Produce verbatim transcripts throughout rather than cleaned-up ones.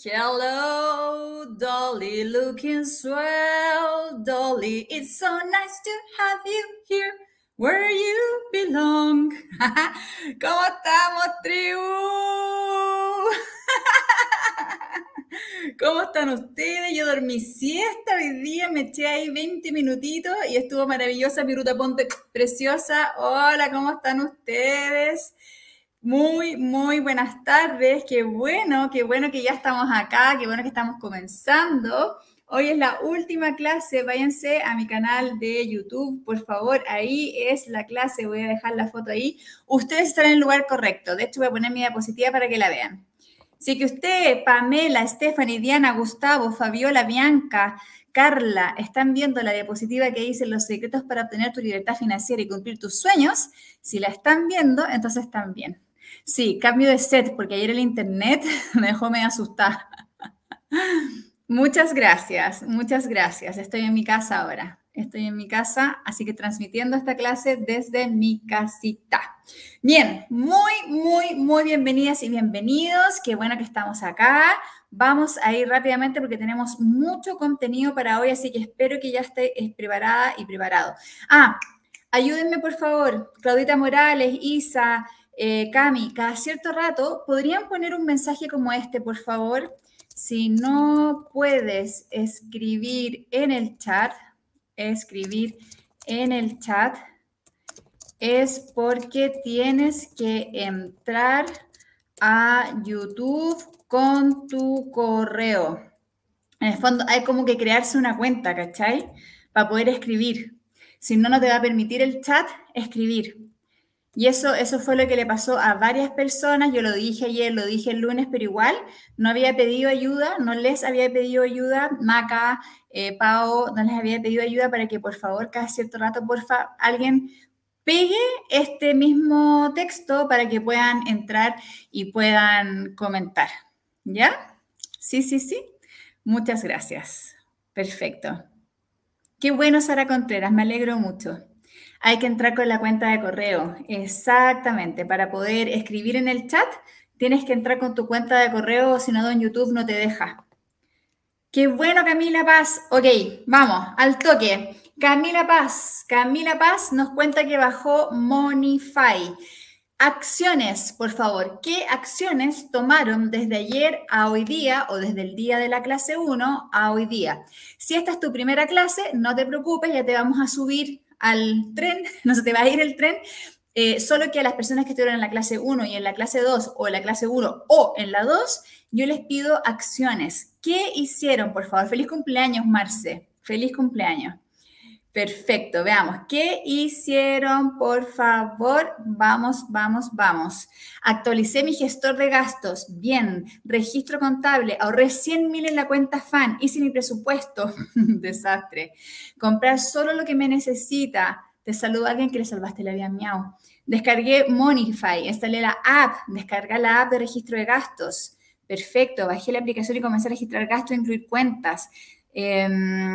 Hello, Dolly, looking swell. Dolly, it's so nice to have you here where you belong. ¿Cómo estamos, tribu? ¿Cómo están ustedes? Yo dormí siesta hoy día, me eché ahí veinte minutitos y estuvo maravillosa mi ruta ponte preciosa. Hola, ¿cómo están ustedes? Muy, muy buenas tardes. Qué bueno, qué bueno que ya estamos acá, qué bueno que estamos comenzando. Hoy es la última clase, váyanse a mi canal de YouTube, por favor, ahí es la clase, voy a dejar la foto ahí. Ustedes están en el lugar correcto, de hecho voy a poner mi diapositiva para que la vean. Así que usted, Pamela, Stephanie, Diana, Gustavo, Fabiola, Bianca, Carla, están viendo la diapositiva que dice los secretos para obtener tu libertad financiera y cumplir tus sueños. Si la están viendo, entonces están bien. Sí, cambio de set, porque ayer el internet me dejó medio asustada. Muchas gracias, muchas gracias. Estoy en mi casa ahora. Estoy en mi casa, así que transmitiendo esta clase desde mi casita. Bien, muy, muy, muy bienvenidas y bienvenidos. Qué bueno que estamos acá. Vamos a ir rápidamente porque tenemos mucho contenido para hoy, así que espero que ya esté preparada y preparado. Ah, ayúdenme por favor, Claudita Morales, Isa, eh, Cami, cada cierto rato, ¿podrían poner un mensaje como este, por favor? Si no puedes escribir en el chat, escribir en el chat, es porque tienes que entrar a YouTube con tu correo. En el fondo hay como que crearse una cuenta, ¿cachai? Para poder escribir. Si no, no te va a permitir el chat escribir. Y eso, eso fue lo que le pasó a varias personas. Yo lo dije ayer, lo dije el lunes, pero igual no había pedido ayuda, no les había pedido ayuda. Maca, eh, Pao, no les había pedido ayuda para que por favor, cada cierto rato, porfa, alguien pegue este mismo texto para que puedan entrar y puedan comentar. ¿Ya? Sí, sí, sí. Muchas gracias. Perfecto. Qué bueno, Sara Contreras, me alegro mucho. Hay que entrar con la cuenta de correo, exactamente. Para poder escribir en el chat, tienes que entrar con tu cuenta de correo, si no, en YouTube no te deja. Qué bueno, Camila Paz. Ok, vamos, al toque. Camila Paz, Camila Paz nos cuenta que bajó Monify. Acciones, por favor. ¿Qué acciones tomaron desde ayer a hoy día o desde el día de la clase uno a hoy día? Si esta es tu primera clase, no te preocupes, ya te vamos a subir al tren, no se te va a ir el tren, eh, solo que a las personas que estuvieron en la clase uno y en la clase dos o en la clase uno o en la dos, yo les pido acciones. ¿Qué hicieron, por favor? Feliz cumpleaños, Marce. Feliz cumpleaños. Perfecto, veamos. ¿Qué hicieron, por favor? Vamos, vamos, vamos. Actualicé mi gestor de gastos. Bien. Registro contable. Ahorré cien mil en la cuenta F A N. Hice mi presupuesto. Desastre. Comprar solo lo que me necesita. Te saluda alguien que le salvaste la vida, miau. Descargué Monify. Instalé la app. Descarga la app de registro de gastos. Perfecto. Bajé la aplicación y comencé a registrar gastos e incluir cuentas. Eh,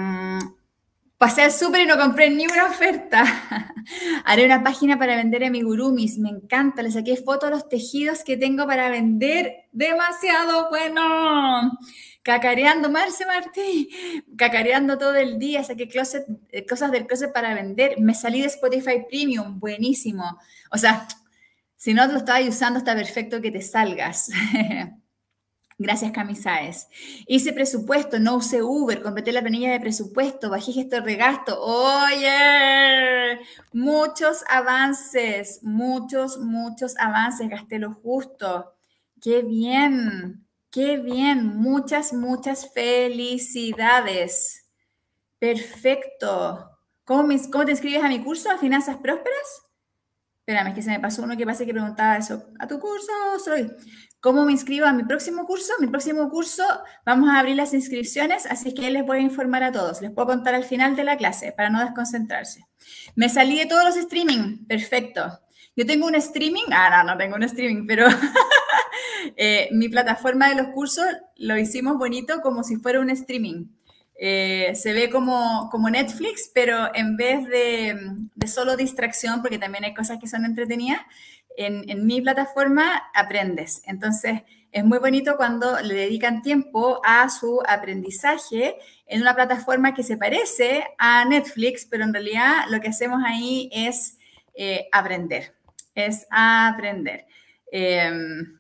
Pasé al súper y no compré ni una oferta. Haré una página para vender amigurumis. Me encanta. Le saqué fotos a los tejidos que tengo para vender. ¡Demasiado bueno! Cacareando, Marce Martí. Cacareando todo el día. Saqué closet, cosas del closet para vender. Me salí de Spotify Premium. Buenísimo. O sea, si no lo estabas usando, está perfecto que te salgas. Gracias, Camisaes. Hice presupuesto, no usé Uber, completé la planilla de presupuesto, bajé gestor de gasto. ¡Oye! Muchos avances, muchos, muchos avances. Gasté lo justo. ¡Qué bien! ¡Qué bien! Muchas, muchas felicidades. Perfecto. ¿Cómo, me, cómo te inscribes a mi curso, a Finanzas Prósperas? Espérame, es que se me pasó uno que pasa que preguntaba eso. ¿A tu curso soy? ¿Cómo me inscribo a mi próximo curso? Mi próximo curso vamos a abrir las inscripciones, así que les voy a informar a todos. Les puedo contar al final de la clase para no desconcentrarse. Me salí de todos los streaming. Perfecto. Yo tengo un streaming. Ah, no, no tengo un streaming, pero eh, mi plataforma de los cursos lo hicimos bonito como si fuera un streaming. Eh, se ve como, como Netflix, pero en vez de, de solo distracción, porque también hay cosas que son entretenidas, en, en mi plataforma aprendes. Entonces, es muy bonito cuando le dedican tiempo a su aprendizaje en una plataforma que se parece a Netflix, pero en realidad lo que hacemos ahí es eh, aprender, es aprender. Eh,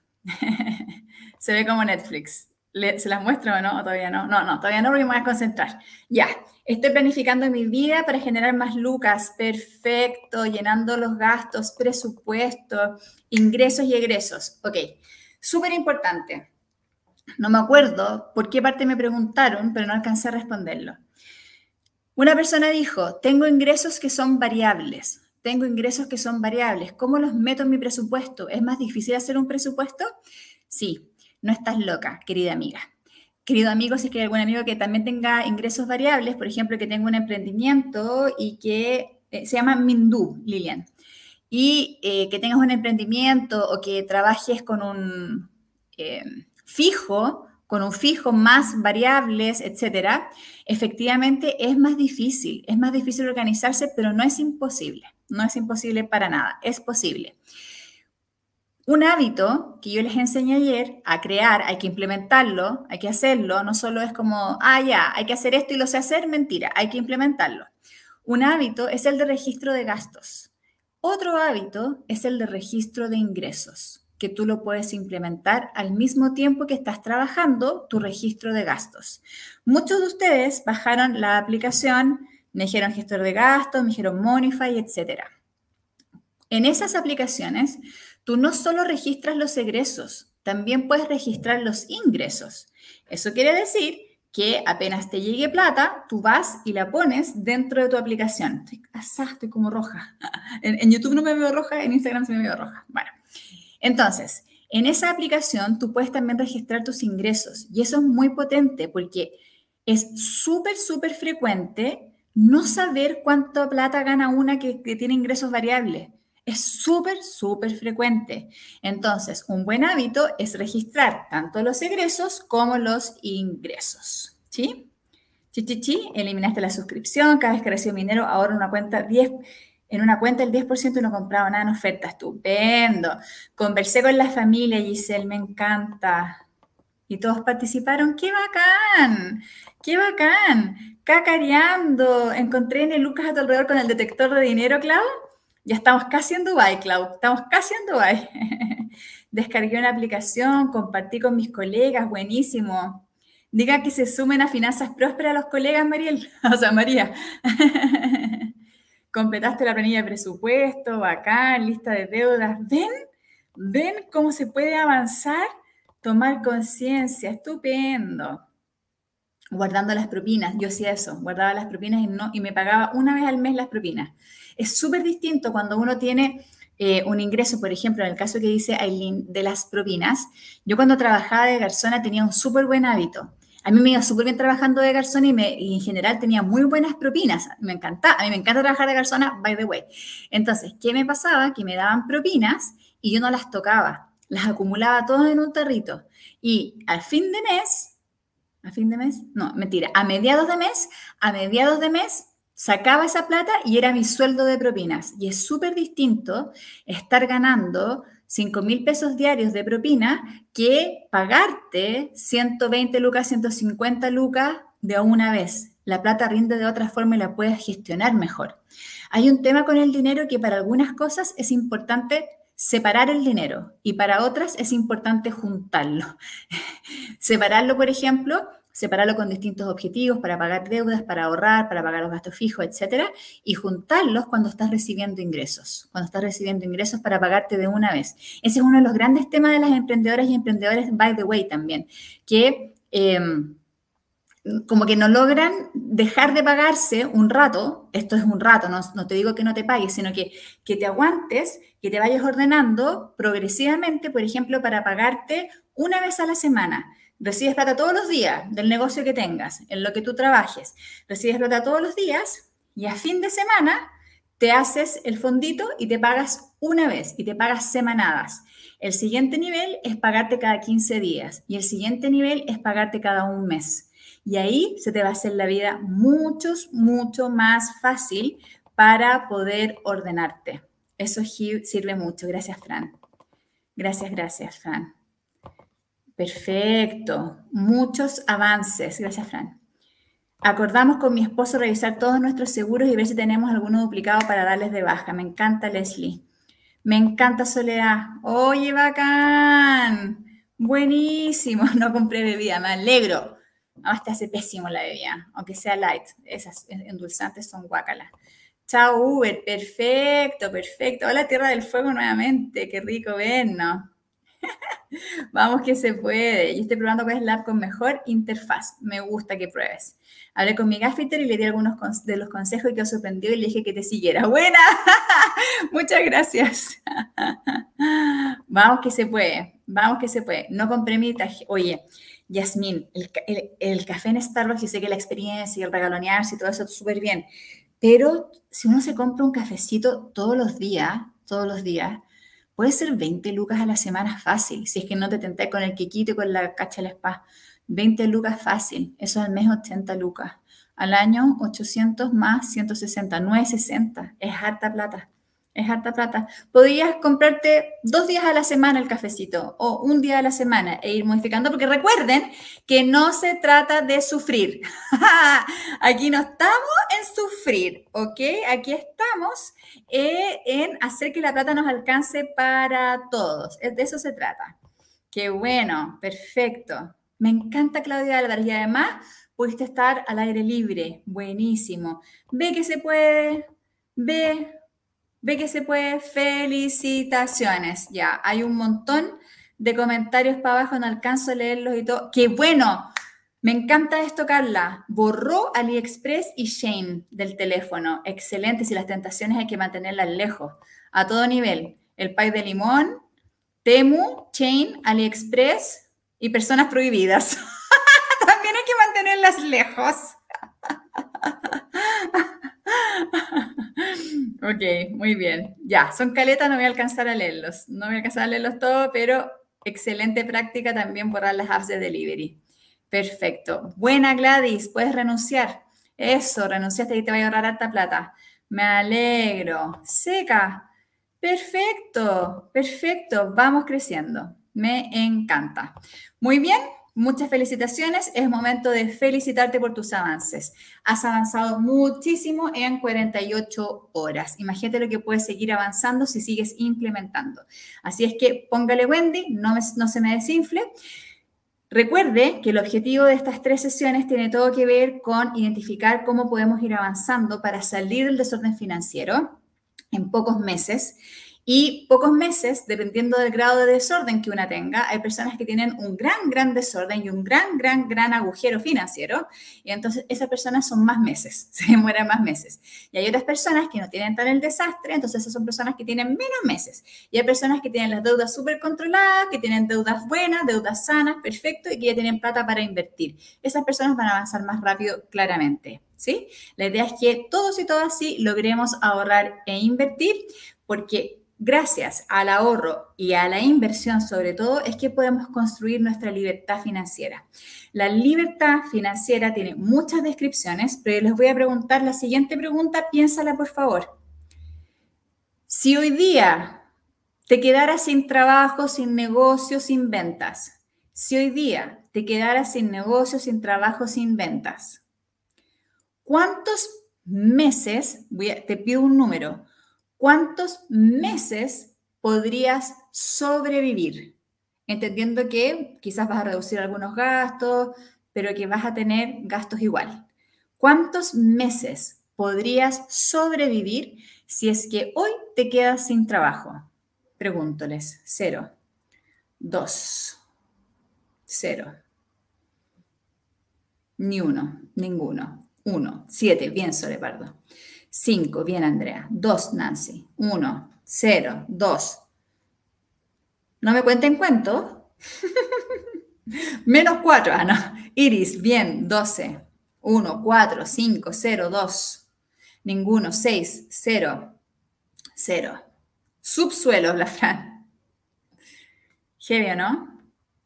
se ve como Netflix. Le, ¿Se las muestro o no? ¿O todavía no? No, no, todavía no porque me voy a concentrar. Ya, estoy planificando mi vida para generar más lucas. Perfecto, llenando los gastos, presupuesto, ingresos y egresos. Ok, súper importante. No me acuerdo por qué parte me preguntaron, pero no alcancé a responderlo. Una persona dijo, tengo ingresos que son variables. Tengo ingresos que son variables. ¿Cómo los meto en mi presupuesto? ¿Es más difícil hacer un presupuesto? Sí, no estás loca, querida amiga. Querido amigo, si es que hay algún amigo que también tenga ingresos variables, por ejemplo, que tenga un emprendimiento y que eh, se llama Mindú, Lilian, y eh, que tengas un emprendimiento o que trabajes con un eh, fijo, con un fijo más variables, etcétera, efectivamente es más difícil, es más difícil organizarse, pero no es imposible, no es imposible para nada, es posible. Un hábito que yo les enseñé ayer a crear, hay que implementarlo, hay que hacerlo, no solo es como, ah, ya, hay que hacer esto y lo sé hacer, mentira, hay que implementarlo. Un hábito es el de registro de gastos. Otro hábito es el de registro de ingresos, que tú lo puedes implementar al mismo tiempo que estás trabajando tu registro de gastos. Muchos de ustedes bajaron la aplicación, me dijeron gestor de gastos, me dijeron Monify, etcétera. En esas aplicaciones, tú no solo registras los egresos, también puedes registrar los ingresos. Eso quiere decir que apenas te llegue plata, tú vas y la pones dentro de tu aplicación. Estoy, asá, estoy como roja. En, en YouTube no me veo roja, en Instagram sí me veo roja. Bueno, entonces, en esa aplicación tú puedes también registrar tus ingresos y eso es muy potente porque es súper, súper frecuente no saber cuánta plata gana una que, que tiene ingresos variables. Es súper, súper frecuente. Entonces, un buen hábito es registrar tanto los egresos como los ingresos. ¿Sí? Chi, chi, chi, eliminaste la suscripción, cada vez que recibo dinero, ahora una cuenta diez, en una cuenta el diez por ciento y no he comprado nada en oferta. Estupendo. Conversé con la familia, Giselle, me encanta. Y todos participaron. ¡Qué bacán! ¡Qué bacán! Cacareando. Encontré en el Lucas a tu alrededor con el detector de dinero, Clau. Ya estamos casi en Dubái, Clau. Estamos casi en Dubái. Descargué una aplicación, compartí con mis colegas. Buenísimo. Diga que se sumen a Finanzas Prósperas los colegas, Mariel. O sea, María. Completaste la planilla de presupuesto, bacán, lista de deudas. ¿Ven? ¿Ven cómo se puede avanzar? Tomar conciencia, estupendo. Guardando las propinas, yo hacía eso, guardaba las propinas y, no, y me pagaba una vez al mes las propinas. Es súper distinto cuando uno tiene eh, un ingreso, por ejemplo, en el caso que dice Aileen de las propinas. Yo cuando trabajaba de garzona tenía un súper buen hábito. A mí me iba súper bien trabajando de garzona y, me, y en general tenía muy buenas propinas. Me encanta, a mí me encanta trabajar de garzona, by the way. Entonces, ¿qué me pasaba? Que me daban propinas y yo no las tocaba. Las acumulaba todas en un tarrito. Y al fin de mes... ¿A fin de mes? No, mentira. A mediados de mes, a mediados de mes sacaba esa plata y era mi sueldo de propinas. Y es súper distinto estar ganando cinco mil pesos diarios de propina que pagarte ciento veinte lucas, ciento cincuenta lucas de una vez. La plata rinde de otra forma y la puedes gestionar mejor. Hay un tema con el dinero que para algunas cosas es importante separar el dinero y para otras es importante juntarlo. Separarlo, por ejemplo, separarlo con distintos objetivos para pagar deudas, para ahorrar, para pagar los gastos fijos, etcétera, y juntarlos cuando estás recibiendo ingresos, cuando estás recibiendo ingresos para pagarte de una vez. Ese es uno de los grandes temas de las emprendedoras y emprendedores, by the way, también, que eh, como que no logran dejar de pagarse un rato, esto es un rato, no, no te digo que no te pagues, sino que, que te aguantes, que te vayas ordenando progresivamente, por ejemplo, para pagarte una vez a la semana. Recibes plata todos los días del negocio que tengas, en lo que tú trabajes. Recibes plata todos los días y a fin de semana te haces el fondito y te pagas una vez y te pagas semanadas. El siguiente nivel es pagarte cada quince días y el siguiente nivel es pagarte cada un mes. Y ahí se te va a hacer la vida mucho, mucho más fácil para poder ordenarte. Eso sirve mucho. Gracias, Fran. Gracias, gracias, Fran. Perfecto. Muchos avances. Gracias, Fran. Acordamos con mi esposo revisar todos nuestros seguros y ver si tenemos alguno duplicado para darles de baja. Me encanta, Leslie. Me encanta, Soledad. Oye, bacán. Buenísimo. No compré bebida, me alegro. Además te hace pésimo la bebida, aunque sea light. Esas endulzantes son guácalas. Chao, Uber. Perfecto, perfecto. Hola, Tierra del Fuego nuevamente. Qué rico vernos. Vamos que se puede. Yo estoy probando cuál es la app con mejor interfaz. Me gusta que pruebes. Hablé con mi gaffiter y le di algunos de los consejos y quedó sorprendido y le dije que te siguiera. ¡Buena! Muchas gracias. Vamos que se puede. Vamos que se puede. No compré mi tarjeta. Oye, Yasmín, el, el, el café en Starbucks, yo sé que la experiencia y el regalonearse y todo eso es súper bien. Pero si uno se compra un cafecito todos los días, todos los días, puede ser veinte lucas a la semana fácil, si es que no te tentáis con el quequito y con la cacha del spa. veinte lucas fácil, eso al mes ochenta lucas. Al año ochocientos más ciento sesenta, novecientos sesenta. Es harta plata, es harta plata. Podrías comprarte dos días a la semana el cafecito o un día a la semana e ir modificando, porque recuerden que no se trata de sufrir. Aquí no estamos en sufrir, ¿ok? Aquí estamos eh, en hacer que la plata nos alcance para todos. De eso se trata. Qué bueno, perfecto. Me encanta, Claudia Álvarez, y además pudiste estar al aire libre. Buenísimo. Ve que se puede, ve, ve que se puede. Felicitaciones. Ya, hay un montón de comentarios para abajo, no alcanzo a leerlos y todo. ¡Qué bueno! Me encanta esto, Carla. Borró AliExpress y Shein del teléfono. Excelente. Si las tentaciones hay que mantenerlas lejos. A todo nivel. El pay de limón, Temu, Shein, AliExpress y personas prohibidas. También hay que mantenerlas lejos. Ok, muy bien. Ya, son caletas, no voy a alcanzar a leerlos. No voy a alcanzar a leerlos todos, pero excelente práctica también borrar las apps de delivery. Perfecto. Buena, Gladys, puedes renunciar. Eso, renunciaste y te va a ahorrar harta plata. Me alegro. Seca. Perfecto, perfecto. Vamos creciendo. Me encanta. Muy bien. Muchas felicitaciones. Es momento de felicitarte por tus avances. Has avanzado muchísimo en cuarenta y ocho horas. Imagínate lo que puedes seguir avanzando si sigues implementando. Así es que póngale Wendy, no, me, no se me desinfle. Recuerde que el objetivo de estas tres sesiones tiene todo que ver con identificar cómo podemos ir avanzando para salir del desorden financiero en pocos meses. Y pocos meses, dependiendo del grado de desorden que una tenga, hay personas que tienen un gran, gran desorden y un gran, gran, gran agujero financiero. Y entonces esas personas son más meses, se demoran más meses. Y hay otras personas que no tienen tan el desastre, entonces esas son personas que tienen menos meses. Y hay personas que tienen las deudas súper controladas, que tienen deudas buenas, deudas sanas, perfecto, y que ya tienen plata para invertir. Esas personas van a avanzar más rápido, claramente. ¿Sí? La idea es que todos y todas sí logremos ahorrar e invertir, porque gracias al ahorro y a la inversión, sobre todo, es que podemos construir nuestra libertad financiera. La libertad financiera tiene muchas descripciones, pero les voy a preguntar la siguiente pregunta, piénsala por favor. Si hoy día te quedaras sin trabajo, sin negocio, sin ventas, si hoy día te quedaras sin negocio, sin trabajo, sin ventas, ¿cuántos meses, voy a, te pido un número, cuántos meses podrías sobrevivir? Entendiendo que quizás vas a reducir algunos gastos, pero que vas a tener gastos igual. ¿Cuántos meses podrías sobrevivir si es que hoy te quedas sin trabajo? Pregúntoles. Cero. Dos. Cero. Ni uno. Ninguno. Uno. Siete. Bien, Sole Pardo. Cinco. Bien, Andrea. Dos, Nancy. Uno. Cero. Dos. ¿No me cuenten cuento? Menos cuatro. Ah, no. Iris. Bien. Doce. Uno. Cuatro. Cinco. Cero. Dos. Ninguno. Seis. Cero. Cero. Subsuelos, la Fran. Heavy, ¿no?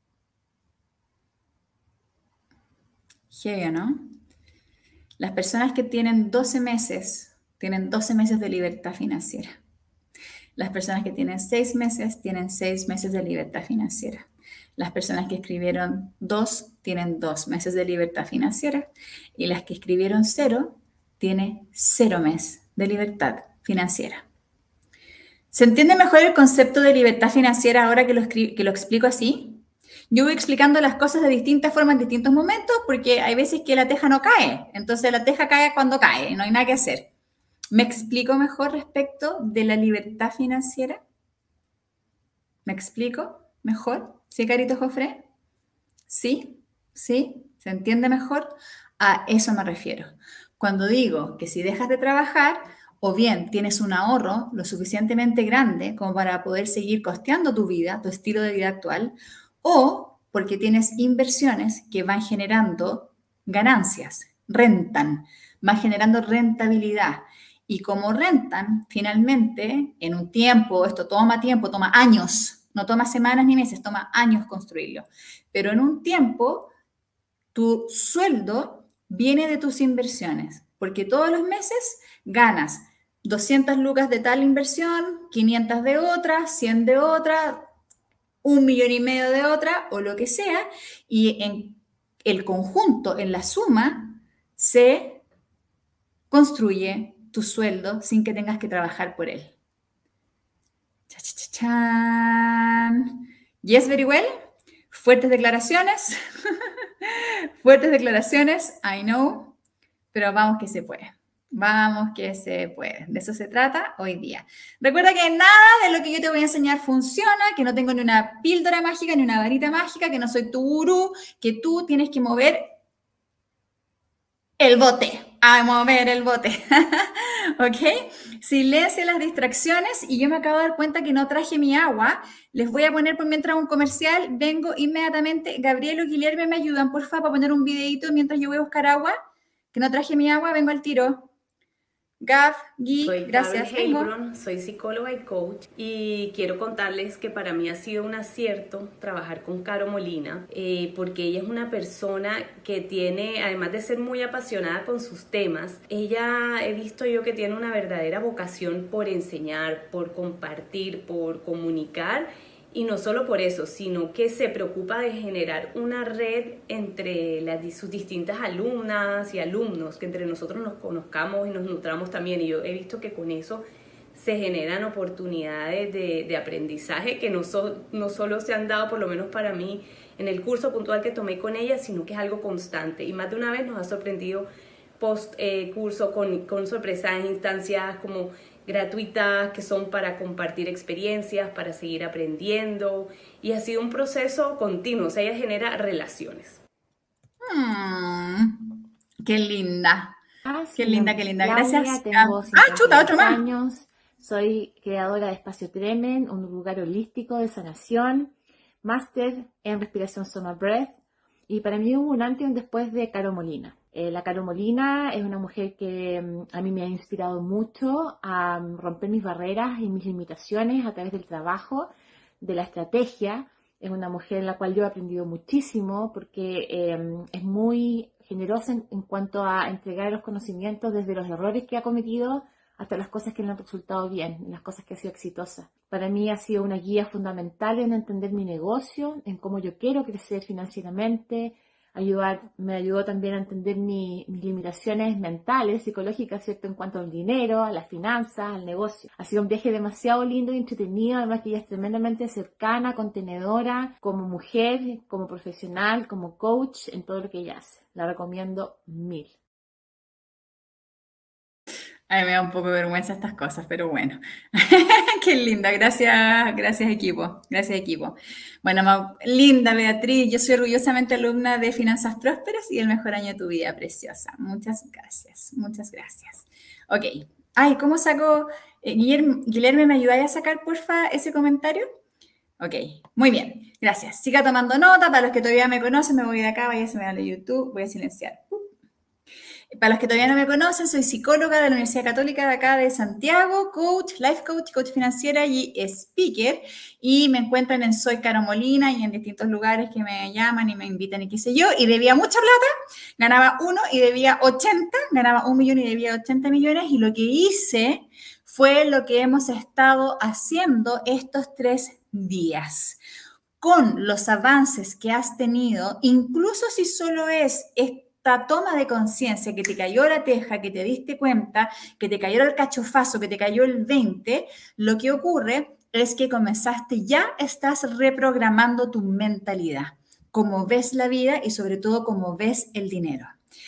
Heavy, ¿no? Las personas que tienen doce meses, tienen doce meses de libertad financiera. Las personas que tienen seis meses tienen seis meses de libertad financiera. Las personas que escribieron dos tienen dos meses de libertad financiera y las que escribieron cero tienen cero meses de libertad financiera. ¿Se entiende mejor el concepto de libertad financiera ahora que lo, que lo explico así? Yo voy explicando las cosas de distintas formas en distintos momentos porque hay veces que la teja no cae. Entonces la teja cae cuando cae, no hay nada que hacer. ¿Me explico mejor respecto de la libertad financiera? ¿Me explico mejor? ¿Sí, Carito Jofré? ¿Sí? ¿Sí? ¿Se entiende mejor? A eso me refiero. Cuando digo que si dejas de trabajar, o bien tienes un ahorro lo suficientemente grande como para poder seguir costeando tu vida, tu estilo de vida actual, o porque tienes inversiones que van generando ganancias, rentan, van generando rentabilidad. Y como rentan, finalmente, en un tiempo, esto toma tiempo, toma años, no toma semanas ni meses, toma años construirlo. Pero en un tiempo, tu sueldo viene de tus inversiones, porque todos los meses ganas doscientas lucas de tal inversión, quinientas de otra, cien de otra, un millón y medio de otra, o lo que sea, y en el conjunto, en la suma, se construye tu sueldo sin que tengas que trabajar por él. Cha-cha-cha-chan. Yes, very well. Fuertes declaraciones. Fuertes declaraciones, I know, pero vamos que se puede. Vamos que se puede. De eso se trata hoy día. Recuerda que nada de lo que yo te voy a enseñar funciona, que no tengo ni una píldora mágica, ni una varita mágica, que no soy tu gurú, que tú tienes que mover el bote, a mover el bote. ¿Ok? Silencia las distracciones y yo me acabo de dar cuenta que no traje mi agua. Les voy a poner por mientras un comercial. Vengo inmediatamente. Gabriel o Guilherme, ¿me ayudan, por favor, para poner un videito mientras yo voy a buscar agua? Que no traje mi agua, vengo al tiro. Gav, Gui, soy gracias. Carol Heilbron, soy psicóloga y coach y quiero contarles que para mí ha sido un acierto trabajar con Caro Molina eh, porque ella es una persona que tiene, además de ser muy apasionada con sus temas, ella he visto yo que tiene una verdadera vocación por enseñar, por compartir, por comunicar. Y no solo por eso, sino que se preocupa de generar una red entre las, sus distintas alumnas y alumnos, que entre nosotros nos conozcamos y nos nutramos también. Y yo he visto que con eso se generan oportunidades de, de aprendizaje que no, so, no solo se han dado, por lo menos para mí, en el curso puntual que tomé con ella, sino que es algo constante. Y más de una vez nos ha sorprendido post eh, curso con, con sorpresas, instancias como gratuitas que son para compartir experiencias, para seguir aprendiendo, y ha sido un proceso continuo, o sea, ella genera relaciones. Hmm, qué linda, Ah, qué sí, linda, qué linda, Claudia, gracias. tengo Ah, chuta, otro más. años, soy creadora de Espacio Tremen, un lugar holístico de sanación, máster en respiración Soma Breath, y para mí hubo un antes y un después de Caro Molina. Eh, la Caro Molina es una mujer que um, a mí me ha inspirado mucho a um, romper mis barreras y mis limitaciones a través del trabajo, de la estrategia. Es una mujer en la cual yo he aprendido muchísimo porque eh, es muy generosa en, en cuanto a entregar los conocimientos desde los errores que ha cometido hasta las cosas que le han resultado bien, las cosas que ha sido exitosa. Para mí ha sido una guía fundamental en entender mi negocio, en cómo yo quiero crecer financieramente. Ayudar, me ayudó también a entender mi, mis limitaciones mentales, psicológicas, ¿cierto? En cuanto al dinero, a las finanzas, al negocio. Ha sido un viaje demasiado lindo y entretenido, además que ella es tremendamente cercana, contenedora, como mujer, como profesional, como coach, en todo lo que ella hace. La recomiendo mil. A mí me da un poco de vergüenza estas cosas, pero bueno. Qué linda, gracias, gracias equipo, gracias equipo. Bueno, linda Beatriz, yo soy orgullosamente alumna de Finanzas Prósperas y el mejor año de tu vida, preciosa. Muchas gracias, muchas gracias. Ok, ay, ¿cómo saco? Eh, Guillermo, Guillermo, ¿me ayudáis a sacar, porfa, ese comentario? Ok, muy bien, gracias. Siga tomando nota, para los que todavía me conocen, me voy de acá, vaya a me a YouTube, voy a silenciar. Para los que todavía no me conocen, soy psicóloga de la Universidad Católica de acá de Santiago, coach, life coach, coach financiera y speaker. Y me encuentran en Soy Caro Molina y en distintos lugares que me llaman y me invitan y qué sé yo. Y debía mucha plata, ganaba uno y debía ochenta, ganaba un millón y debía ochenta millones. Y lo que hice fue lo que hemos estado haciendo estos tres días. Con los avances que has tenido, incluso si solo es esta toma de conciencia, que te cayó la teja, que te diste cuenta, que te cayó el cachofazo, que te cayó el veinte, lo que ocurre es que comenzaste, ya estás reprogramando tu mentalidad, cómo ves la vida y sobre todo cómo ves el dinero.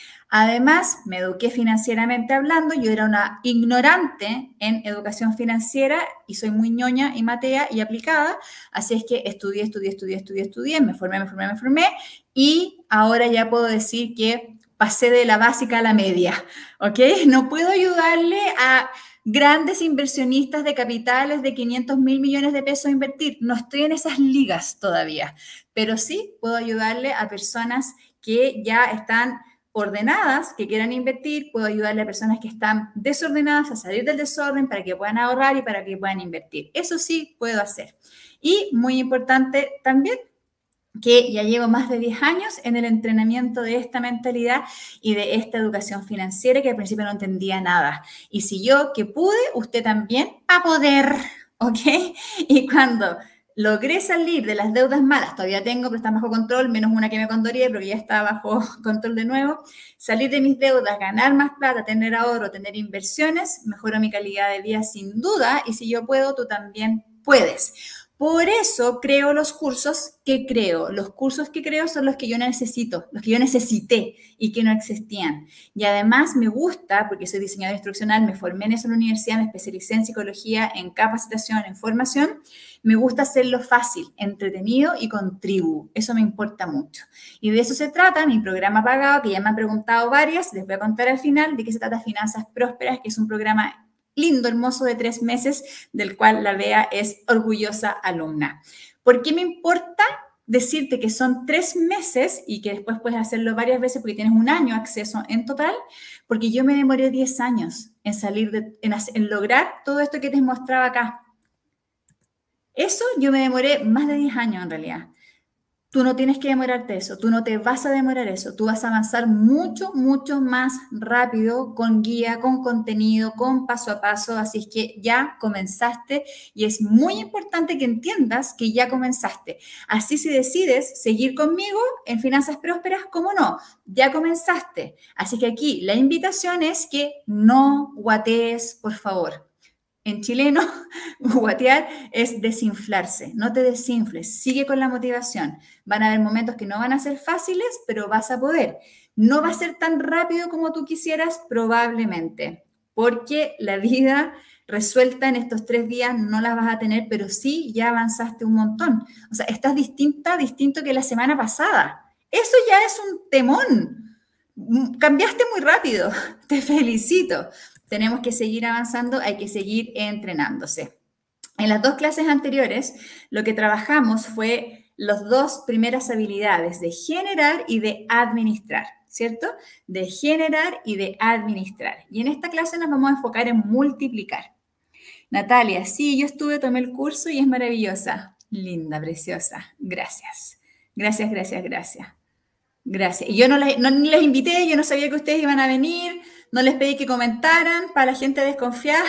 Además, me eduqué financieramente hablando, yo era una ignorante en educación financiera y soy muy ñoña y matea y aplicada, así es que estudié, estudié, estudié, estudié, estudié, me formé, me formé, me formé y ahora ya puedo decir que pasé de la básica a la media, ¿ok? No puedo ayudarle a grandes inversionistas de capitales de quinientos mil millones de pesos a invertir, no estoy en esas ligas todavía, pero sí puedo ayudarle a personas que ya están ordenadas, que quieran invertir, puedo ayudarle a personas que están desordenadas a salir del desorden para que puedan ahorrar y para que puedan invertir. Eso sí puedo hacer. Y muy importante también, que ya llevo más de diez años en el entrenamiento de esta mentalidad y de esta educación financiera que al principio no entendía nada. Y si yo que pude, usted también va a poder, ¿ok? Y cuando logré salir de las deudas malas, todavía tengo, pero está bajo control, menos una que me condoría, pero ya está bajo control de nuevo. Salir de mis deudas, ganar más plata, tener ahorro, tener inversiones, mejoró mi calidad de vida sin duda, y si yo puedo, tú también puedes. Por eso creo los cursos que creo. Los cursos que creo son los que yo necesito, los que yo necesité y que no existían. Y además me gusta, porque soy diseñadora instruccional, me formé en eso en la universidad, me especialicé en psicología, en capacitación, en formación. Me gusta hacerlo fácil, entretenido y con tribu. Eso me importa mucho. Y de eso se trata mi programa pagado, que ya me han preguntado varias. Les voy a contar al final de qué se trata Finanzas Prósperas, que es un programa lindo, hermoso de tres meses, del cual la Bea es orgullosa alumna. ¿Por qué me importa decirte que son tres meses y que después puedes hacerlo varias veces porque tienes un año acceso en total? Porque yo me demoré diez años en salir, de, en, en lograr todo esto que te mostraba acá. Eso yo me demoré más de diez años en realidad. Tú no tienes que demorarte eso, tú no te vas a demorar eso, tú vas a avanzar mucho, mucho más rápido con guía, con contenido, con paso a paso, así es que ya comenzaste y es muy importante que entiendas que ya comenzaste. Así si decides seguir conmigo en Finanzas Prósperas, ¿cómo no? Ya comenzaste. Así que aquí la invitación es que no guatees, por favor. En chileno, guatear es desinflarse. No te desinfles, sigue con la motivación. Van a haber momentos que no van a ser fáciles, pero vas a poder. No va a ser tan rápido como tú quisieras, probablemente, porque la vida resuelta en estos tres días no la vas a tener, pero sí ya avanzaste un montón. O sea, estás distinta, distinto que la semana pasada. Eso ya es un temón. Cambiaste muy rápido. Te felicito. Tenemos que seguir avanzando, hay que seguir entrenándose. En las dos clases anteriores, lo que trabajamos fue las dos primeras habilidades de generar y de administrar, ¿cierto? De generar y de administrar. Y en esta clase nos vamos a enfocar en multiplicar. Natalia, sí, yo estuve, tomé el curso y es maravillosa. Linda, preciosa. Gracias. Gracias, gracias, gracias. Gracias. Y yo no les, no, ni les invité, yo no sabía que ustedes iban a venir. No les pedí que comentaran para la gente desconfiada.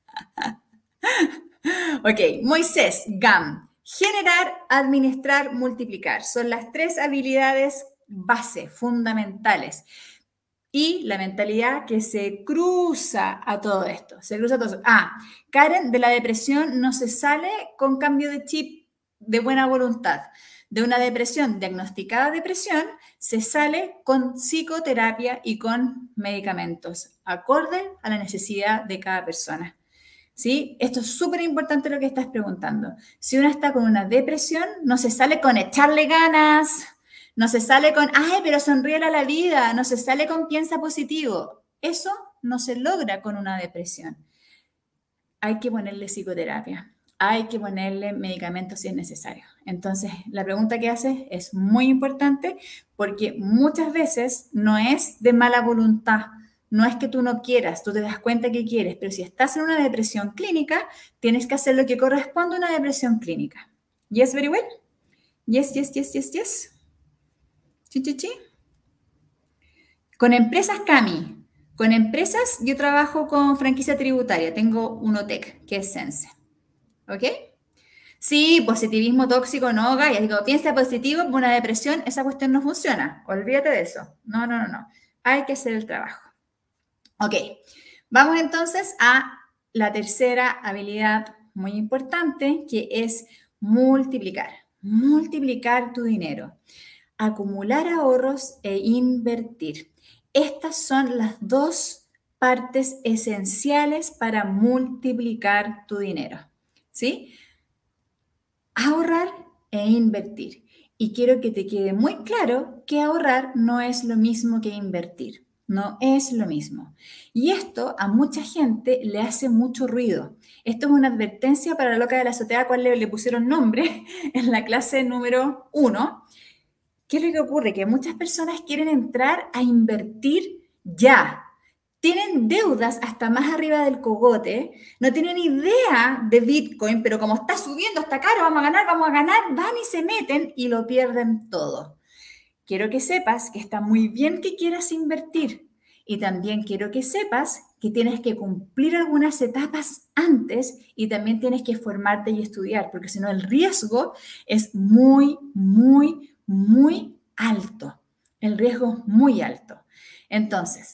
Ok, Moisés, G A M. Generar, administrar, multiplicar. Son las tres habilidades base, fundamentales. Y la mentalidad que se cruza a todo esto. Se cruza a todo esto. Ah, Karen, de la depresión no se sale con cambio de chip de buena voluntad. De una depresión, diagnosticada depresión, se sale con psicoterapia y con medicamentos, acorde a la necesidad de cada persona. ¿Sí? Esto es súper importante lo que estás preguntando. Si uno está con una depresión, no se sale con echarle ganas, no se sale con, ay, pero sonríe a la vida, no se sale con piensa positivo. Eso no se logra con una depresión. Hay que ponerle psicoterapia. Hay que ponerle medicamentos si es necesario. Entonces, la pregunta que haces es muy importante porque muchas veces no es de mala voluntad, no es que tú no quieras, tú te das cuenta que quieres, pero si estás en una depresión clínica, tienes que hacer lo que corresponde a una depresión clínica. Yes, very well? Yes, yes, yes, yes, yes. Chi, chi, chi. Con empresas Cami, Con empresas, yo trabajo con franquicia tributaria. Tengo Unotec, que es Sense. ¿Ok? Sí, positivismo tóxico, no, Gaia. Digo, piensa positivo, una depresión, esa cuestión no funciona. Olvídate de eso. No, no, no, no. Hay que hacer el trabajo. Ok. Vamos entonces a la tercera habilidad muy importante, que es multiplicar. Multiplicar tu dinero. Acumular ahorros e invertir. Estas son las dos partes esenciales para multiplicar tu dinero. ¿Sí? Ahorrar e invertir. Y quiero que te quede muy claro que ahorrar no es lo mismo que invertir. No es lo mismo. Y esto a mucha gente le hace mucho ruido. Esto es una advertencia para la loca de la azotea, a cual le, le pusieron nombre en la clase número uno. ¿Qué es lo que ocurre? Que muchas personas quieren entrar a invertir ya. Tienen deudas hasta más arriba del cogote, no tienen idea de Bitcoin, pero como está subiendo, está caro, vamos a ganar, vamos a ganar, van y se meten y lo pierden todo. Quiero que sepas que está muy bien que quieras invertir y también quiero que sepas que tienes que cumplir algunas etapas antes y también tienes que formarte y estudiar, porque si no el riesgo es muy, muy, muy alto. El riesgo es muy alto. Entonces,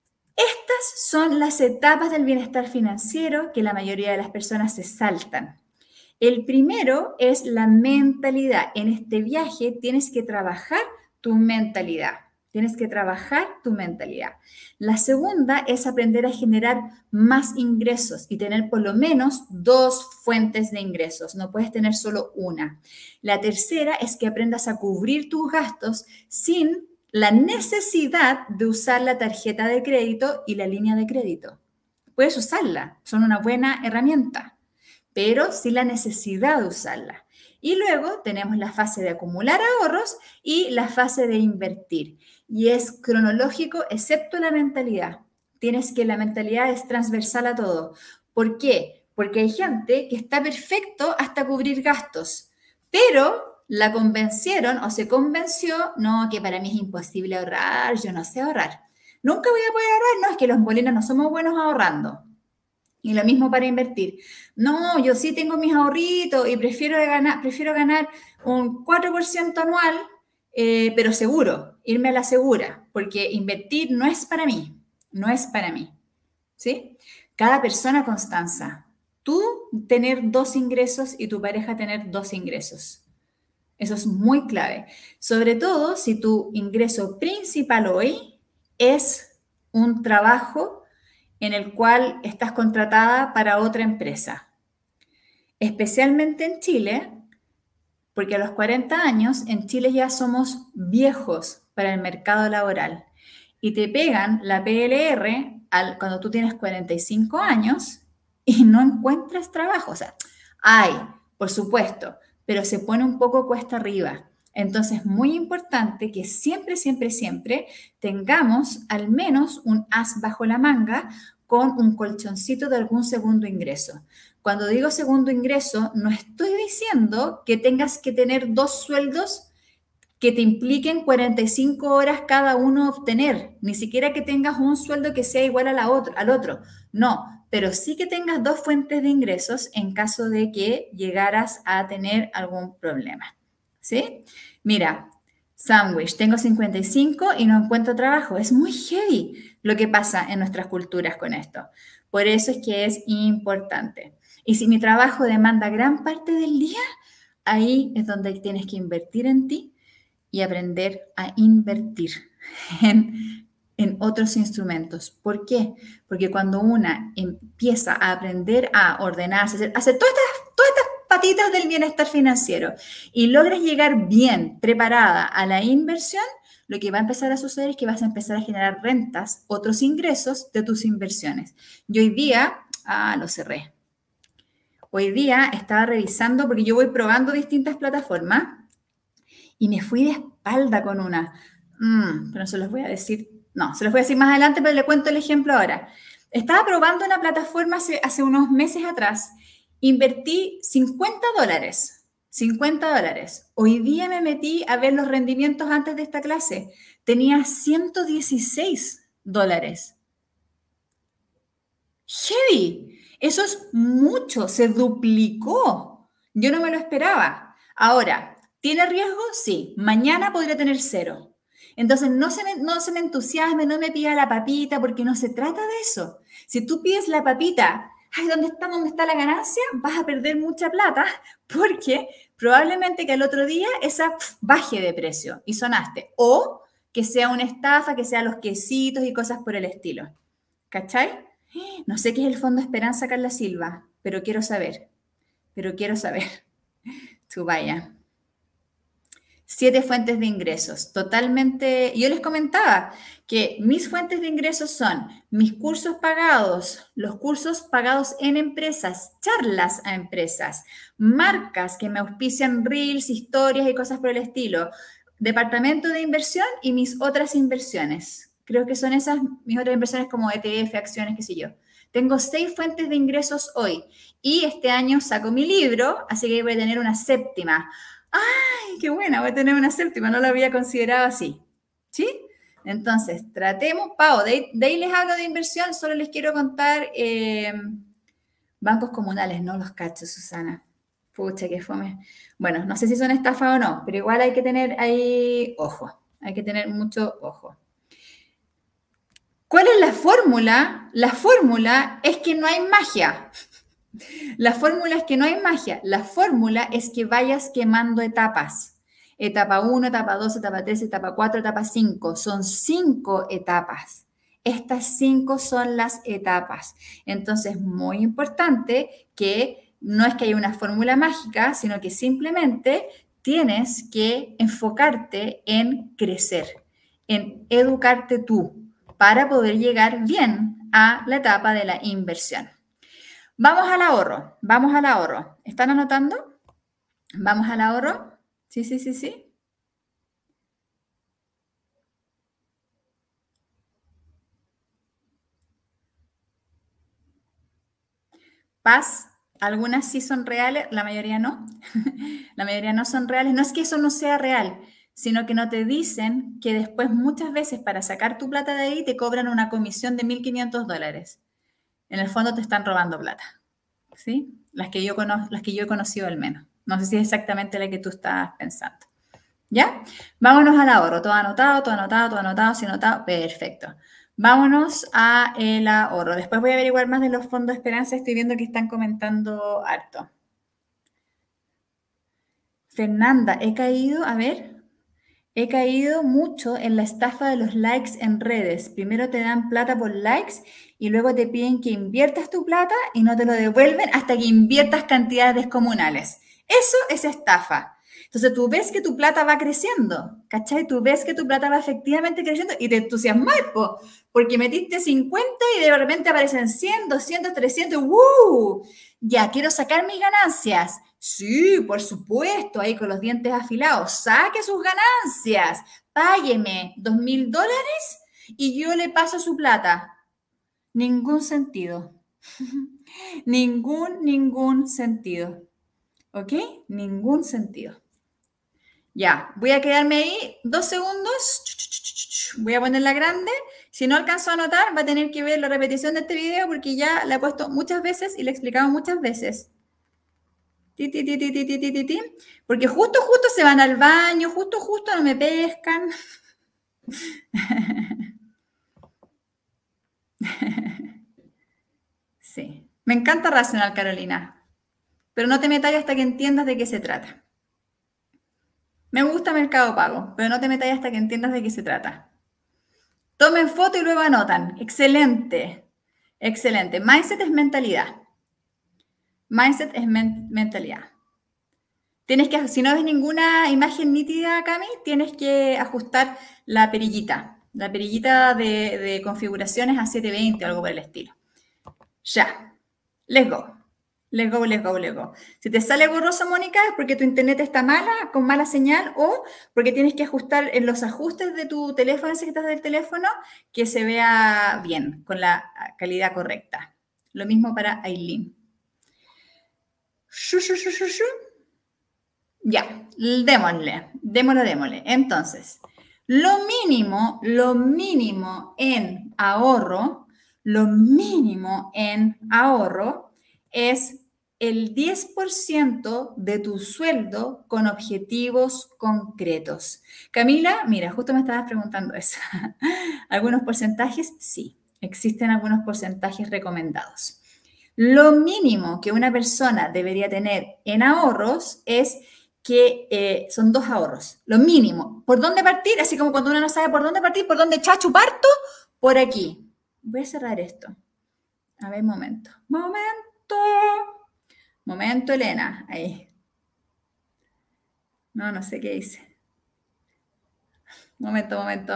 estas son las etapas del bienestar financiero que la mayoría de las personas se saltan. El primero es la mentalidad. En este viaje tienes que trabajar tu mentalidad. Tienes que trabajar tu mentalidad. La segunda es aprender a generar más ingresos y tener por lo menos dos fuentes de ingresos. No puedes tener solo una. La tercera es que aprendas a cubrir tus gastos sin la necesidad de usar la tarjeta de crédito y la línea de crédito. Puedes usarla, son una buena herramienta, pero sin la necesidad de usarla. Y luego tenemos la fase de acumular ahorros y la fase de invertir. Y es cronológico, excepto la mentalidad. Tienes que la mentalidad es transversal a todo. ¿Por qué? Porque hay gente que está perfecto hasta cubrir gastos, pero la convencieron o se convenció, no, que para mí es imposible ahorrar, yo no sé ahorrar. Nunca voy a poder ahorrar, no, es que los bolinos no somos buenos ahorrando. Y lo mismo para invertir. No, yo sí tengo mis ahorritos y prefiero ganar, prefiero ganar un cuatro por ciento anual, eh, pero seguro, irme a la segura, porque invertir no es para mí, no es para mí. ¿Sí? Cada persona, Constanza, tú tener dos ingresos y tu pareja tener dos ingresos. Eso es muy clave, sobre todo si tu ingreso principal hoy es un trabajo en el cual estás contratada para otra empresa. Especialmente en Chile, porque a los cuarenta años en Chile ya somos viejos para el mercado laboral y te pegan la P L R al, cuando tú tienes cuarenta y cinco años y no encuentras trabajo. O sea, hay, por supuesto, pero se pone un poco cuesta arriba. Entonces, muy importante que siempre, siempre, siempre tengamos al menos un as bajo la manga con un colchoncito de algún segundo ingreso. Cuando digo segundo ingreso, no estoy diciendo que tengas que tener dos sueldos que te impliquen cuarenta y cinco horas cada uno obtener, ni siquiera que tengas un sueldo que sea igual a la otro, al otro. No, pero sí que tengas dos fuentes de ingresos en caso de que llegaras a tener algún problema. ¿Sí? Mira, Sandwich, tengo cincuenta y cinco y no encuentro trabajo. Es muy heavy lo que pasa en nuestras culturas con esto. Por eso es que es importante. Y si mi trabajo demanda gran parte del día, ahí es donde tienes que invertir en ti y aprender a invertir en, en otros instrumentos. ¿Por qué? Porque cuando una empieza a aprender a ordenarse, hacer, hacer todas estas, todas estas patitas del bienestar financiero y logras llegar bien preparada a la inversión, lo que va a empezar a suceder es que vas a empezar a generar rentas, otros ingresos de tus inversiones. Y hoy día, ah, lo cerré. Hoy día estaba revisando, porque yo voy probando distintas plataformas, y me fui de espalda con una. Mm, pero se los voy a decir, no, se los voy a decir más adelante, pero le cuento el ejemplo ahora. Estaba probando una plataforma hace, hace unos meses atrás. Invertí cincuenta dólares. cincuenta dólares. Hoy día me metí a ver los rendimientos antes de esta clase. Tenía ciento dieciséis dólares. Heavy. Eso es mucho, se duplicó. Yo no me lo esperaba. Ahora, ¿tiene riesgo? Sí. Mañana podría tener cero. Entonces, no se me, no se me entusiasme, no me pida la papita, porque no se trata de eso. Si tú pides la papita, ay, ¿dónde está, dónde está la ganancia? Vas a perder mucha plata, porque probablemente que al otro día esa pf, baje de precio y sonaste. O que sea una estafa, que sean los quesitos y cosas por el estilo. ¿Cachai? No sé qué es el Fondo Esperanza, Carla Silva, pero quiero saber. Pero quiero saber. Tú vaya. Siete fuentes de ingresos. Totalmente. Yo les comentaba que mis fuentes de ingresos son mis cursos pagados, los cursos pagados en empresas, charlas a empresas, marcas que me auspician reels, historias y cosas por el estilo, departamento de inversión y mis otras inversiones. Creo que son esas mis otras inversiones como E T F, acciones, qué sé yo. Tengo seis fuentes de ingresos hoy y este año saco mi libro, así que voy a tener una séptima. ¡Ay, qué buena! Voy a tener una séptima, no la había considerado así. ¿Sí? Entonces, tratemos, Pau, de, de ahí les hablo de inversión, solo les quiero contar eh, bancos comunales, no los cachos, Susana. Pucha, qué fome. Bueno, no sé si son estafa o no, pero igual hay que tener ahí ojo, hay que tener mucho ojo. ¿Cuál es la fórmula? La fórmula es que no hay magia. La fórmula es que no hay magia. La fórmula es que vayas quemando etapas. Etapa uno, etapa dos, etapa tres, etapa cuatro, etapa cinco. Son cinco etapas. Estas cinco son las etapas. Entonces, muy importante que no es que haya una fórmula mágica, sino que simplemente tienes que enfocarte en crecer, en educarte tú, para poder llegar bien a la etapa de la inversión. Vamos al ahorro, vamos al ahorro. ¿Están anotando? ¿Vamos al ahorro? Sí, sí, sí, sí. Paz, algunas sí son reales, la mayoría no. La mayoría no son reales. No es que eso no sea real, sino que no te dicen que después muchas veces para sacar tu plata de ahí te cobran una comisión de mil quinientos dólares. En el fondo te están robando plata, ¿sí? Las que yo conozco, las que yo he conocido al menos. No sé si es exactamente la que tú estás pensando. ¿Ya? Vámonos al ahorro. Todo anotado, todo anotado, todo anotado, sí anotado. Perfecto. Vámonos a el ahorro. Después voy a averiguar más de los fondos de esperanza. Estoy viendo que están comentando harto. Fernanda, he caído, a ver, he caído mucho en la estafa de los likes en redes. Primero te dan plata por likes y luego te piden que inviertas tu plata y no te lo devuelven hasta que inviertas cantidades descomunales. Eso es estafa. Entonces tú ves que tu plata va creciendo, ¿cachai? Tú ves que tu plata va efectivamente creciendo y te entusiasmas, po, porque metiste cincuenta y de repente aparecen cien, doscientos, trescientos, ¡uh! Ya, quiero sacar mis ganancias. Sí, por supuesto, ahí con los dientes afilados. Saque sus ganancias, págueme dos mil dólares y yo le paso su plata. Ningún sentido. ningún, ningún sentido. ¿Ok? Ningún sentido. Ya, voy a quedarme ahí dos segundos. Voy a ponerla grande. Si no alcanzo a anotar, va a tener que ver la repetición de este video porque ya la he puesto muchas veces y la he explicado muchas veces. Ti, ti, ti, ti, ti, ti, ti, ti. Porque justo, justo se van al baño, justo, justo no me pescan. Sí. Me encanta Racional, Carolina. Pero no te metas hasta que entiendas de qué se trata. Me gusta Mercado Pago, pero no te metas hasta que entiendas de qué se trata. Tomen foto y luego anotan. Excelente. Excelente. Mindset es mentalidad. Mindset es men mentalidad. Tienes que, si no ves ninguna imagen nítida, Cami, tienes que ajustar la perillita. La perillita de, de configuraciones a setecientos veinte o algo por el estilo. Ya. Let's go. Let's go, let's go, let's go. Si te sale borroso, Mónica, es porque tu internet está mala, con mala señal, o porque tienes que ajustar en los ajustes de tu teléfono, ese que estás del teléfono, que se vea bien, con la calidad correcta. Lo mismo para Aileen. Shu, shu, shu, shu, shu. Ya, démosle, démosle, démosle. Entonces, lo mínimo, lo mínimo en ahorro, Lo mínimo en ahorro es el diez por ciento de tu sueldo con objetivos concretos. Camila, mira, justo me estabas preguntando eso. ¿Algunos porcentajes? Sí, existen algunos porcentajes recomendados. Lo mínimo que una persona debería tener en ahorros es que eh, son dos ahorros. Lo mínimo. ¿Por dónde partir? Así como cuando uno no sabe por dónde partir, ¿por dónde chachu parto? Por aquí. Voy a cerrar esto. A ver, momento. Momento. Momento, Elena. Ahí. No, no sé qué hice. Momento, momento.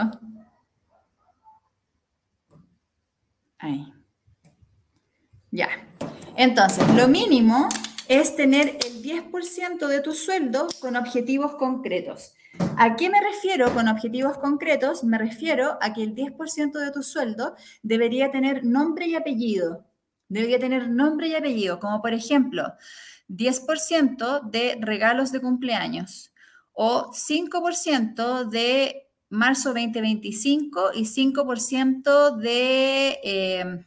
Ahí. Ya. Entonces, lo mínimo es tener el diez por ciento de tu sueldo con objetivos concretos. ¿A qué me refiero con objetivos concretos? Me refiero a que el diez por ciento de tu sueldo debería tener nombre y apellido. Debería tener nombre y apellido, como por ejemplo, diez por ciento de regalos de cumpleaños o cinco por ciento de marzo veinte veinticinco y cinco por ciento de, eh,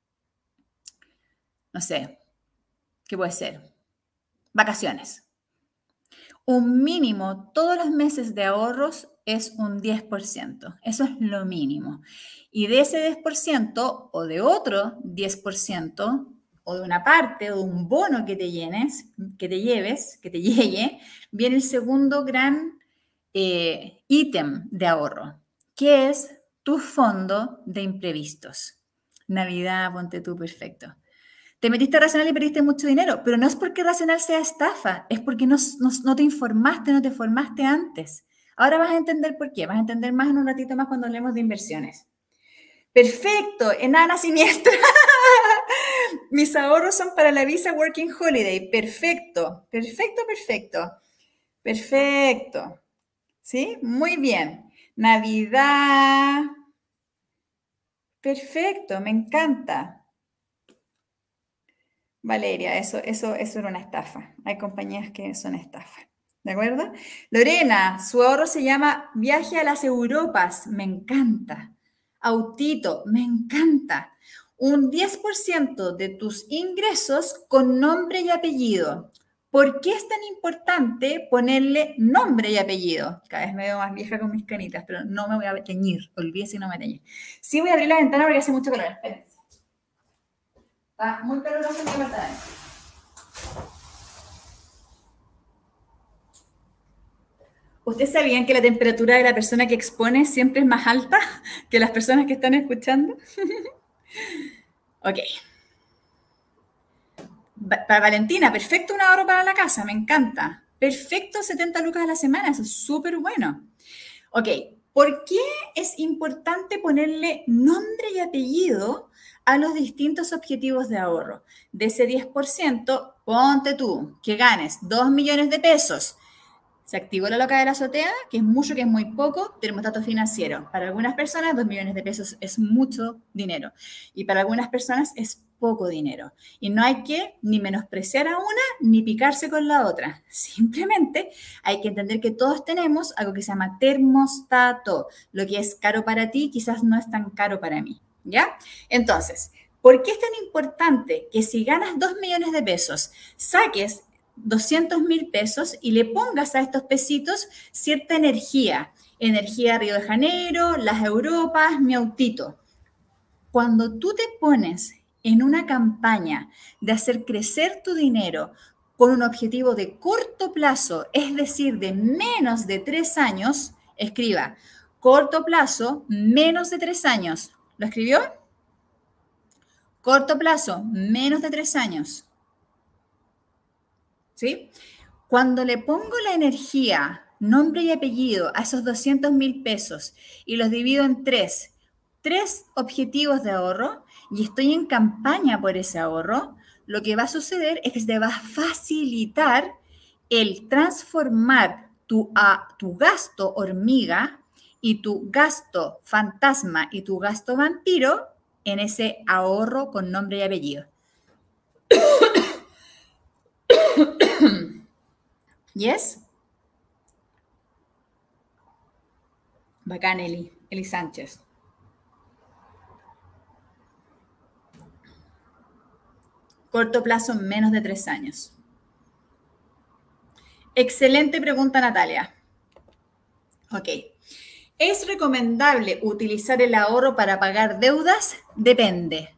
no sé, ¿qué puede ser? Vacaciones. Un mínimo todos los meses de ahorros es un diez por ciento. Eso es lo mínimo. Y de ese diez por ciento o de otro diez por ciento o de una parte o de un bono que te llenes, que te lleves, que te llegue, viene el segundo gran eh, ítem de ahorro, que es tu fondo de imprevistos. Navidad, ponte tú, perfecto. Te metiste a Racional y perdiste mucho dinero, pero no es porque Racional sea estafa, es porque no, no, no te informaste, no te formaste antes. Ahora vas a entender por qué, vas a entender más en un ratito más cuando hablemos de inversiones. Perfecto, enana siniestra. Mis ahorros son para la visa Working Holiday. Perfecto, perfecto, perfecto. Perfecto. ¿Sí? Muy bien. Navidad. Perfecto, me encanta. Valeria, eso, eso, eso era una estafa. Hay compañías que son estafas. ¿De acuerdo? Lorena, su ahorro se llama Viaje a las Europas. Me encanta. Autito, me encanta. Un diez por ciento de tus ingresos con nombre y apellido. ¿Por qué es tan importante ponerle nombre y apellido? Cada vez me veo más vieja con mis canitas, pero no me voy a teñir. Olvídese, no me teñir. Sí voy a abrir la ventana porque hace mucho calor. Espérense. Está muy caluroso en mi apartamento. ¿Ustedes sabían que la temperatura de la persona que expone siempre es más alta que las personas que están escuchando? Ok. Para Valentina, perfecto un ahorro para la casa, me encanta. Perfecto setenta lucas a la semana, eso es súper bueno. Ok, ¿por qué es importante ponerle nombre y apellido a los distintos objetivos de ahorro? De ese diez por ciento, ponte tú que ganes dos millones de pesos. Se activó la loca de la azotea, que es mucho, que es muy poco, termostato financiero. Para algunas personas, dos millones de pesos es mucho dinero. Y para algunas personas es poco dinero. Y no hay que ni menospreciar a una ni picarse con la otra. Simplemente hay que entender que todos tenemos algo que se llama termostato. Lo que es caro para ti quizás no es tan caro para mí. ¿Ya? Entonces, ¿por qué es tan importante que si ganas dos millones de pesos, saques doscientos mil pesos y le pongas a estos pesitos cierta energía? Energía Río de Janeiro, las Europas, mi autito. Cuando tú te pones en una campaña de hacer crecer tu dinero con un objetivo de corto plazo, es decir, de menos de tres años, escriba, corto plazo, menos de tres años. ¿Lo escribió? Corto plazo, menos de tres años. ¿Sí? Cuando le pongo la energía, nombre y apellido a esos doscientos mil pesos y los divido en tres, tres objetivos de ahorro y estoy en campaña por ese ahorro, lo que va a suceder es que se te va a facilitar el transformar tu, a, tu gasto hormiga y tu gasto fantasma y tu gasto vampiro en ese ahorro con nombre y apellido. ¿Yes? Bacán, Eli. Eli Sánchez. Corto plazo, menos de tres años. Excelente pregunta, Natalia. Ok. ¿Es recomendable utilizar el ahorro para pagar deudas? Depende.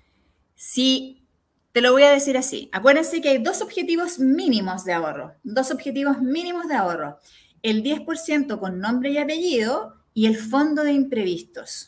Si, te lo voy a decir así. Acuérdense que hay dos objetivos mínimos de ahorro. Dos objetivos mínimos de ahorro. El diez por ciento con nombre y apellido y el fondo de imprevistos.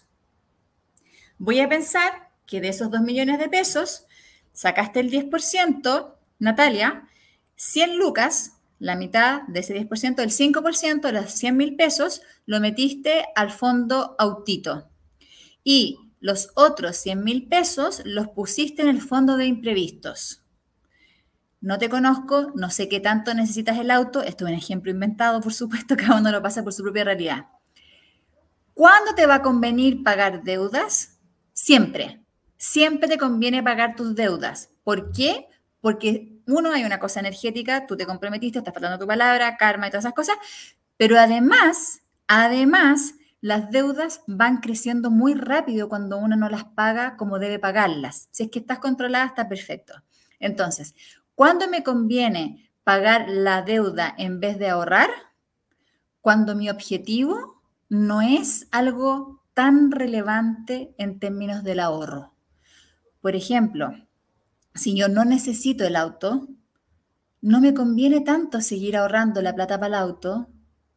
Voy a pensar que de esos dos millones de pesos, sacaste el diez por ciento, Natalia, cien lucas, la mitad de ese diez por ciento, el cinco por ciento de los cien mil pesos, lo metiste al fondo autito. Y los otros cien mil pesos los pusiste en el fondo de imprevistos. No te conozco, no sé qué tanto necesitas el auto. Esto es un ejemplo inventado, por supuesto, cada uno lo pasa por su propia realidad. ¿Cuándo te va a convenir pagar deudas? Siempre. Siempre te conviene pagar tus deudas. ¿Por qué? Porque, uno, hay una cosa energética, tú te comprometiste, estás faltando tu palabra, karma y todas esas cosas, pero además, además, las deudas van creciendo muy rápido cuando uno no las paga como debe pagarlas. Si es que estás controlada, está perfecto. Entonces, ¿cuándo me conviene pagar la deuda en vez de ahorrar? Cuando mi objetivo no es algo tan relevante en términos del ahorro. Por ejemplo, si yo no necesito el auto, no me conviene tanto seguir ahorrando la plata para el auto,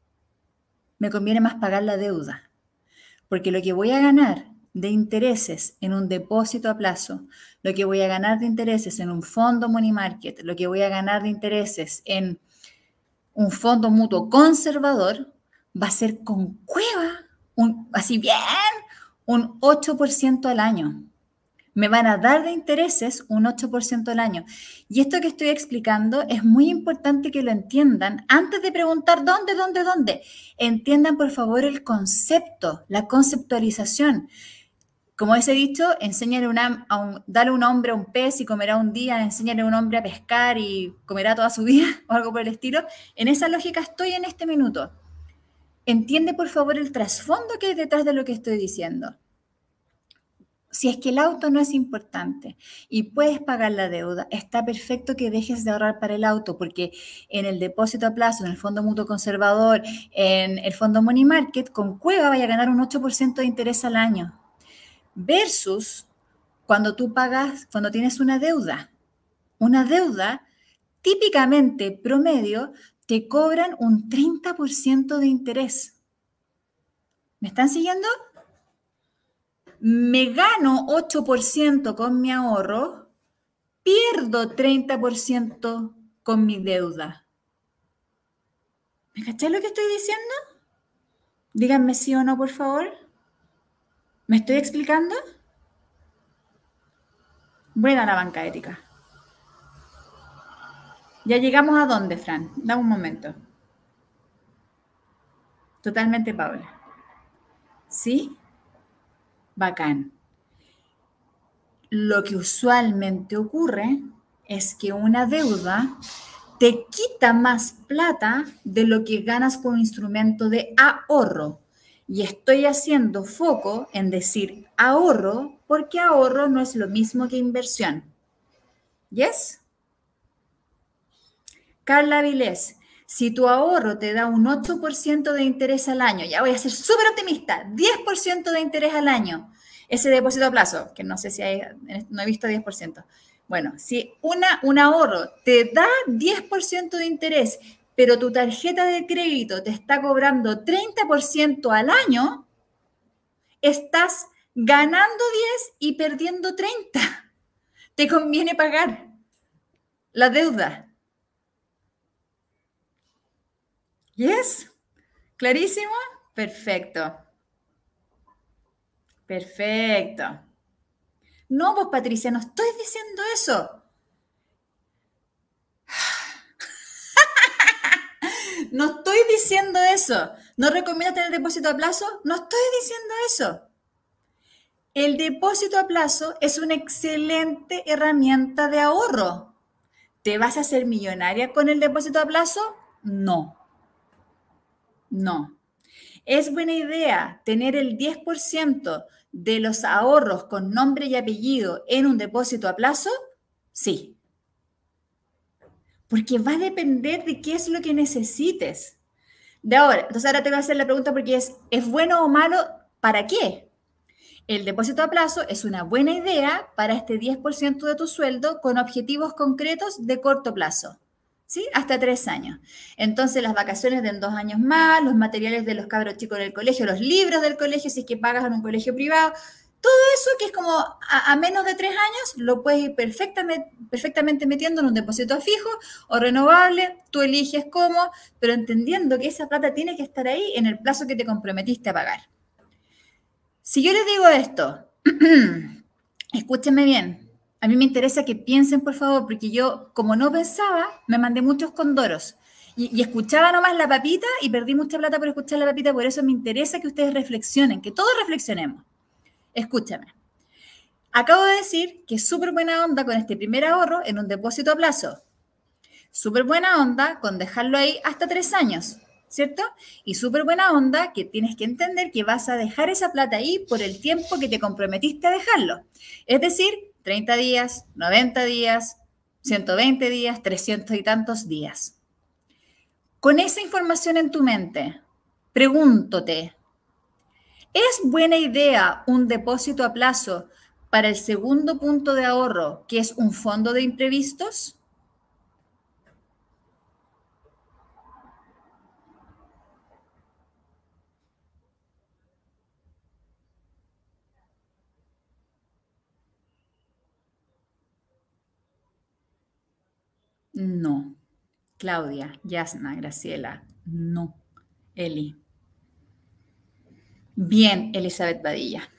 me conviene más pagar la deuda. Porque lo que voy a ganar de intereses en un depósito a plazo, lo que voy a ganar de intereses en un fondo money market, lo que voy a ganar de intereses en un fondo mutuo conservador, va a ser con cueva, un, así bien, un ocho por ciento al año. Me van a dar de intereses un ocho por ciento al año. Y esto que estoy explicando es muy importante que lo entiendan. Antes de preguntar dónde, dónde, dónde, entiendan por favor el concepto, la conceptualización. Como les he dicho, enséñale una, a un, dale a un hombre a un pez y comerá un día, enséñale a un hombre a pescar y comerá toda su vida o algo por el estilo. En esa lógica estoy en este minuto. Entiende por favor el trasfondo que hay detrás de lo que estoy diciendo. Si es que el auto no es importante y puedes pagar la deuda, está perfecto que dejes de ahorrar para el auto, porque en el depósito a plazo, en el fondo mutuo conservador, en el fondo money market, con cueva vaya a ganar un ocho por ciento de interés al año. Versus cuando tú pagas, cuando tienes una deuda. Una deuda, típicamente promedio, te cobran un treinta por ciento de interés. ¿Me están siguiendo? Me gano ocho por ciento con mi ahorro, pierdo treinta por ciento con mi deuda. ¿Me cachai lo que estoy diciendo? Díganme sí o no, por favor. ¿Me estoy explicando? Buena la banca ética. ¿Ya llegamos a dónde, Fran? Dame un momento. Totalmente, Paula. ¿Sí? Bacán. Lo que usualmente ocurre es que una deuda te quita más plata de lo que ganas con un instrumento de ahorro. Y estoy haciendo foco en decir ahorro porque ahorro no es lo mismo que inversión. ¿Yes? Carla Vilés, si tu ahorro te da un ocho por ciento de interés al año, ya voy a ser súper optimista, diez por ciento de interés al año, ese depósito a plazo, que no sé si hay, no he visto diez por ciento. Bueno, si una, un ahorro te da diez por ciento de interés, pero tu tarjeta de crédito te está cobrando treinta por ciento al año, estás ganando diez y perdiendo treinta. Te conviene pagar la deuda. ¿Yes? ¿Clarísimo? Perfecto. Perfecto. No, pues Patricia, no estoy diciendo eso. No estoy diciendo eso. ¿No recomiendo tener depósito a plazo? No estoy diciendo eso. El depósito a plazo es una excelente herramienta de ahorro. ¿Te vas a hacer millonaria con el depósito a plazo? No. No. ¿Es buena idea tener el diez por ciento de los ahorros con nombre y apellido en un depósito a plazo? Sí. Porque va a depender de qué es lo que necesites. De ahora, entonces ahora te voy a hacer la pregunta porque es, ¿es bueno o malo? ¿Para qué? El depósito a plazo es una buena idea para este diez por ciento de tu sueldo con objetivos concretos de corto plazo, ¿sí? Hasta tres años. Entonces, las vacaciones de en dos años más, los materiales de los cabros chicos del colegio, los libros del colegio, si es que pagas en un colegio privado, todo eso que es como a, a menos de tres años, lo puedes ir perfectamente, perfectamente metiendo en un depósito fijo o renovable, tú eliges cómo, pero entendiendo que esa plata tiene que estar ahí en el plazo que te comprometiste a pagar. Si yo les digo esto, escúchenme bien, a mí me interesa que piensen, por favor, porque yo, como no pensaba, me mandé muchos condoros y, y escuchaba nomás la papita y perdí mucha plata por escuchar la papita, por eso me interesa que ustedes reflexionen, que todos reflexionemos. Escúchame. Acabo de decir que es súper buena onda con este primer ahorro en un depósito a plazo. Súper buena onda con dejarlo ahí hasta tres años, ¿cierto? Y súper buena onda que tienes que entender que vas a dejar esa plata ahí por el tiempo que te comprometiste a dejarlo. Es decir, treinta días, noventa días, ciento veinte días, trescientos y tantos días. Con esa información en tu mente, pregúntate, ¿es buena idea un depósito a plazo para el segundo punto de ahorro, que es un fondo de imprevistos? No. Claudia, Yasna, Graciela, no. Eli. Bien, Elizabeth Badilla.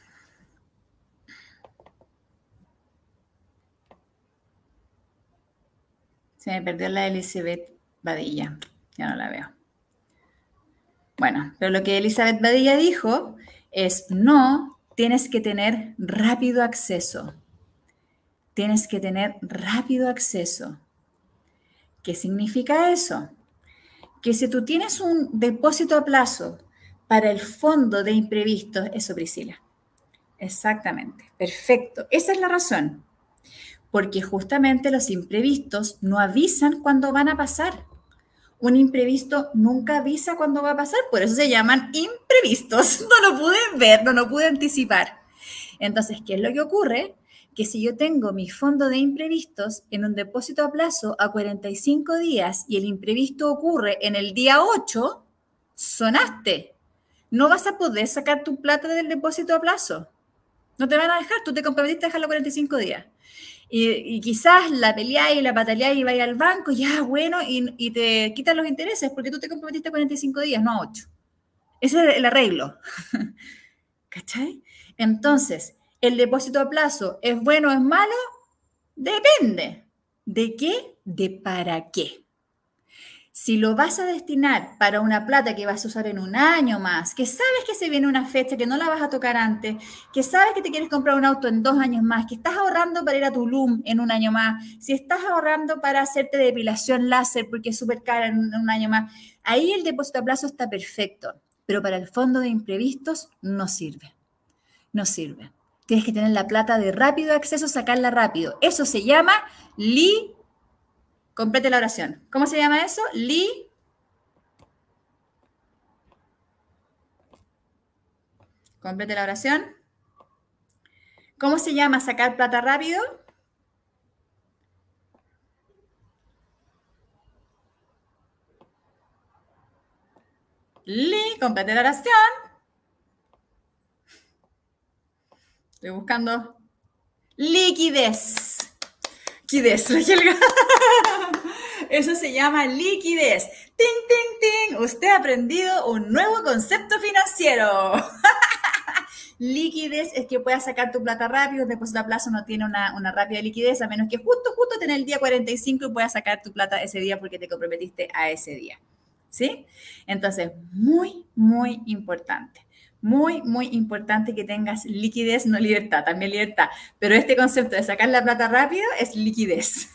Se me perdió la Elizabeth Badilla. Ya no la veo. Bueno, pero lo que Elizabeth Badilla dijo es, no, tienes que tener rápido acceso. Tienes que tener rápido acceso. ¿Qué significa eso? Que si tú tienes un depósito a plazo para el fondo de imprevistos, eso, Priscila. Exactamente, perfecto. Esa es la razón. Porque justamente los imprevistos no avisan cuándo van a pasar. Un imprevisto nunca avisa cuándo va a pasar, por eso se llaman imprevistos. No lo pude ver, no lo pude anticipar. Entonces, ¿qué es lo que ocurre? Que si yo tengo mi fondo de imprevistos en un depósito a plazo a cuarenta y cinco días y el imprevisto ocurre en el día ocho, sonaste. No vas a poder sacar tu plata del depósito a plazo. No te van a dejar, tú te comprometiste a dejarlo cuarenta y cinco días. Y, y quizás la peleáis y la pataleáis y vais al banco, ya, bueno, y, y te quitan los intereses porque tú te comprometiste a cuarenta y cinco días, no a ocho. Ese es el arreglo. ¿Cachai? Entonces, ¿el depósito a plazo es bueno o es malo? Depende. ¿De qué? De para qué. Si lo vas a destinar para una plata que vas a usar en un año más, que sabes que se viene una fecha que no la vas a tocar antes, que sabes que te quieres comprar un auto en dos años más, que estás ahorrando para ir a Tulum en un año más, si estás ahorrando para hacerte depilación láser porque es súper cara en un, en un año más, ahí el depósito a plazo está perfecto, pero para el fondo de imprevistos no sirve. No sirve. Tienes que tener la plata de rápido acceso, sacarla rápido. Eso se llama li... Complete la oración. ¿Cómo se llama eso? Li... Complete la oración. ¿Cómo se llama sacar plata rápido? Li... Complete la oración. Estoy buscando. Liquidez. Liquidez, Helga. Eso se llama liquidez. ¡Ting, ting, ting! Usted ha aprendido un nuevo concepto financiero. Liquidez es que puedas sacar tu plata rápido. El depósito a plazo no tiene una, una rápida liquidez, a menos que justo, justo tenés el día cuarenta y cinco y puedas sacar tu plata ese día porque te comprometiste a ese día. ¿Sí? Entonces, muy, muy importante. Muy, muy importante que tengas liquidez, no libertad, también libertad. Pero este concepto de sacar la plata rápido es liquidez.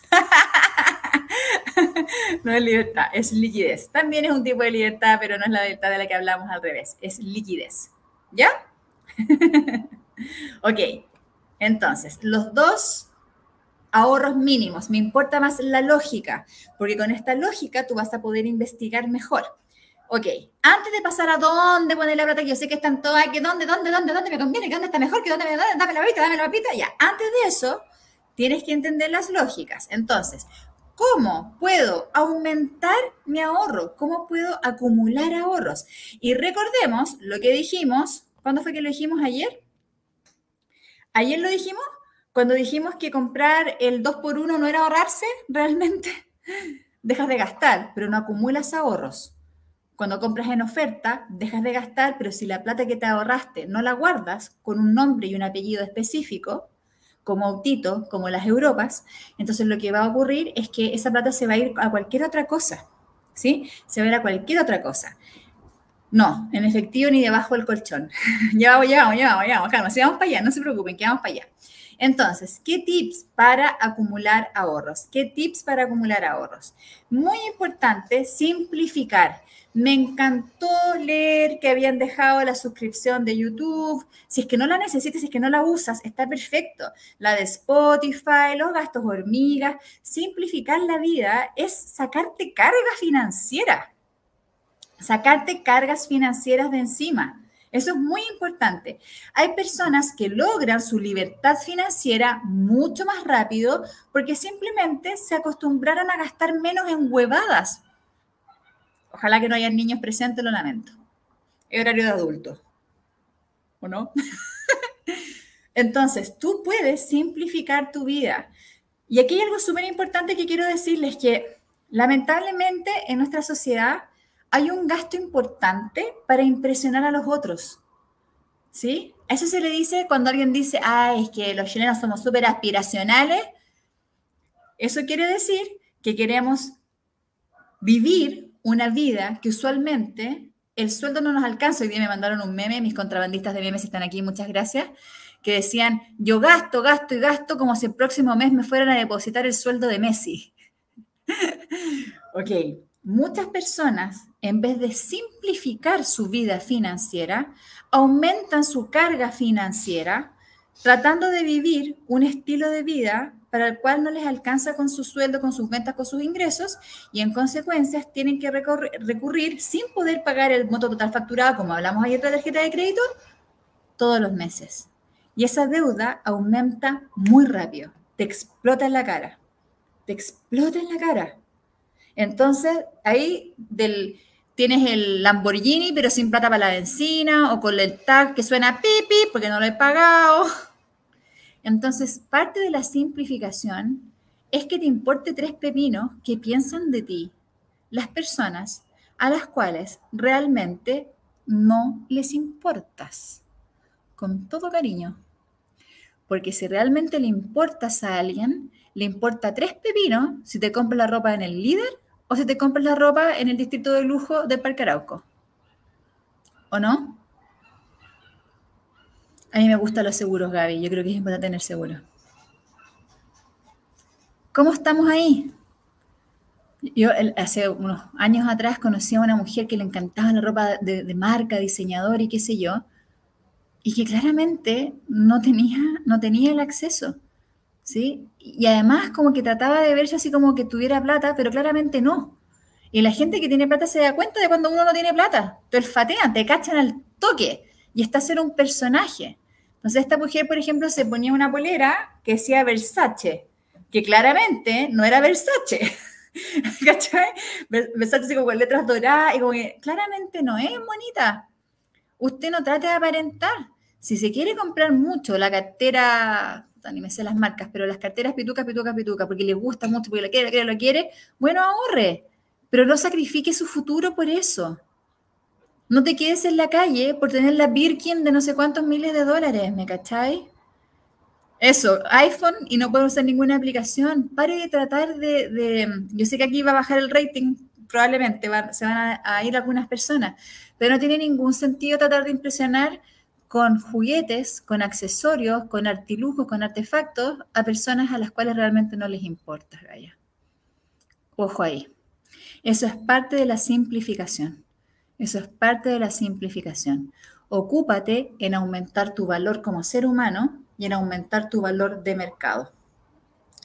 No es libertad, es liquidez. También es un tipo de libertad, pero no es la libertad de la que hablamos al revés. Es liquidez. ¿Ya? Ok. Entonces, los dos ahorros mínimos. Me importa más la lógica, porque con esta lógica tú vas a poder investigar mejor. Ok, antes de pasar a dónde poner la plata, que yo sé que están todas, que dónde, dónde, dónde, dónde me conviene, que dónde está mejor, que dónde me dónde, dame la papita, dame la papita, ya. Antes de eso, tienes que entender las lógicas. Entonces, ¿cómo puedo aumentar mi ahorro? ¿Cómo puedo acumular ahorros? Y recordemos lo que dijimos, ¿cuándo fue que lo dijimos ayer? ¿Ayer lo dijimos? Cuando dijimos que comprar el dos por uno no era ahorrarse, realmente dejas de gastar, pero no acumulas ahorros. Cuando compras en oferta, dejas de gastar, pero si la plata que te ahorraste no la guardas con un nombre y un apellido específico, como autito, como las Europas, entonces lo que va a ocurrir es que esa plata se va a ir a cualquier otra cosa, ¿sí? Se va a ir a cualquier otra cosa. No, en efectivo ni debajo del colchón. ya vamos, ya vamos, ya vamos, ya vamos, calma, si vamos para allá, no se preocupen, que vamos para allá. Entonces, ¿qué tips para acumular ahorros? ¿Qué tips para acumular ahorros? Muy importante, simplificar. Me encantó leer que habían dejado la suscripción de YouTube. Si es que no la necesitas, si es que no la usas, está perfecto. La de Spotify, los gastos hormigas. Simplificar la vida es sacarte carga financiera. Sacarte cargas financieras de encima. Eso es muy importante. Hay personas que logran su libertad financiera mucho más rápido porque simplemente se acostumbraron a gastar menos en huevadas. Ojalá que no hayan niños presentes, lo lamento. Es horario de adultos. ¿O no? Entonces, tú puedes simplificar tu vida. Y aquí hay algo súper importante que quiero decirles, que lamentablemente en nuestra sociedad hay un gasto importante para impresionar a los otros, ¿sí? Eso se le dice cuando alguien dice, ah, es que los chilenos somos súper aspiracionales. Eso quiere decir que queremos vivir una vida que usualmente el sueldo no nos alcanza. Hoy día me mandaron un meme, mis contrabandistas de memes están aquí, muchas gracias, que decían, yo gasto, gasto y gasto como si el próximo mes me fueran a depositar el sueldo de Messi. Ok. Muchas personas, en vez de simplificar su vida financiera, aumentan su carga financiera tratando de vivir un estilo de vida para el cual no les alcanza con su sueldo, con sus ventas, con sus ingresos, y en consecuencia tienen que recurrir, recurrir sin poder pagar el monto total facturado, como hablamos ayer de la tarjeta de crédito, todos los meses. Y esa deuda aumenta muy rápido, te explota en la cara, te explota en la cara. Entonces, ahí del, tienes el Lamborghini, pero sin plata para la benzina, o con el tag que suena pipi porque no lo he pagado. Entonces, parte de la simplificación es que te importe tres pepinos que piensan de ti las personas a las cuales realmente no les importas. Con todo cariño. Porque si realmente le importas a alguien, le importa tres pepinos si te compras la ropa en el Líder o si te compras la ropa en el distrito de lujo de Parque Arauco. ¿O no? A mí me gustan los seguros, Gaby. Yo creo que es importante tener seguros. ¿Cómo estamos ahí? Yo hace unos años atrás conocí a una mujer que le encantaba la ropa de, de marca, diseñador y qué sé yo, y que claramente no tenía, no tenía el acceso, ¿sí? Y además como que trataba de verse así como que tuviera plata, pero claramente no. Y la gente que tiene plata se da cuenta de cuando uno no tiene plata. Te olfatean, te cachan al toque y está a ser un personaje. Entonces esta mujer, por ejemplo, se ponía una polera que decía Versace, que claramente no era Versace. ¿Cachai? Versace así como con letras doradas y como que claramente no es bonita. Usted no trate de aparentar. Si se quiere comprar mucho la cartera, ni me sé las marcas, pero las carteras pitucas, pitucas, pitucas, porque le gusta mucho, porque la quiere, la quiere, la quiere, bueno, ahorre, pero no sacrifique su futuro por eso. No te quedes en la calle por tener la Birkin de no sé cuántos miles de dólares, ¿me cachai? Eso, iPhone y no puedo usar ninguna aplicación. Pare de tratar de, de... Yo sé que aquí va a bajar el rating, probablemente va, se van a, a ir algunas personas, pero no tiene ningún sentido tratar de impresionar con juguetes, con accesorios, con artilujos, con artefactos a personas a las cuales realmente no les importa, Gaya. Ojo ahí. Eso es parte de la simplificación. Eso es parte de la simplificación. Ocúpate en aumentar tu valor como ser humano y en aumentar tu valor de mercado.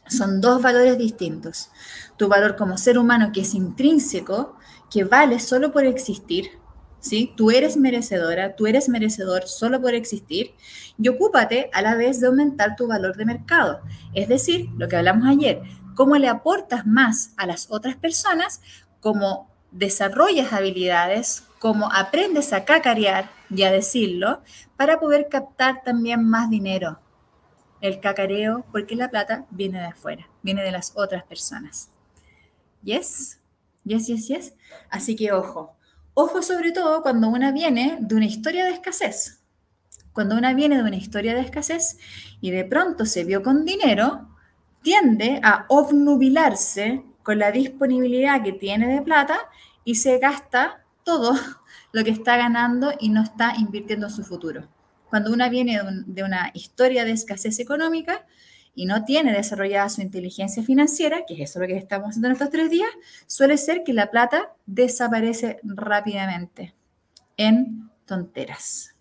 Son dos valores distintos. Tu valor como ser humano, que es intrínseco, que vale solo por existir, ¿sí? Tú eres merecedora, tú eres merecedor solo por existir, y ocúpate a la vez de aumentar tu valor de mercado. Es decir, lo que hablamos ayer, cómo le aportas más a las otras personas, cómo desarrollas habilidades, cómo aprendes a cacarear y a decirlo, para poder captar también más dinero. El cacareo, porque la plata viene de afuera, viene de las otras personas. Yes, yes, yes, yes. Así que ojo, ojo sobre todo cuando una viene de una historia de escasez. Cuando una viene de una historia de escasez y de pronto se vio con dinero, tiende a obnubilarse con la disponibilidad que tiene de plata y se gasta todo lo que está ganando y no está invirtiendo en su futuro. Cuando una viene de, un, de una historia de escasez económica y no tiene desarrollada su inteligencia financiera, que es eso lo que estamos haciendo en estos tres días, suele ser que la plata desaparece rápidamente en tonteras.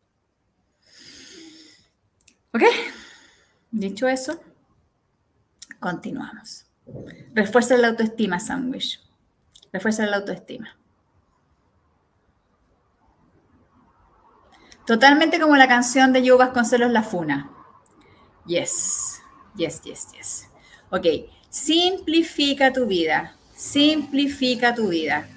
¿Ok? Dicho eso, continuamos. Refuerza la autoestima, Sandwich. Refuerza la autoestima. Totalmente como la canción de Joe Vasconcelos, La Funa. Yes, yes, yes, yes. Ok, simplifica tu vida. Simplifica tu vida.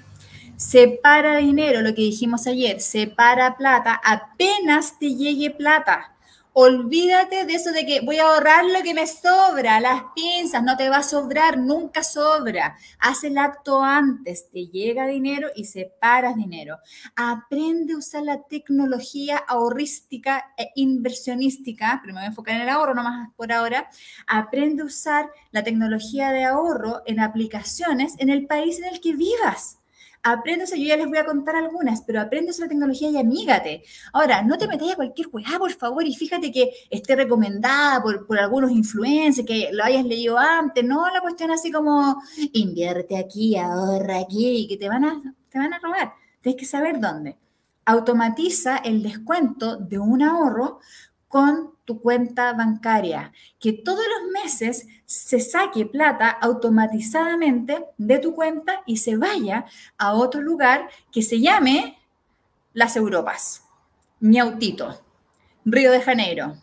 Separa dinero, lo que dijimos ayer. Separa plata apenas te llegue plata. Olvídate de eso de que voy a ahorrar lo que me sobra, las pinzas, no te va a sobrar, nunca sobra. Haz el acto antes, te llega dinero y separas dinero. Aprende a usar la tecnología ahorrística e inversionística, pero me voy a enfocar en el ahorro nomás por ahora. Aprende a usar la tecnología de ahorro en aplicaciones en el país en el que vivas. Aprende, yo ya les voy a contar algunas, pero aprende la tecnología y amígate. Ahora, no te metas a cualquier weá, por favor, y fíjate que esté recomendada por, por algunos influencers, que lo hayas leído antes, no la cuestión así como invierte aquí, ahorra aquí, y que te van a, te van a robar. Tienes que saber dónde. Automatiza el descuento de un ahorro con tu cuenta bancaria, que todos los meses se saque plata automatizadamente de tu cuenta y se vaya a otro lugar que se llame las Europas, mi autito, Río de Janeiro,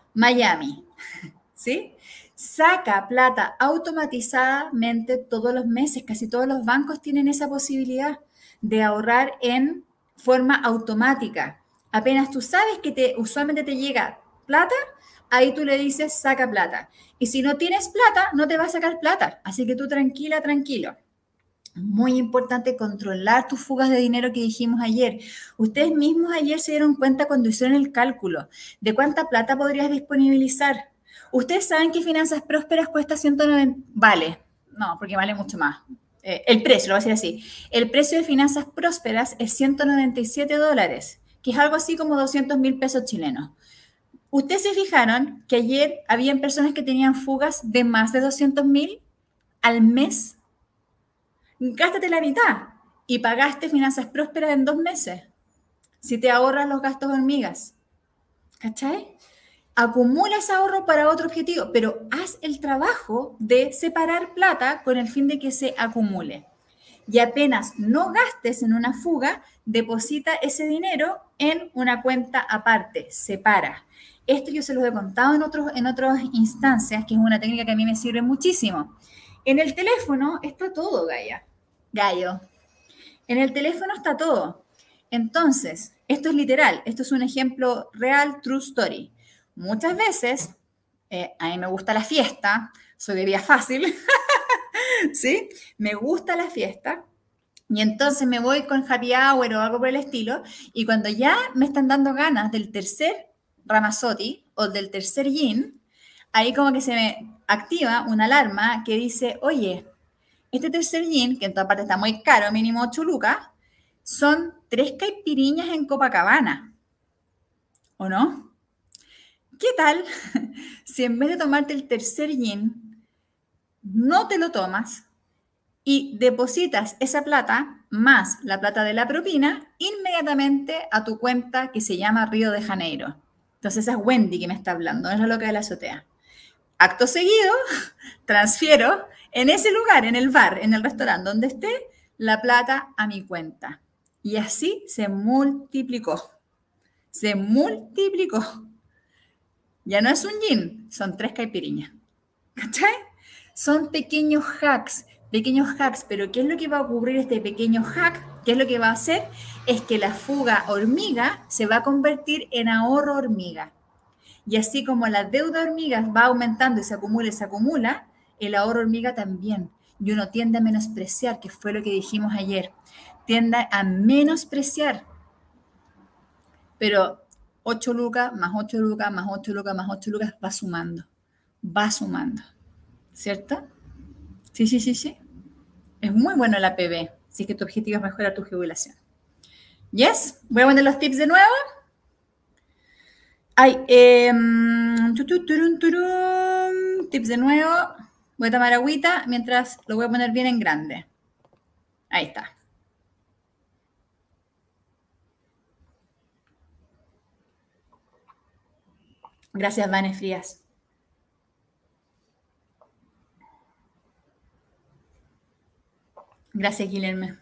Miami, ¿sí? Saca plata automatizadamente todos los meses, casi todos los bancos tienen esa posibilidad de ahorrar en forma automática. Apenas tú sabes que te, usualmente te llega plata, ahí tú le dices saca plata. Y si no tienes plata, no te va a sacar plata. Así que tú tranquila, tranquilo. Muy importante controlar tus fugas de dinero que dijimos ayer. Ustedes mismos ayer se dieron cuenta cuando hicieron el cálculo de cuánta plata podrías disponibilizar. Ustedes saben que Finanzas Prósperas cuesta ciento noventa, vale, no, porque vale mucho más. Eh, el precio, lo voy a decir así. El precio de Finanzas Prósperas es ciento noventa y siete dólares, que es algo así como doscientos mil pesos chilenos. ¿Ustedes se fijaron que ayer habían personas que tenían fugas de más de doscientos mil al mes? Gástate la mitad y pagaste Finanzas Prósperas en dos meses. Si te ahorras los gastos hormigas. ¿Cachai? Acumula ese ahorro para otro objetivo, pero haz el trabajo de separar plata con el fin de que se acumule. Y apenas no gastes en una fuga, deposita ese dinero en una cuenta aparte, separa. Esto yo se los he contado en, otros, en otras instancias, que es una técnica que a mí me sirve muchísimo. En el teléfono está todo, Gaia. Gallo. En el teléfono está todo. Entonces, esto es literal. Esto es un ejemplo real, true story. Muchas veces, eh, a mí me gusta la fiesta, soy de vía fácil, ¿sí? Me gusta la fiesta. Y entonces me voy con happy hour o algo por el estilo. Y cuando ya me están dando ganas del tercer Ramazotti o del tercer gin, ahí como que se me activa una alarma que dice, oye, este tercer gin, que en toda parte está muy caro, mínimo ocho lucas, son tres caipiriñas en Copacabana. ¿O no? ¿Qué tal si en vez de tomarte el tercer gin, no te lo tomas y depositas esa plata más la plata de la propina inmediatamente a tu cuenta que se llama Río de Janeiro? Entonces esa es Wendy que me está hablando, no es la loca de la azotea. Acto seguido, transfiero en ese lugar, en el bar, en el restaurante donde esté, la plata a mi cuenta. Y así se multiplicó. Se multiplicó. Ya no es un gin, son tres caipiriñas. ¿Cachai? Son pequeños hacks, pequeños hacks, pero ¿qué es lo que va a ocurrir este pequeño hack? ¿Qué es lo que va a hacer? Es que la fuga hormiga se va a convertir en ahorro hormiga. Y así como la deuda hormiga va aumentando y se acumula y se acumula, el ahorro hormiga también. Y uno tiende a menospreciar, que fue lo que dijimos ayer. Tiende a menospreciar. Pero ocho lucas, más ocho lucas, más ocho lucas, más ocho lucas, va sumando. Va sumando. ¿Cierto? Sí, sí, sí, sí. Es muy bueno el A P B, si es que tu objetivo es mejorar tu jubilación. ¿Yes? Voy a poner los tips de nuevo. Ay, eh, turun, turun, tips de nuevo. Voy a tomar agüita mientras lo voy a poner bien en grande. Ahí está. Gracias, Vane Frías. Gracias, Guilherme.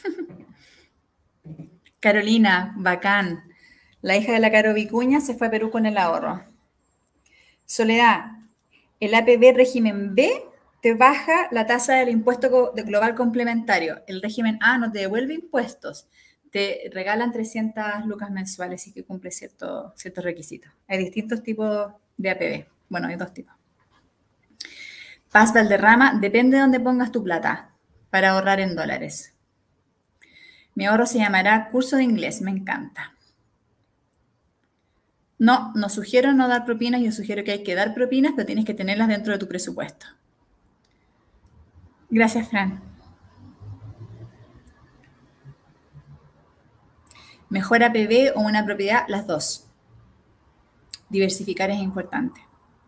Carolina, bacán. La hija de la Caro Vicuña se fue a Perú con el ahorro. Soledad, el A P B régimen B te baja la tasa del impuesto global complementario. El régimen A no te devuelve impuestos. Te regalan trescientas lucas mensuales y que cumple cierto, ciertos requisitos. Hay distintos tipos de A P B. Bueno, hay dos tipos. Paz Valderrama, depende de dónde pongas tu plata para ahorrar en dólares. Mi ahorro se llamará curso de inglés, me encanta. No, no sugiero no dar propinas, yo sugiero que hay que dar propinas, pero tienes que tenerlas dentro de tu presupuesto. Gracias, Fran. Mejor A P B o una propiedad, las dos. Diversificar es importante.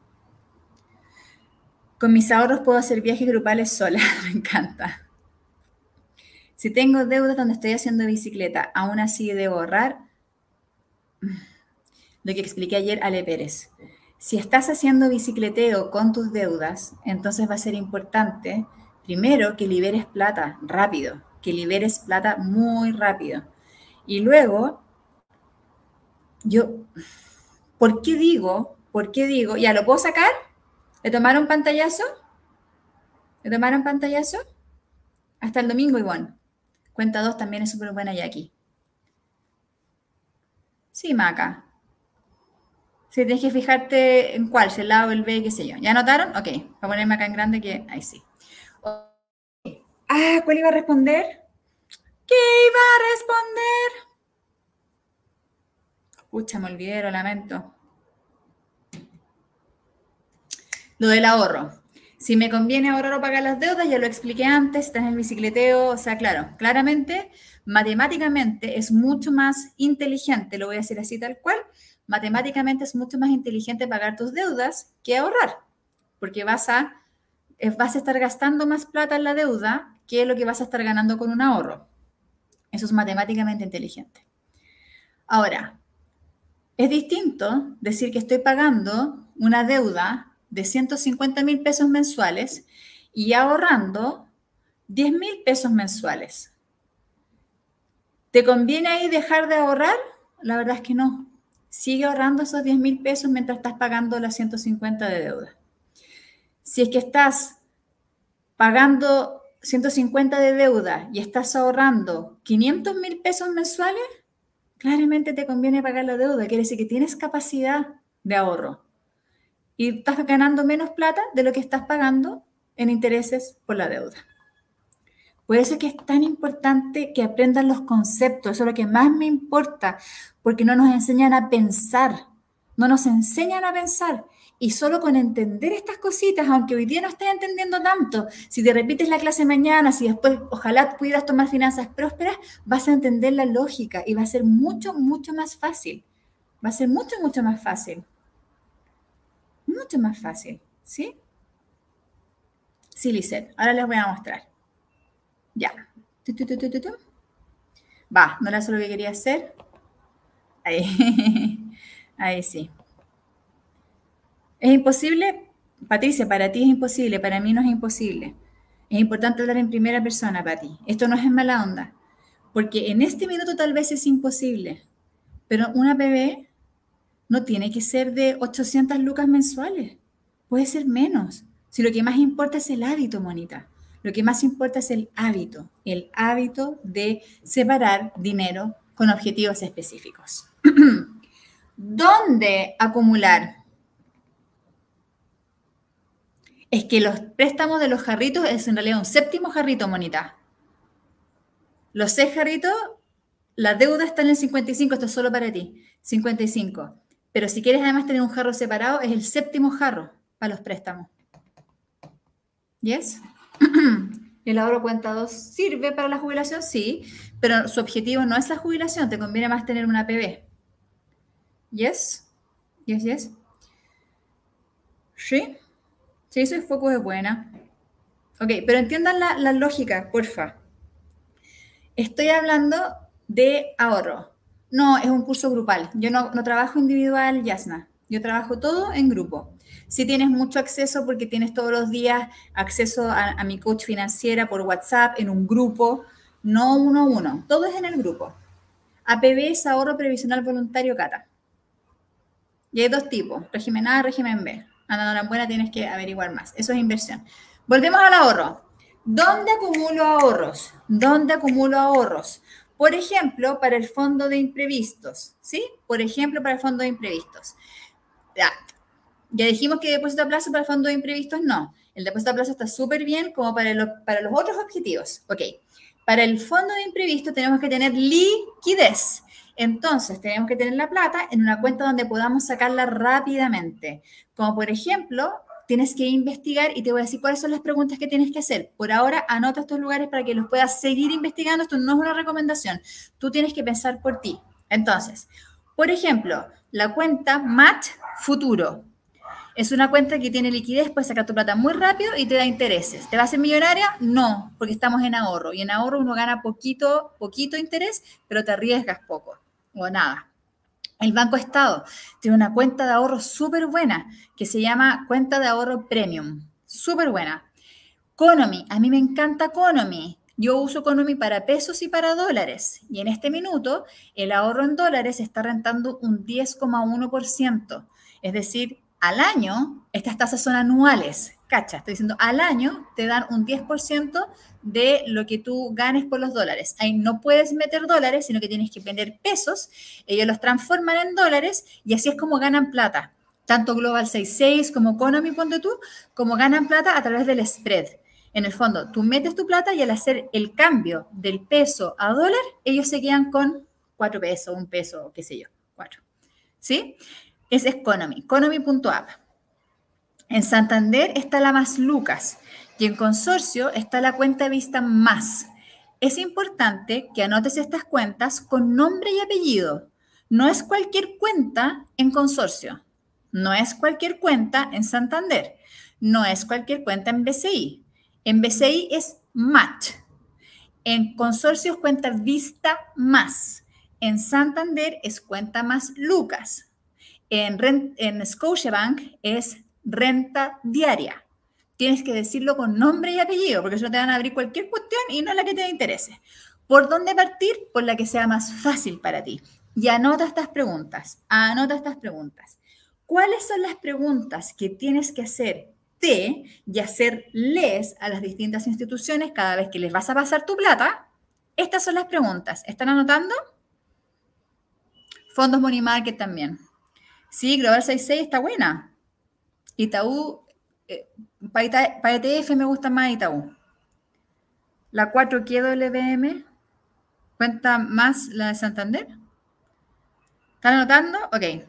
Con mis ahorros puedo hacer viajes grupales sola, me encanta. Si tengo deudas donde estoy haciendo bicicleta, aún así debo ahorrar. Lo que expliqué ayer a Ale Pérez. Si estás haciendo bicicleteo con tus deudas, entonces va a ser importante, primero, que liberes plata rápido, que liberes plata muy rápido. Y luego, yo, ¿por qué digo? ¿Por qué digo? ¿Ya lo puedo sacar? ¿Le tomaron pantallazo? ¿Le tomaron pantallazo? Hasta el domingo, Ivonne. Cuenta dos también es súper buena, Jackie. Sí, Maca. Sí, tienes que fijarte en cuál, si el A o el B, qué sé yo. ¿Ya anotaron? Ok, voy a ponerme acá en grande que ahí sí. Okay. Ah, ¿cuál iba a responder? ¿Qué iba a responder? Pucha, me olvidé, lo lamento. Lo del ahorro. Si me conviene ahorrar o pagar las deudas, ya lo expliqué antes, está en el bicicleteo, o sea, claro, claramente, matemáticamente es mucho más inteligente, lo voy a decir así tal cual, matemáticamente es mucho más inteligente pagar tus deudas que ahorrar, porque vas a, vas a estar gastando más plata en la deuda que lo que vas a estar ganando con un ahorro. Eso es matemáticamente inteligente. Ahora, es distinto decir que estoy pagando una deuda de ciento cincuenta mil pesos mensuales y ahorrando diez mil pesos mensuales. ¿Te conviene ahí dejar de ahorrar? La verdad es que no. Sigue ahorrando esos diez mil pesos mientras estás pagando las ciento cincuenta de deuda. Si es que estás pagando ciento cincuenta de deuda y estás ahorrando quinientos mil pesos mensuales, claramente te conviene pagar la deuda. Quiere decir que tienes capacidad de ahorro y estás ganando menos plata de lo que estás pagando en intereses por la deuda. Por eso es que es tan importante que aprendan los conceptos, eso es lo que más me importa, porque no nos enseñan a pensar, no nos enseñan a pensar. Y solo con entender estas cositas, aunque hoy día no estés entendiendo tanto, si te repites la clase mañana, si después ojalá pudieras tomar finanzas prósperas, vas a entender la lógica y va a ser mucho, mucho más fácil. Va a ser mucho, mucho más fácil. Mucho más fácil, ¿sí? Sí, Lisette, ahora les voy a mostrar. Ya. Va, no era eso lo que quería hacer. Ahí. Ahí sí. Es imposible Patricia, para ti es imposible, para mí no es imposible. Es importante hablar en primera persona, Pati. Esto no es en mala onda, porque en este minuto tal vez es imposible, pero una P B no tiene que ser de ochocientas lucas mensuales, puede ser menos. Si lo que más importa es el hábito, monita, lo que más importa es el hábito, el hábito de separar dinero con objetivos específicos. ¿Dónde acumular? Es que los préstamos de los jarritos es en realidad un séptimo jarrito, monita. Los seis jarritos, la deuda está en el cincuenta y cinco, esto es solo para ti, cincuenta y cinco. Pero si quieres además tener un jarro separado, es el séptimo jarro para los préstamos. ¿Yes? ¿El ahorro cuenta dos sirve para la jubilación? Sí, pero su objetivo no es la jubilación, te conviene más tener una P B. ¿Yes? ¿Yes, yes? ¿Sí? Sí, su foco es buena. Ok, pero entiendan la, la lógica, porfa. Estoy hablando de ahorro. No, es un curso grupal. Yo no, no trabajo individual, Yasna. Yo trabajo todo en grupo. Si tienes mucho acceso, porque tienes todos los días acceso a, a mi coach financiera por WhatsApp, en un grupo, no uno a uno. Todo es en el grupo. A P B es ahorro previsional voluntario, Cata. Y hay dos tipos, régimen A, régimen B. Ana Norambuena, tienes que averiguar más. Eso es inversión. Volvemos al ahorro. ¿Dónde acumulo ahorros? ¿Dónde acumulo ahorros? Por ejemplo, para el fondo de imprevistos, ¿sí? Por ejemplo, para el fondo de imprevistos. Ya, ya dijimos que depósito a plazo para el fondo de imprevistos, no. El depósito a plazo está súper bien como para, lo, para los otros objetivos. Ok. Para el fondo de imprevistos tenemos que tener liquidez. Entonces, tenemos que tener la plata en una cuenta donde podamos sacarla rápidamente. Como por ejemplo, tienes que investigar y te voy a decir cuáles son las preguntas que tienes que hacer. Por ahora, anota estos lugares para que los puedas seguir investigando. Esto no es una recomendación. Tú tienes que pensar por ti. Entonces, por ejemplo, la cuenta M A T Futuro. Es una cuenta que tiene liquidez, puedes sacar tu plata muy rápido y te da intereses. ¿Te va a hacer millonaria? No, porque estamos en ahorro. Y en ahorro uno gana poquito, poquito interés, pero te arriesgas poco o nada. El Banco Estado tiene una cuenta de ahorro súper buena que se llama cuenta de ahorro premium. Súper buena. Economy, a mí me encanta Economy. Yo uso Economy para pesos y para dólares. Y en este minuto el ahorro en dólares está rentando un diez coma uno por ciento. Es decir, al año, estas tasas son anuales. Cacha, estoy diciendo, al año te dan un diez por ciento de lo que tú ganes por los dólares. Ahí no puedes meter dólares, sino que tienes que vender pesos. Ellos los transforman en dólares y así es como ganan plata. Tanto Global sesenta y seis como Economy, ponte tú, como ganan plata a través del spread. En el fondo, tú metes tu plata y al hacer el cambio del peso a dólar, ellos se quedan con cuatro pesos, un peso, qué sé yo, cuatro. ¿Sí? Es Economy, economy punto app. En Santander está la Más Lucas y en Consorcio está la cuenta Vista Más. Es importante que anotes estas cuentas con nombre y apellido. No es cualquier cuenta en Consorcio, no es cualquier cuenta en Santander, no es cualquier cuenta en B C I. En B C I es M A T. En Consorcio es cuenta Vista Más. En Santander es cuenta Más Lucas. En, rent, en Scotiabank es renta diaria. Tienes que decirlo con nombre y apellido, porque si no te van a abrir cualquier cuestión y no la que te interese. ¿Por dónde partir? Por la que sea más fácil para ti. Y anota estas preguntas. Anota estas preguntas. ¿Cuáles son las preguntas que tienes que hacerte y hacerles a las distintas instituciones cada vez que les vas a pasar tu plata? Estas son las preguntas. ¿Están anotando? Fondos Money Market también. Sí, Global sesenta y seis está buena. Itaú, eh, para E T F me gusta más Itaú. La cuatro Q W M, ¿cuenta más la de Santander? ¿Están anotando? Ok.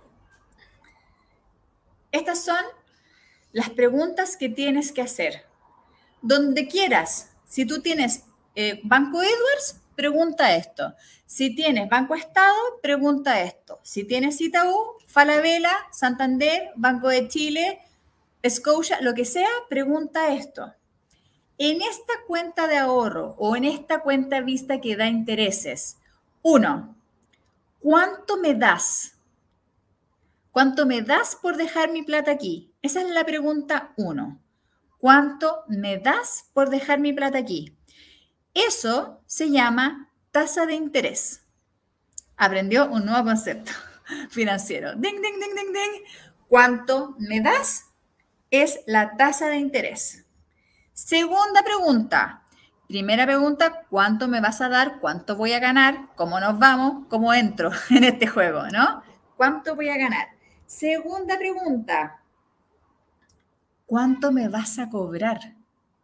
Estas son las preguntas que tienes que hacer. Donde quieras. Si tú tienes eh, Banco Edwards, pregunta esto. Si tienes Banco Estado, pregunta esto. Si tienes Itaú, Falabella, Santander, Banco de Chile, Scotia, lo que sea, pregunta esto. En esta cuenta de ahorro o en esta cuenta vista que da intereses, uno, ¿cuánto me das? ¿Cuánto me das por dejar mi plata aquí? Esa es la pregunta uno. ¿Cuánto me das por dejar mi plata aquí? Eso se llama tasa de interés. Aprendió un nuevo concepto financiero. Ding, ding, ding, ding, ding. ¿Cuánto me das? Es la tasa de interés. Segunda pregunta. Primera pregunta, ¿cuánto me vas a dar? ¿Cuánto voy a ganar? ¿Cómo nos vamos? ¿Cómo entro en este juego? ¿No? ¿Cuánto voy a ganar? Segunda pregunta, ¿cuánto me vas a cobrar?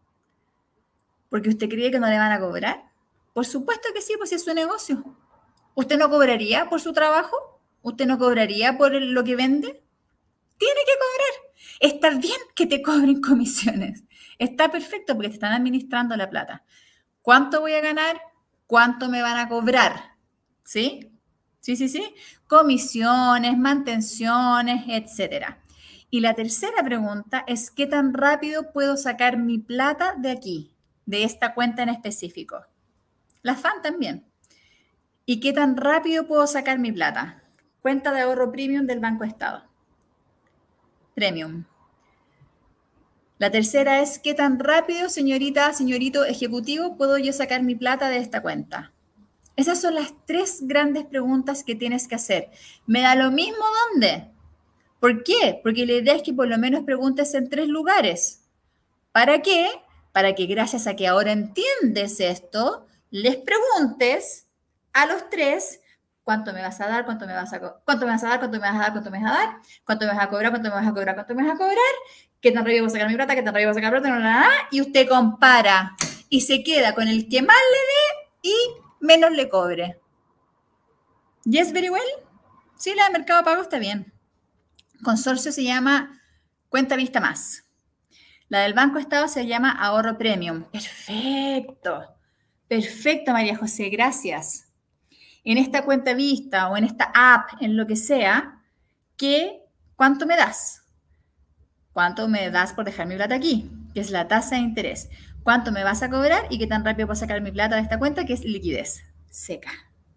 ¿Porque usted cree que no le van a cobrar? Por supuesto que sí, pues si es su negocio. ¿Usted no cobraría por su trabajo? ¿Usted no cobraría por lo que vende? Tiene que cobrar. Está bien que te cobren comisiones. Está perfecto porque te están administrando la plata. ¿Cuánto voy a ganar? ¿Cuánto me van a cobrar? ¿Sí? Sí, sí, sí. Comisiones, mantenciones, etcétera. Y la tercera pregunta es, ¿qué tan rápido puedo sacar mi plata de aquí, de esta cuenta en específico? La F A N también. ¿Y qué tan rápido puedo sacar mi plata? Cuenta de ahorro premium del Banco Estado. Premium. La tercera es, ¿qué tan rápido, señorita, señorito ejecutivo, puedo yo sacar mi plata de esta cuenta? Esas son las tres grandes preguntas que tienes que hacer. ¿Me da lo mismo dónde? ¿Por qué? Porque la idea es que por lo menos preguntes en tres lugares. ¿Para qué? Para que gracias a que ahora entiendes esto, les preguntes a los tres cuánto me vas a dar, cuánto me vas a, cuánto me vas a dar, cuánto me vas a dar, cuánto me vas a dar, cuánto me vas a cobrar, cuánto me vas a cobrar, cuánto me vas a cobrar, qué tan rápido voy a sacar mi plata, qué tan rápido voy a sacar mi plata, y usted compara y se queda con el que más le dé y menos le cobre. ¿Yes, very well? Sí, la de Mercado Pago está bien. Consorcio se llama Cuenta Vista Más. La del Banco Estado se llama Ahorro Premium. Perfecto. Perfecto, María José, gracias. En esta cuenta vista o en esta app, en lo que sea, ¿qué, ¿cuánto me das? ¿Cuánto me das por dejar mi plata aquí? Que es la tasa de interés. ¿Cuánto me vas a cobrar y qué tan rápido puedo sacar mi plata de esta cuenta? Que es liquidez. Seca.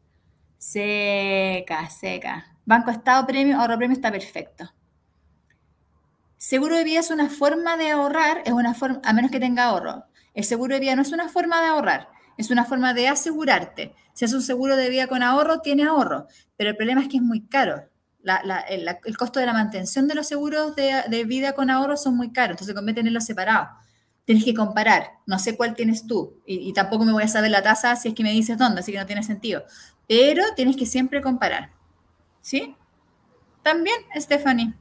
Seca, seca. Banco Estado Premium, Ahorro Premium está perfecto. Seguro de vida es una forma de ahorrar, es una forma, a menos que tenga ahorro. El seguro de vida no es una forma de ahorrar, es una forma de asegurarte. Si es un seguro de vida con ahorro, tiene ahorro, pero el problema es que es muy caro. La, la, el, la, el costo de la mantención de los seguros de, de vida con ahorro son muy caros, entonces conviene tenerlos separados. Tienes que comparar, no sé cuál tienes tú, y, y tampoco me voy a saber la tasa si es que me dices dónde, así que no tiene sentido. Pero tienes que siempre comparar, ¿sí? También, Stephanie.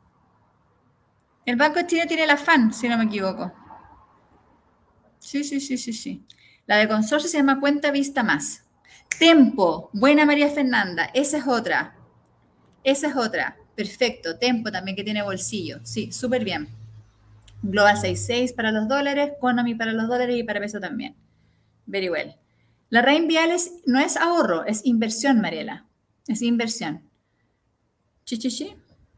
El Banco de Chile tiene la F A N, si no me equivoco. Sí, sí, sí, sí, sí. La de consorcio se llama Cuenta Vista Más. Tempo, buena María Fernanda, esa es otra. Esa es otra. Perfecto. Tempo también que tiene bolsillo. Sí, súper bien. Global sesenta y seis para los dólares, Economy para los dólares y para peso también. Very well. La Rain Vial es, no es ahorro, es inversión, Mariela. Es inversión. Chi, chi, chi.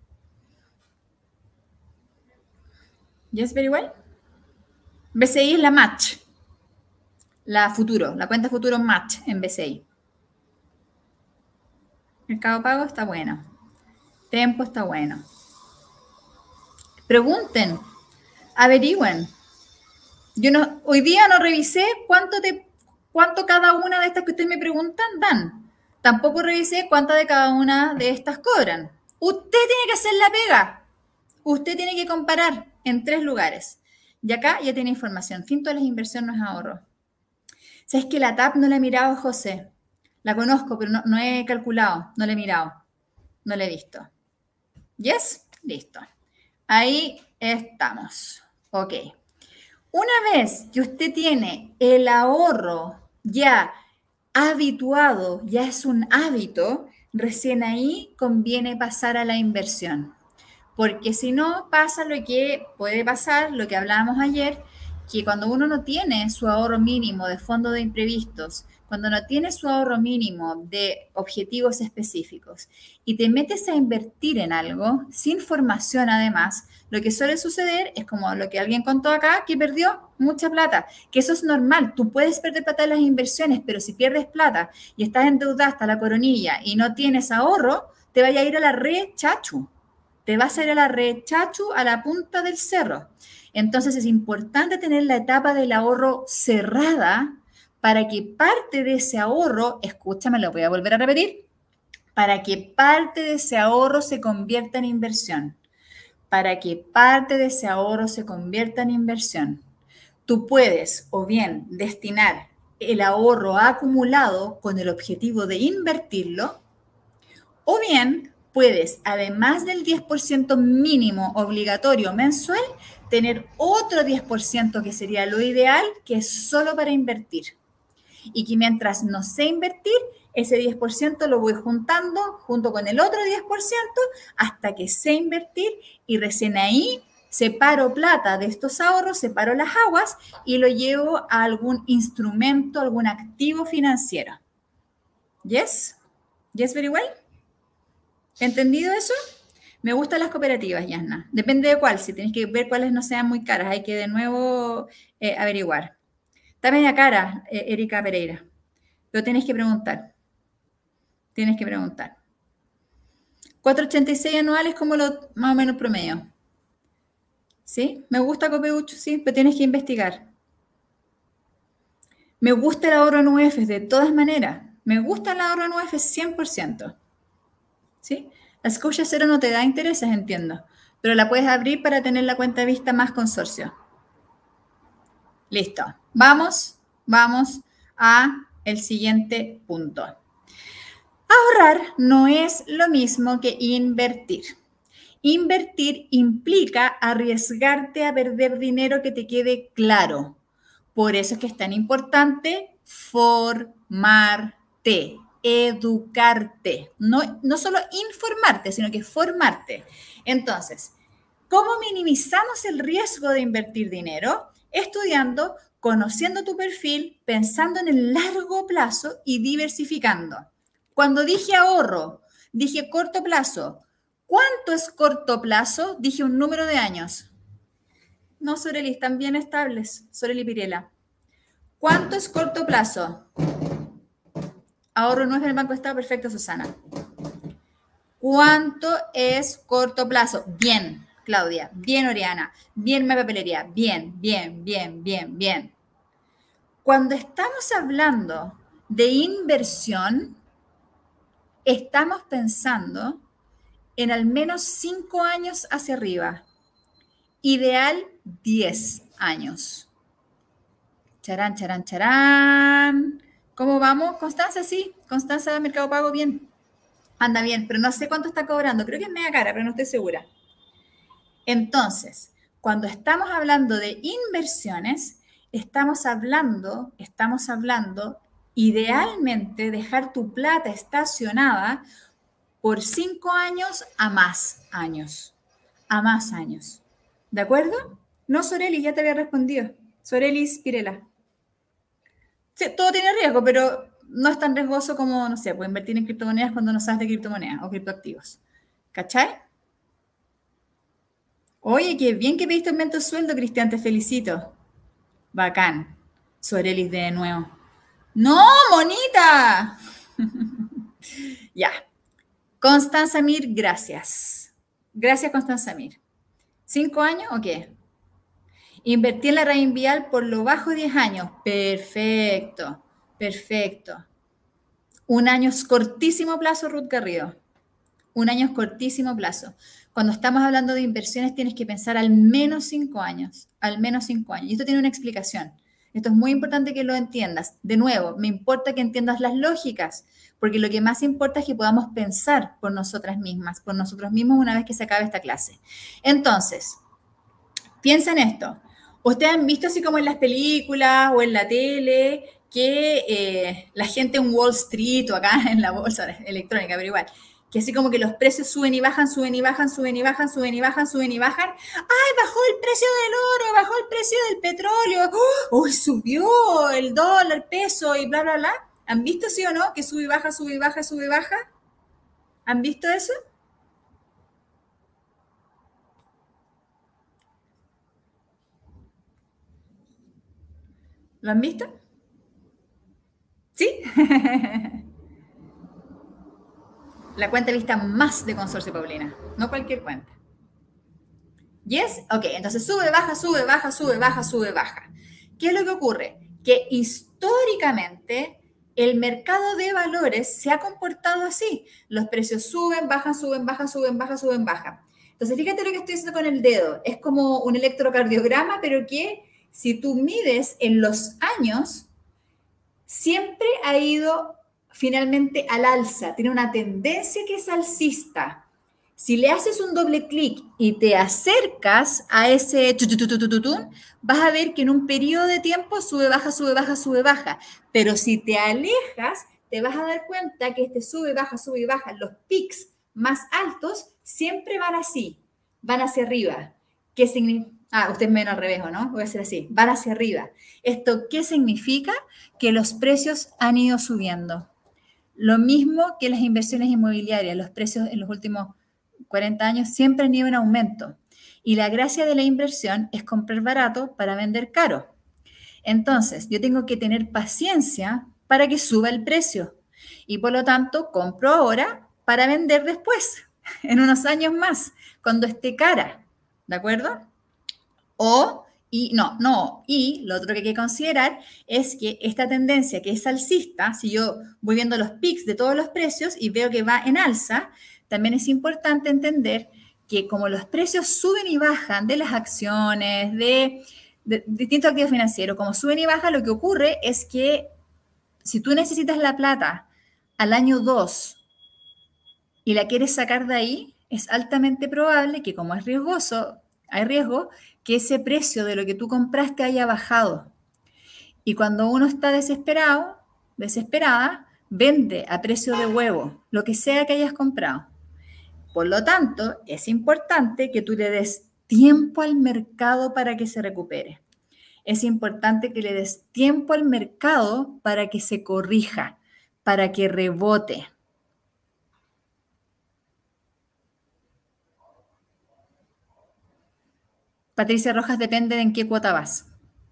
Yes, very well. B C I es la Match. La Futuro, la cuenta Futuro Match en B C I. Mercado Pago está bueno. Tempo está bueno. Pregunten, averigüen. Yo no, hoy día no revisé cuánto, te, cuánto cada una de estas que ustedes me preguntan dan. Tampoco revisé cuántas de cada una de estas cobran. Usted tiene que hacer la pega. Usted tiene que comparar en tres lugares. Y acá ya tiene información. Fin, todas las inversiones no es ahorro. ¿Sabes que la T A P no la he mirado, José? La conozco, pero no, no he calculado. No la he mirado. No la he visto. ¿Yes? Listo. Ahí estamos. Ok. Una vez que usted tiene el ahorro ya habituado, ya es un hábito, recién ahí conviene pasar a la inversión. Porque si no, pasa lo que puede pasar, lo que hablábamos ayer, que cuando uno no tiene su ahorro mínimo de fondo de imprevistos, cuando no tiene su ahorro mínimo de objetivos específicos y te metes a invertir en algo sin formación además, lo que suele suceder es como lo que alguien contó acá, que perdió mucha plata, que eso es normal. Tú puedes perder plata en las inversiones, pero si pierdes plata y estás endeudada hasta la coronilla y no tienes ahorro, te vaya a ir a la re chachu. te vas a ir a la rechachu, a la punta del cerro. Entonces es importante tener la etapa del ahorro cerrada para que parte de ese ahorro, escúchame, lo voy a volver a repetir, para que parte de ese ahorro se convierta en inversión. Para que parte de ese ahorro se convierta en inversión. Tú puedes o bien destinar el ahorro acumulado con el objetivo de invertirlo, o bien puedes, además del diez por ciento mínimo obligatorio mensual, tener otro diez por ciento que sería lo ideal, que es solo para invertir. Y que mientras no sé invertir, ese diez por ciento lo voy juntando junto con el otro diez por ciento hasta que sé invertir y recién ahí separo plata de estos ahorros, separo las aguas y lo llevo a algún instrumento, algún activo financiero. ¿Yes? ¿Yes very well? ¿Entendido eso? Me gustan las cooperativas, Yasna. Depende de cuál. Si tienes que ver cuáles no sean muy caras, hay que de nuevo eh, averiguar. Está media cara, eh, Erika Pereira. Pero tienes que preguntar. Tienes que preguntar. cuatro ochenta y seis anuales como lo más o menos promedio. ¿Sí? Me gusta Copeucho, sí, pero tienes que investigar. Me gusta el ahorro en U E F de todas maneras. Me gusta el ahorro en U E F cien por ciento. ¿Sí? La Scotia Cero no te da intereses, entiendo, pero la puedes abrir para tener la cuenta vista más consorcio. Listo. Vamos, vamos a el siguiente punto. Ahorrar no es lo mismo que invertir. Invertir implica arriesgarte a perder dinero, que te quede claro. Por eso es que es tan importante formarte, educarte. No, no solo informarte, sino que formarte. Entonces, ¿cómo minimizamos el riesgo de invertir dinero? Estudiando, conociendo tu perfil, pensando en el largo plazo y diversificando. Cuando dije ahorro, dije corto plazo. ¿Cuánto es corto plazo? Dije un número de años. No, Soreli, están bien estables. Soreli Pirela. ¿Cuánto es corto plazo? Ahorro no es el Banco Estado. Perfecto, Susana. ¿Cuánto es corto plazo? Bien, Claudia. Bien, Oriana. Bien, mi papelería. Bien, bien, bien, bien, bien. Cuando estamos hablando de inversión, estamos pensando en al menos cinco años hacia arriba. Ideal, diez años. Charán, charán, charán. ¿Cómo vamos? Constanza, sí. Constanza, Mercado Pago, bien. Anda bien, pero no sé cuánto está cobrando. Creo que es media cara, pero no estoy segura. Entonces, cuando estamos hablando de inversiones, estamos hablando, estamos hablando, idealmente, dejar tu plata estacionada por cinco años a más años. A más años. ¿De acuerdo? No, Soreli, ya te había respondido. Sorelis Pirela. Sí, todo tiene riesgo, pero no es tan riesgoso como, no sé, pues invertir en criptomonedas cuando no sabes de criptomonedas o criptoactivos. ¿Cachai? Oye, qué bien que pediste aumento de sueldo, Cristian, te felicito. Bacán. Sorelis de nuevo. ¡No, monita! Ya. Constanza Mir, gracias. Gracias, Constanza Mir. ¿Cinco años o qué? Invertí en la Reinvial por lo bajo diez años. Perfecto, perfecto. Un año es cortísimo plazo, Ruth Garrido. Un año es cortísimo plazo. Cuando estamos hablando de inversiones tienes que pensar al menos cinco años. Al menos cinco años. Y esto tiene una explicación. Esto es muy importante que lo entiendas. De nuevo, me importa que entiendas las lógicas, porque lo que más importa es que podamos pensar por nosotras mismas, por nosotros mismos una vez que se acabe esta clase. Entonces, piensa en esto. Ustedes han visto así como en las películas o en la tele que eh, la gente en Wall Street o acá en la bolsa electrónica, pero igual, que así como que los precios suben y bajan, suben y bajan, suben y bajan, suben y bajan, suben y bajan. ¡Ay, bajó el precio del oro! ¡Bajó el precio del petróleo! ¡Uy, subió el dólar, peso y bla, bla, bla! ¿Han visto, sí o no? Que sube y baja, sube y baja, sube y baja. ¿Han visto eso? ¿Lo han visto? ¿Sí? La cuenta vista más de Consorcio Paulina, no cualquier cuenta. ¿Yes? Ok, entonces sube, baja, sube, baja, sube, baja, sube, baja. ¿Qué es lo que ocurre? Que históricamente el mercado de valores se ha comportado así. Los precios suben, bajan, suben, bajan, suben, bajan, suben, bajan. Entonces, fíjate lo que estoy haciendo con el dedo. Es como un electrocardiograma, pero que si tú mides en los años, siempre ha ido finalmente al alza. Tiene una tendencia que es alcista. Si le haces un doble clic y te acercas a ese tutututututun, vas a ver que en un periodo de tiempo sube, baja, sube, baja, sube, baja. Pero si te alejas, te vas a dar cuenta que este sube, baja, sube y baja, los pics más altos siempre van así, van hacia arriba. ¿Qué significa? Ah, ustedes me ven al revés, ¿o no? Voy a hacer así, van hacia arriba. ¿Esto qué significa? Que los precios han ido subiendo. Lo mismo que las inversiones inmobiliarias, los precios en los últimos cuarenta años siempre han ido en aumento. Y la gracia de la inversión es comprar barato para vender caro. Entonces, yo tengo que tener paciencia para que suba el precio. Y por lo tanto, compro ahora para vender después, en unos años más, cuando esté cara. ¿De acuerdo? O, y no, no, y lo otro que hay que considerar es que esta tendencia que es alcista, si yo voy viendo los pics de todos los precios y veo que va en alza, también es importante entender que como los precios suben y bajan de las acciones, de, de distintos activos financieros, como suben y bajan, lo que ocurre es que si tú necesitas la plata al año dos y la quieres sacar de ahí, es altamente probable que como es riesgoso, hay riesgo que ese precio de lo que tú compraste haya bajado. Y cuando uno está desesperado, desesperada, vende a precio de huevo lo que sea que hayas comprado. Por lo tanto, es importante que tú le des tiempo al mercado para que se recupere. Es importante que le des tiempo al mercado para que se corrija, para que rebote. Patricia Rojas, depende de en qué cuota vas.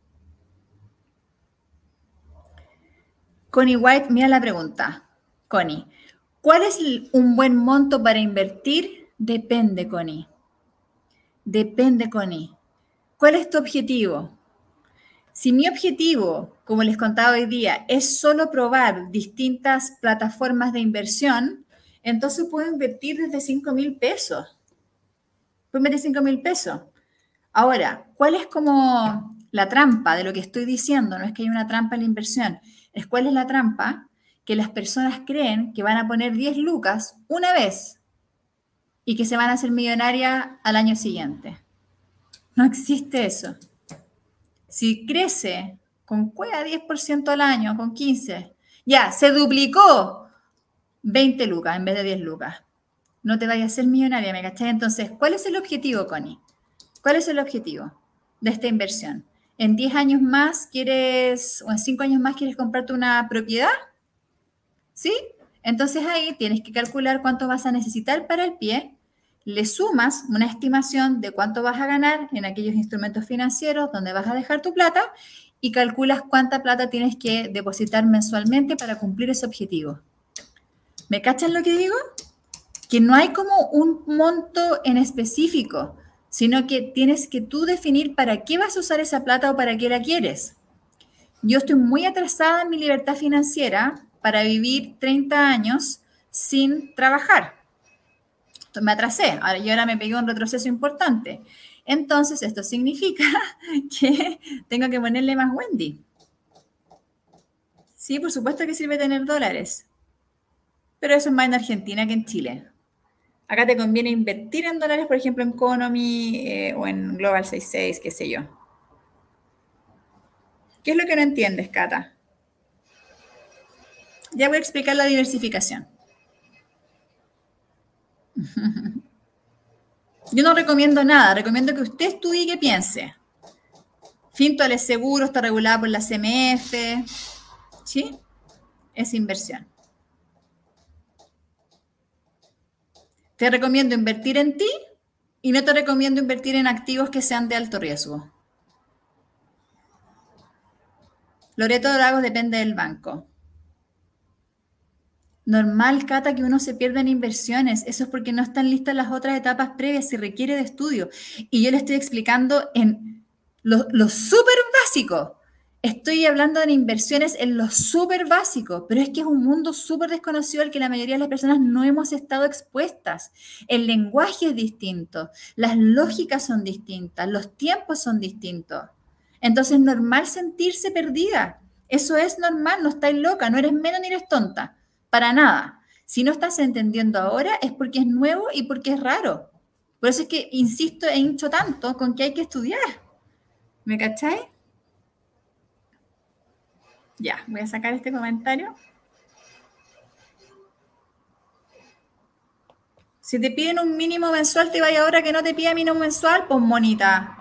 Connie White, mira la pregunta. Connie, ¿cuál es un buen monto para invertir? Depende, Connie. Depende, Connie. ¿Cuál es tu objetivo? Si mi objetivo, como les contaba hoy día, es solo probar distintas plataformas de inversión, entonces puedo invertir desde cinco mil pesos. Puedo invertir cinco mil pesos. Ahora, ¿cuál es como la trampa de lo que estoy diciendo? No es que haya una trampa en la inversión. Es cuál es la trampa que las personas creen que van a poner diez lucas una vez y que se van a hacer millonarias al año siguiente. No existe eso. Si crece con cueva diez por ciento al año, con quince, ya, se duplicó veinte lucas en vez de diez lucas. No te vayas a ser millonaria, ¿me cachai? Entonces, ¿cuál es el objetivo, Connie? ¿Cuál es el objetivo de esta inversión? ¿En diez años más quieres, o en cinco años más quieres comprarte una propiedad? ¿Sí? Entonces ahí tienes que calcular cuánto vas a necesitar para el pie, le sumas una estimación de cuánto vas a ganar en aquellos instrumentos financieros donde vas a dejar tu plata y calculas cuánta plata tienes que depositar mensualmente para cumplir ese objetivo. ¿Me cachan lo que digo? Que no hay como un monto en específico, sino que tienes que tú definir para qué vas a usar esa plata o para qué la quieres. Yo estoy muy atrasada en mi libertad financiera para vivir treinta años sin trabajar. Me atrasé, ahora, y ahora me pegué un retroceso importante. Entonces, esto significa que tengo que ponerle más Wendy. Sí, por supuesto que sirve tener dólares, pero eso es más en Argentina que en Chile. Acá te conviene invertir en dólares, por ejemplo, en Economy eh, o en Global sesenta y seis, qué sé yo. ¿Qué es lo que no entiendes, Cata? Ya voy a explicar la diversificación. Yo no recomiendo nada, recomiendo que usted estudie y que piense. Fintual es seguro, está regulada por la C M F, ¿sí? Es inversión. Te recomiendo invertir en ti y no te recomiendo invertir en activos que sean de alto riesgo. Loreto Dragos depende del banco. Normal, Cata, que uno se pierda en inversiones. Eso es porque no están listas las otras etapas previas, se requiere de estudio. Y yo le estoy explicando en lo, lo súper básico. Estoy hablando de inversiones en lo súper básico, pero es que es un mundo súper desconocido al que la mayoría de las personas no hemos estado expuestas. El lenguaje es distinto, las lógicas son distintas, los tiempos son distintos. Entonces es normal sentirse perdida. Eso es normal, no estás loca, no eres menos ni eres tonta, para nada. Si no estás entendiendo ahora es porque es nuevo y porque es raro. Por eso es que insisto e hincho tanto con que hay que estudiar. ¿Me cacháis? Ya, voy a sacar este comentario. Si te piden un mínimo mensual, te vaya ahora que no te pida mínimo mensual, pues monita.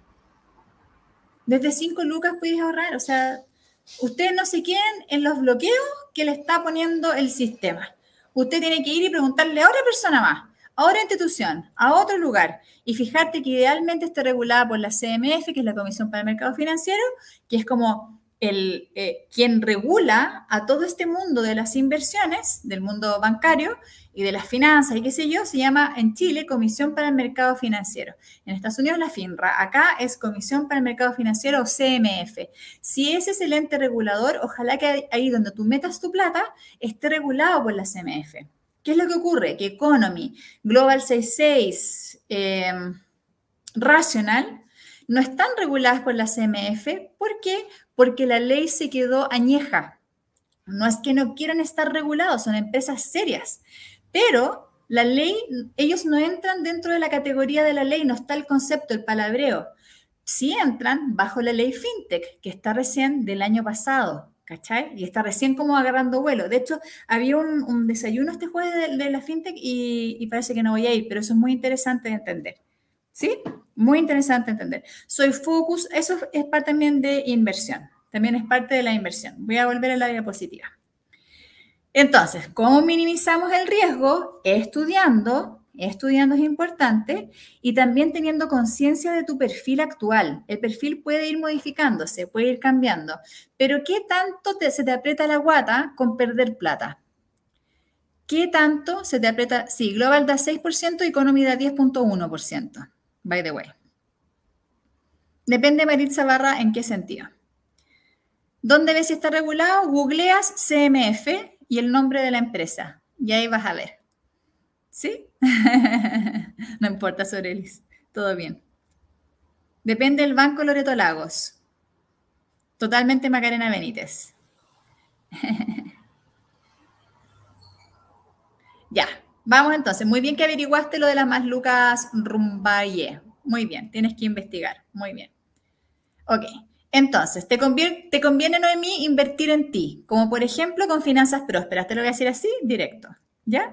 Desde cinco lucas puedes ahorrar. O sea, ustedes no se queden en los bloqueos que le está poniendo el sistema. Usted tiene que ir y preguntarle a otra persona más, a otra institución, a otro lugar, y fijarte que idealmente esté regulada por la C M F, que es la Comisión para el Mercado Financiero, que es como el, eh, quien regula a todo este mundo de las inversiones, del mundo bancario y de las finanzas y qué sé yo. Se llama en Chile Comisión para el Mercado Financiero. En Estados Unidos la FINRA. Acá es Comisión para el Mercado Financiero o C M F. Si ese es el ente regulador, ojalá que ahí donde tú metas tu plata esté regulado por la C M F. ¿Qué es lo que ocurre? Que Economy, Global sesenta y seis, eh, Rational, no están reguladas por la C M F. ¿Por qué? Porque la ley se quedó añeja. No es que no quieran estar regulados, son empresas serias. Pero la ley, ellos no entran dentro de la categoría de la ley, no está el concepto, el palabreo. Sí entran bajo la ley FinTech, que está recién del año pasado, ¿cachai? Y está recién como agarrando vuelo. De hecho, había un, un desayuno este jueves de, de la FinTech y, y parece que no voy a ir, pero eso es muy interesante de entender. ¿Sí? Muy interesante entender. Soy Focus, eso es parte también de inversión. También es parte de la inversión. Voy a volver a la diapositiva. Entonces, ¿cómo minimizamos el riesgo? Estudiando, estudiando es importante, y también teniendo conciencia de tu perfil actual. El perfil puede ir modificándose, puede ir cambiando, pero ¿qué tanto te, se te aprieta la guata con perder plata? ¿Qué tanto se te aprieta? Sí, Global da seis por ciento y Economy da diez punto uno por ciento, by the way. Depende, Maritza Barra, en qué sentido. ¿Dónde ves si está regulado? Googleas C M F y el nombre de la empresa. Y ahí vas a ver. ¿Sí? No importa, Sorelis. Todo bien. Depende del Banco Loreto Lagos. Totalmente Macarena Benítez. Ya. Vamos entonces. Muy bien que averiguaste lo de las más Lucas Rumbaye. Muy bien. Tienes que investigar. Muy bien. Ok. Entonces, ¿te conviene, te conviene, Noemí, invertir en ti? Como por ejemplo con Finanzas Prósperas. Te lo voy a decir así, directo. ¿Ya?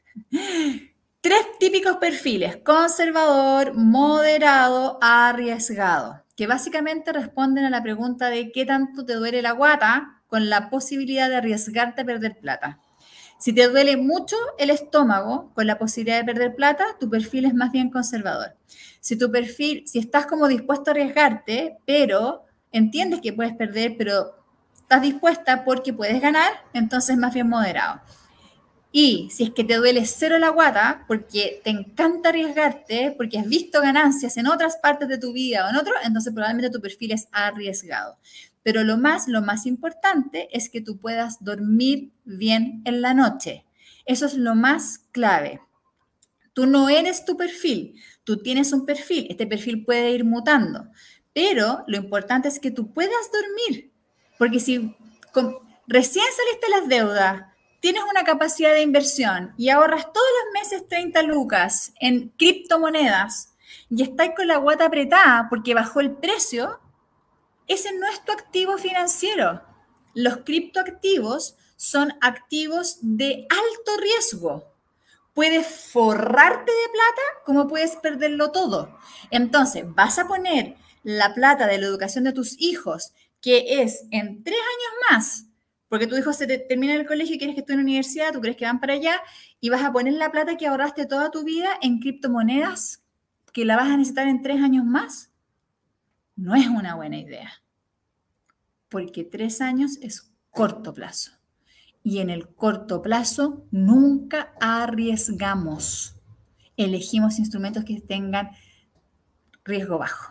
Tres típicos perfiles: conservador, moderado, arriesgado, que básicamente responden a la pregunta de qué tanto te duele la guata con la posibilidad de arriesgarte a perder plata. Si te duele mucho el estómago con la posibilidad de perder plata, tu perfil es más bien conservador. Si tu perfil, si estás como dispuesto a arriesgarte, pero entiendes que puedes perder, pero estás dispuesta porque puedes ganar, entonces más bien moderado. Y si es que te duele cero la guata, porque te encanta arriesgarte, porque has visto ganancias en otras partes de tu vida o en otro, entonces probablemente tu perfil es arriesgado. Pero lo más, lo más importante es que tú puedas dormir bien en la noche. Eso es lo más clave. Tú no eres tu perfil, tú tienes un perfil. Este perfil puede ir mutando, pero lo importante es que tú puedas dormir. Porque si con, recién saliste de las deudas, tienes una capacidad de inversión y ahorras todos los meses treinta lucas en criptomonedas y estás con la guata apretada porque bajó el precio, ese no es tu activo financiero. Los criptoactivos son activos de alto riesgo. Puedes forrarte de plata como puedes perderlo todo. Entonces, vas a poner la plata de la educación de tus hijos, que es en tres años más, porque tu hijo se te termina el colegio y quieres que esté en la universidad, tú crees que van para allá, y vas a poner la plata que ahorraste toda tu vida en criptomonedas que la vas a necesitar en tres años más. No es una buena idea, porque tres años es corto plazo. y en el corto plazo nunca arriesgamos. Elegimos instrumentos que tengan riesgo bajo.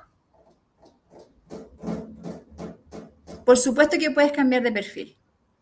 Por supuesto que puedes cambiar de perfil.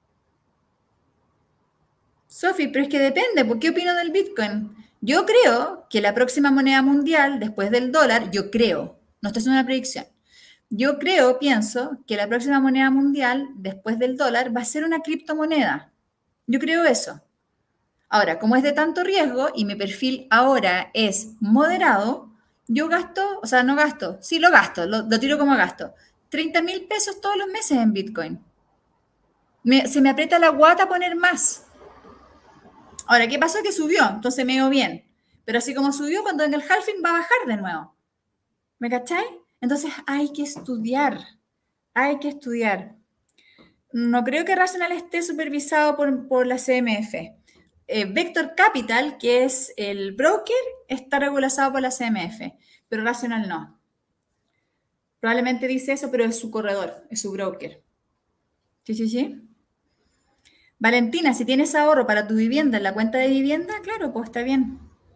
Sofi, pero es que depende, ¿por qué opino del Bitcoin? Yo creo que la próxima moneda mundial, después del dólar, yo creo, no estoy haciendo una predicción, yo creo, pienso, que la próxima moneda mundial, después del dólar, va a ser una criptomoneda. Yo creo eso. Ahora, como es de tanto riesgo y mi perfil ahora es moderado, yo gasto, o sea, no gasto, sí lo gasto, lo, lo tiro como gasto, treinta mil pesos todos los meses en Bitcoin. Me, se me aprieta la guata poner más. Ahora, ¿qué pasó? Que subió, entonces me dio bien. Pero así como subió, cuando en el halving va a bajar de nuevo. ¿Me cachai? Entonces hay que estudiar, hay que estudiar. No creo que Rational esté supervisado por, por la C M F. Eh, Vector Capital, que es el broker, está regulado por la C M F, pero Rational no. Probablemente dice eso, pero es su corredor, es su broker. Sí, sí, sí. Valentina, si tienes ahorro para tu vivienda en la cuenta de vivienda, claro, pues está bien.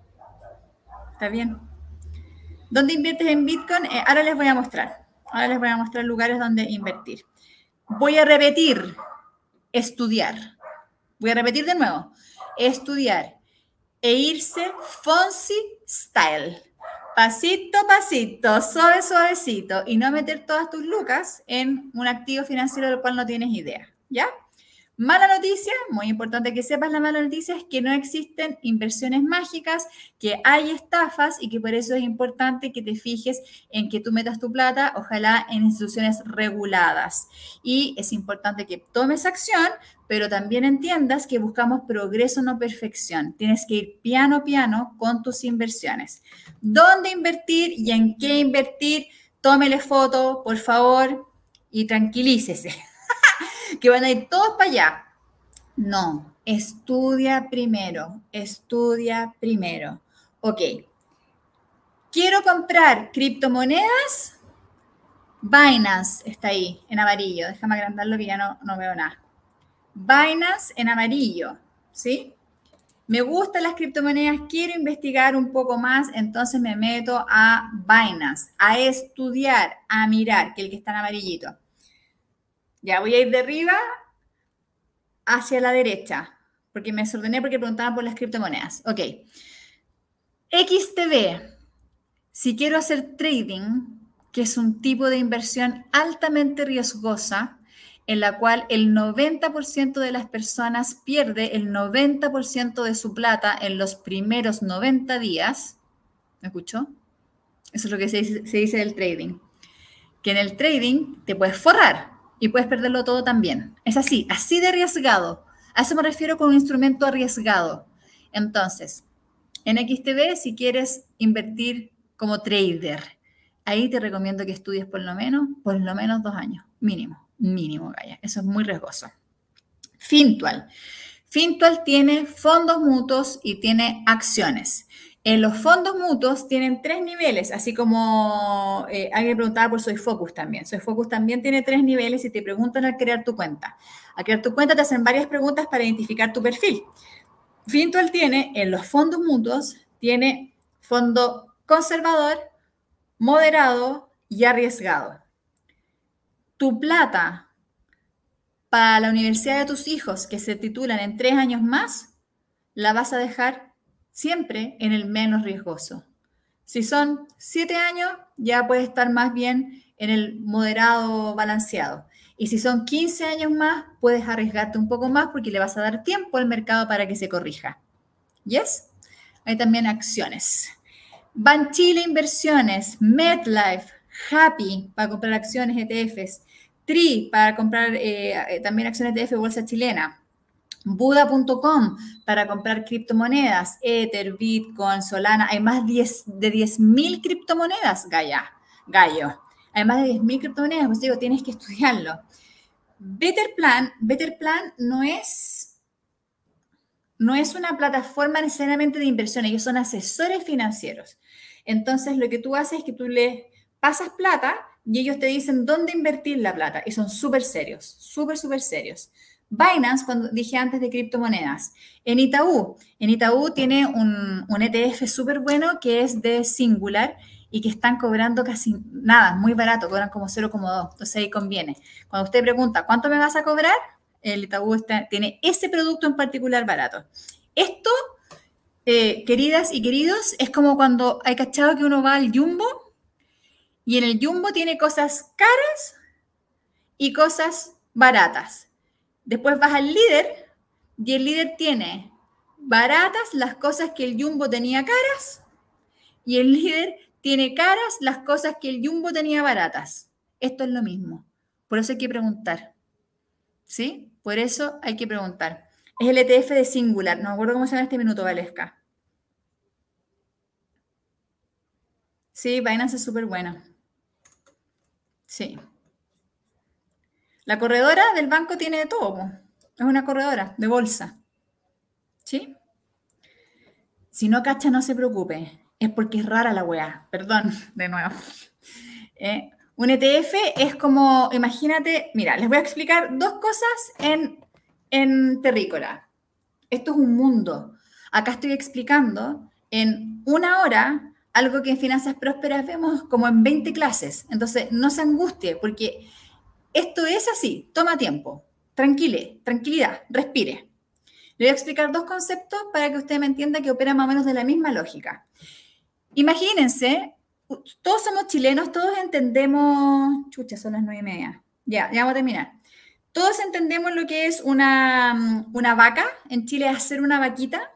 Está bien. ¿Dónde inviertes en Bitcoin? Eh, ahora les voy a mostrar. Ahora les voy a mostrar lugares donde invertir. Voy a repetir, estudiar. Voy a repetir de nuevo, estudiar e irse Fonsi style. Pasito a pasito, suave, suavecito, y no meter todas tus lucas en un activo financiero del cual no tienes idea, ¿ya? Mala noticia, muy importante que sepas la mala noticia, es que no existen inversiones mágicas, que hay estafas y que por eso es importante que te fijes en que tú metas tu plata, ojalá en instituciones reguladas. Y es importante que tomes acción, pero también entiendas que buscamos progreso, no perfección. Tienes que ir piano a piano con tus inversiones. ¿Dónde invertir y en qué invertir? Tómele foto, por favor, y tranquilícese. Que van a ir todos para allá. No, estudia primero, estudia primero. Ok, quiero comprar criptomonedas. Binance está ahí, en amarillo. Déjame agrandarlo que ya no, no veo nada. Binance en amarillo, ¿sí? Me gustan las criptomonedas, quiero investigar un poco más, entonces me meto a Binance, a estudiar, a mirar, que el que está en amarillito. Ya voy a ir de arriba hacia la derecha, porque me desordené porque preguntaban por las criptomonedas. Ok. X T B. Si quiero hacer trading, que es un tipo de inversión altamente riesgosa, en la cual el noventa por ciento de las personas pierde el noventa por ciento de su plata en los primeros noventa días. ¿Me escuchó? Eso es lo que se dice, se dice del trading. Que en el trading te puedes forrar y puedes perderlo todo también. Es así, así de arriesgado. A eso me refiero con un instrumento arriesgado. Entonces, en X T B, si quieres invertir como trader, ahí te recomiendo que estudies por lo menos, por lo menos dos años, mínimo, mínimo, Gaya. Eso es muy riesgoso. Fintual. Fintual tiene fondos mutuos y tiene acciones. En los fondos mutuos tienen tres niveles, así como eh, alguien preguntaba por SoyFocus también. SoyFocus también tiene tres niveles y te preguntan al crear tu cuenta. Al crear tu cuenta te hacen varias preguntas para identificar tu perfil. Fintual tiene, en los fondos mutuos, tiene fondo conservador, moderado y arriesgado. Tu plata para la universidad de tus hijos que se titulan en tres años más, la vas a dejar siempre en el menos riesgoso. Si son siete años, ya puede estar más bien en el moderado balanceado. Y si son quince años más, puedes arriesgarte un poco más porque le vas a dar tiempo al mercado para que se corrija. ¿Yes? Hay también acciones. Banchile Inversiones, MetLife, Happy para comprar acciones E T Fs, Tri para comprar eh, también acciones E T F bolsa chilena. Buda punto com para comprar criptomonedas, Ether, Bitcoin, Solana. Hay más de diez mil criptomonedas, Gaya, Gallo. Hay más de diez mil criptomonedas, pues digo, tienes que estudiarlo. Betterplan, Betterplan no es, no es una plataforma necesariamente de inversión, ellos son asesores financieros. Entonces, lo que tú haces es que tú les pasas plata y ellos te dicen dónde invertir la plata y son súper serios, súper, súper serios. Binance, cuando dije antes de criptomonedas. En Itaú, en Itaú tiene un, un E T F súper bueno que es de Singular y que están cobrando casi nada, muy barato, cobran como cero coma dos, entonces ahí conviene. Cuando usted pregunta, ¿cuánto me vas a cobrar? El Itaú está, tiene ese producto en particular barato. Esto, eh, queridas y queridos, es como cuando hay cachado que uno va al Jumbo y en el Jumbo tiene cosas caras y cosas baratas. Después vas al Líder y el Líder tiene baratas las cosas que el Jumbo tenía caras y el Líder tiene caras las cosas que el Jumbo tenía baratas. Esto es lo mismo. Por eso hay que preguntar. ¿Sí? Por eso hay que preguntar. Es el E T F de Singular. No me acuerdo cómo se llama este minuto, Valesca. Sí, Binance es súper buena. Sí. La corredora del banco tiene de todo. Po. Es una corredora de bolsa. ¿Sí? Si no cacha, no se preocupe. Es porque es rara la weá. Perdón, de nuevo. Eh, un E T F es como, imagínate, mira, les voy a explicar dos cosas en, en terrícola. Esto es un mundo. Acá estoy explicando en una hora algo que en Finanzas Prósperas vemos como en veinte clases. Entonces, no se angustie, porque esto es así, toma tiempo. Tranquile, tranquilidad, respire. Le voy a explicar dos conceptos para que usted me entienda que opera más o menos de la misma lógica. Imagínense, todos somos chilenos, todos entendemos... Chucha, son las nueve y media. Ya, ya vamos a terminar. Todos entendemos lo que es una, una vaca. En Chile es hacer una vaquita.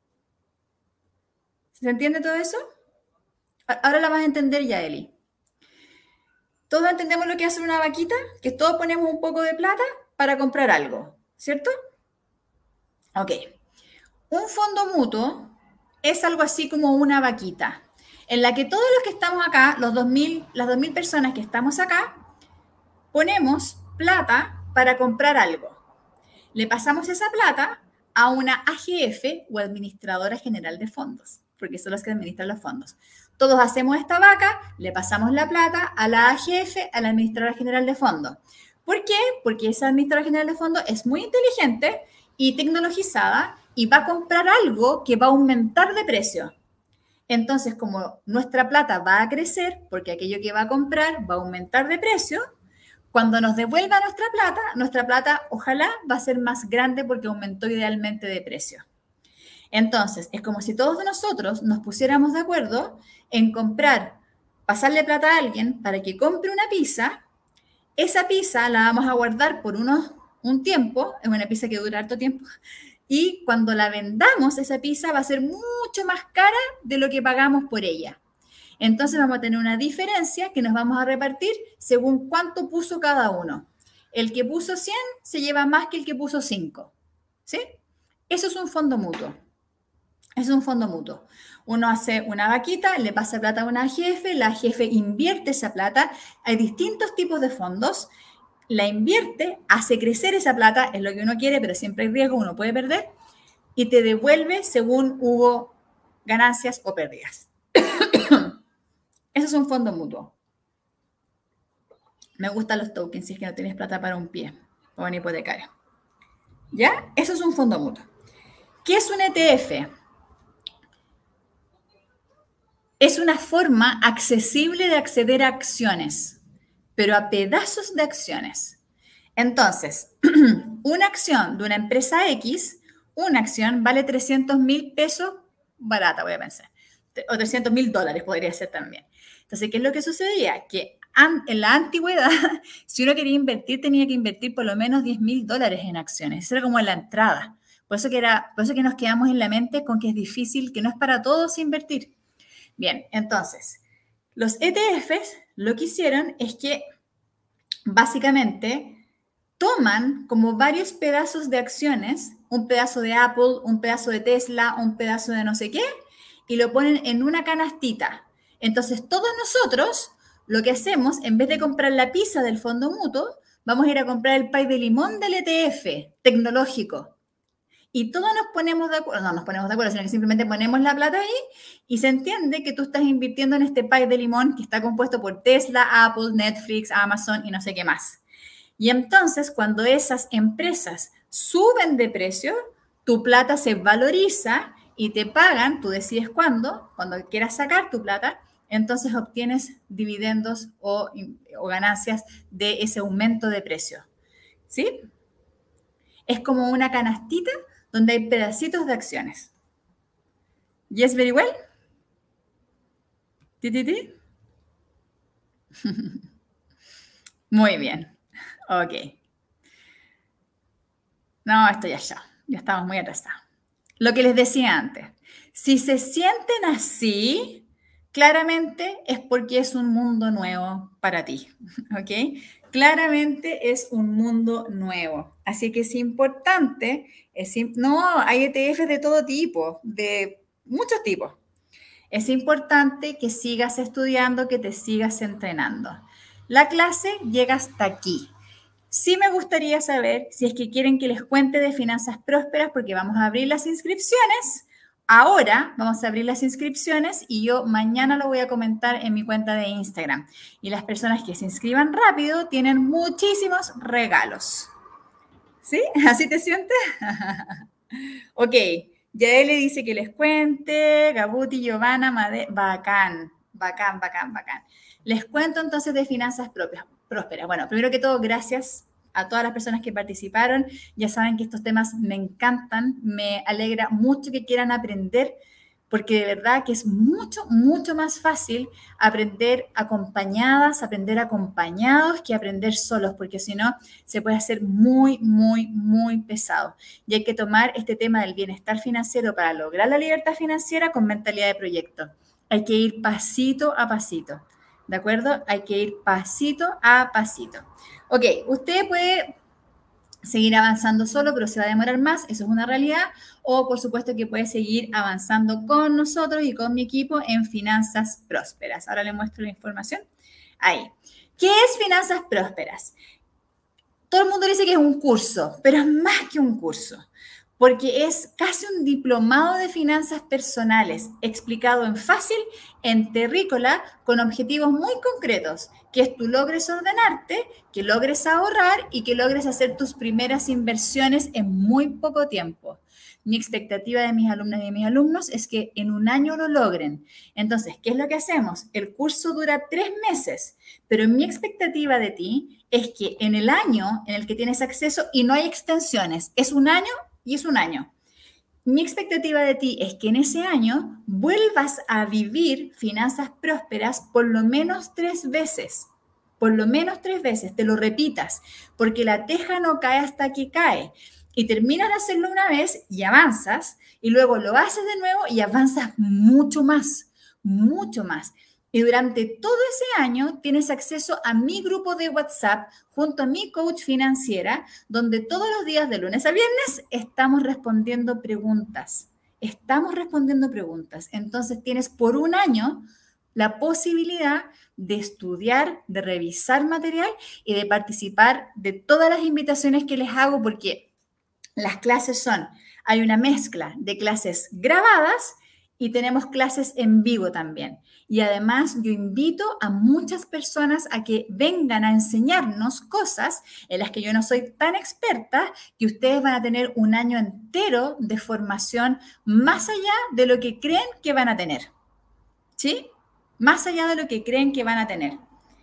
¿Se entiende todo eso? Ahora la vas a entender ya, Eli. Todos entendemos lo que es hacer una vaquita, que todos ponemos un poco de plata para comprar algo, ¿cierto? Ok. Un fondo mutuo es algo así como una vaquita, en la que todos los que estamos acá, los dos mil, las dos mil personas que estamos acá, ponemos plata para comprar algo. Le pasamos esa plata a una A G F o Administradora General de Fondos, porque son los que administran los fondos. Todos hacemos esta vaca, le pasamos la plata a la A G F, a la Administradora General de Fondos. ¿Por qué? Porque esa Administradora General de Fondos es muy inteligente y tecnologizada y va a comprar algo que va a aumentar de precio. Entonces, como nuestra plata va a crecer, porque aquello que va a comprar va a aumentar de precio, cuando nos devuelva nuestra plata, nuestra plata ojalá va a ser más grande porque aumentó idealmente de precio. Entonces, es como si todos nosotros nos pusiéramos de acuerdo en comprar, pasarle plata a alguien para que compre una pizza. Esa pizza la vamos a guardar por unos, un tiempo, es una pizza que dura harto tiempo, y cuando la vendamos, esa pizza va a ser mucho más cara de lo que pagamos por ella. Entonces vamos a tener una diferencia que nos vamos a repartir según cuánto puso cada uno. El que puso cien se lleva más que el que puso cinco. ¿Sí? Eso es un fondo mutuo. Es un fondo mutuo. Uno hace una vaquita, le pasa plata a una A G F, la A G F invierte esa plata. Hay distintos tipos de fondos. La invierte, hace crecer esa plata, es lo que uno quiere, pero siempre hay riesgo, uno puede perder, y te devuelve según hubo ganancias o pérdidas. Eso es un fondo mutuo. Me gustan los tokens si es que no tienes plata para un pie o un hipotecario. ¿Ya? Eso es un fondo mutuo. ¿Qué es un E T F? Es una forma accesible de acceder a acciones, pero a pedazos de acciones. Entonces, una acción de una empresa X, una acción vale trescientos mil pesos barata, voy a pensar, o trescientos mil dólares podría ser también. Entonces, ¿qué es lo que sucedía? Que en la antigüedad, si uno quería invertir, tenía que invertir por lo menos diez mil dólares en acciones. Eso era como la entrada. Por eso, que era, por eso que nos quedamos en la mente con que es difícil, que no es para todos invertir. Bien, entonces, los E T Fs lo que hicieron es que básicamente toman como varios pedazos de acciones, un pedazo de Apple, un pedazo de Tesla, un pedazo de no sé qué, y lo ponen en una canastita. Entonces, todos nosotros lo que hacemos, en vez de comprar la pizza del fondo mutuo, vamos a ir a comprar el pay de limón del E T F tecnológico. Y todos nos ponemos de acuerdo, no nos ponemos de acuerdo, sino que simplemente ponemos la plata ahí y se entiende que tú estás invirtiendo en este pay de limón que está compuesto por Tesla, Apple, Netflix, Amazon y no sé qué más. Y entonces, cuando esas empresas suben de precio, tu plata se valoriza y te pagan, tú decides cuándo, cuando quieras sacar tu plata, entonces obtienes dividendos o, o ganancias de ese aumento de precio. ¿Sí? Es como una canastita donde hay pedacitos de acciones. Yes, very well. ¿Ti, ti, ti? Muy bien. Ok. No, esto ya ya. Ya estamos muy atrasados. Lo que les decía antes. Si se sienten así, claramente es porque es un mundo nuevo para ti. ¿Ok? Claramente es un mundo nuevo. Así que es importante. Es, no, hay E T Fs de todo tipo, de muchos tipos. Es importante que sigas estudiando, que te sigas entrenando. La clase llega hasta aquí. Sí me gustaría saber si es que quieren que les cuente de Finanzas Prósperas, porque vamos a abrir las inscripciones. Ahora vamos a abrir las inscripciones y yo mañana lo voy a comentar en mi cuenta de Instagram. Y las personas que se inscriban rápido tienen muchísimos regalos. ¿Sí? ¿Así te sientes? Ok. Yael le dice que les cuente, Gabuti, Giovanna, Made, bacán, bacán, bacán, bacán. Les cuento entonces de Finanzas propias, Prósperas. Bueno, primero que todo, gracias a todas las personas que participaron. Ya saben que estos temas me encantan, me alegra mucho que quieran aprender, porque de verdad que es mucho, mucho más fácil aprender acompañadas, aprender acompañados que aprender solos, porque si no, se puede hacer muy, muy, muy pesado. Y hay que tomar este tema del bienestar financiero para lograr la libertad financiera con mentalidad de proyecto. Hay que ir pasito a pasito, ¿de acuerdo? Hay que ir pasito a pasito. Ok, usted puede seguir avanzando solo, pero se va a demorar más, eso es una realidad, o por supuesto que puede seguir avanzando con nosotros y con mi equipo en Finanzas Prósperas. Ahora le muestro la información. Ahí. ¿Qué es Finanzas Prósperas? Todo el mundo dice que es un curso, pero es más que un curso, porque es casi un diplomado de finanzas personales, explicado en fácil, en terrícola, con objetivos muy concretos, que es tú logres ordenarte, que logres ahorrar y que logres hacer tus primeras inversiones en muy poco tiempo. Mi expectativa de mis alumnas y de mis alumnos es que en un año lo logren. Entonces, ¿qué es lo que hacemos? El curso dura tres meses, pero mi expectativa de ti es que en el año en el que tienes acceso y no hay extensiones, es un año y es un año. Mi expectativa de ti es que en ese año vuelvas a vivir Finanzas Prósperas por lo menos tres veces. Por lo menos tres veces, te lo repitas, porque la teja no cae hasta que cae. Y terminas de hacerlo una vez y avanzas, y luego lo haces de nuevo y avanzas mucho más, mucho más. Y durante todo ese año tienes acceso a mi grupo de WhatsApp junto a mi coach financiera, donde todos los días de lunes a viernes estamos respondiendo preguntas. Estamos respondiendo preguntas. Entonces tienes por un año la posibilidad de estudiar, de revisar material y de participar de todas las invitaciones que les hago, porque las clases son, hay una mezcla de clases grabadas y tenemos clases en vivo también. Y además yo invito a muchas personas a que vengan a enseñarnos cosas en las que yo no soy tan experta, que ustedes van a tener un año entero de formación más allá de lo que creen que van a tener. ¿Sí? Más allá de lo que creen que van a tener.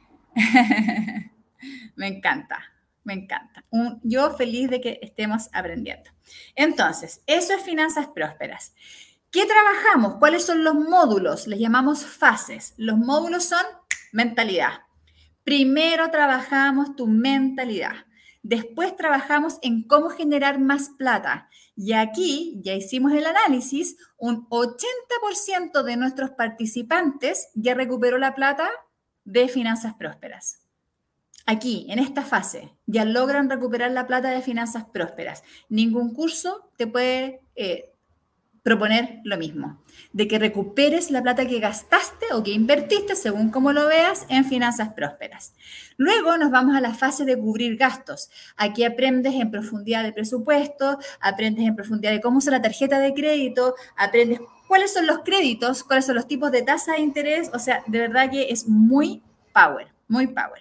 Me encanta. Me encanta. Un, yo feliz de que estemos aprendiendo. Entonces, eso es Finanzas Prósperas. ¿Qué trabajamos? ¿Cuáles son los módulos? Les llamamos fases. Los módulos son mentalidad. Primero trabajamos tu mentalidad. Después trabajamos en cómo generar más plata. Y aquí ya hicimos el análisis. Un ochenta por ciento de nuestros participantes ya recuperó la plata de Finanzas Prósperas. Aquí, en esta fase, ya logran recuperar la plata de Finanzas Prósperas. Ningún curso te puede eh, proponer lo mismo, de que recuperes la plata que gastaste o que invertiste, según como lo veas, en Finanzas Prósperas. Luego nos vamos a la fase de cubrir gastos. Aquí aprendes en profundidad de presupuesto, aprendes en profundidad de cómo usar la tarjeta de crédito, aprendes cuáles son los créditos, cuáles son los tipos de tasa de interés. O sea, de verdad que es muy power, muy power.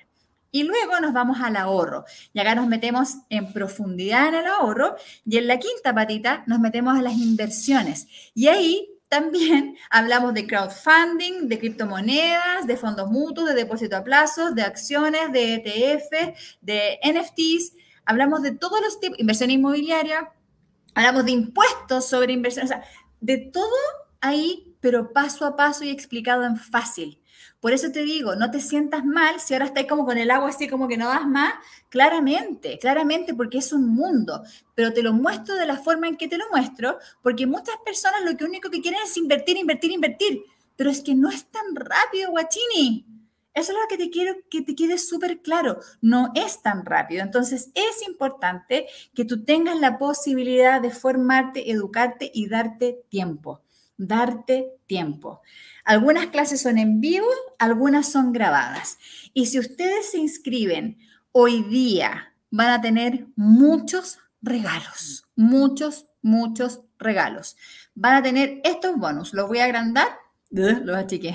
Y luego nos vamos al ahorro. Y acá nos metemos en profundidad en el ahorro. Y en la quinta patita nos metemos a las inversiones. Y ahí también hablamos de crowdfunding, de criptomonedas, de fondos mutuos, de depósito a plazos, de acciones, de E T F, de N F Ts. Hablamos de todos los tipos, inversión inmobiliaria. Hablamos de impuestos sobre inversiones. O sea, de todo ahí, pero paso a paso y explicado en fácil. Por eso te digo, no te sientas mal si ahora estás como con el agua así como que no das más. Claramente, claramente, porque es un mundo. Pero te lo muestro de la forma en que te lo muestro, porque muchas personas lo que único que quieren es invertir, invertir, invertir. Pero es que no es tan rápido, guachini. Eso es lo que te quiero que te quede súper claro. No es tan rápido. Entonces, es importante que tú tengas la posibilidad de formarte, educarte y darte tiempo. Darte tiempo. Algunas clases son en vivo, algunas son grabadas. Y si ustedes se inscriben hoy día, van a tener muchos regalos. Muchos, muchos regalos. Van a tener estos bonus. Los voy a agrandar. Los achiqué.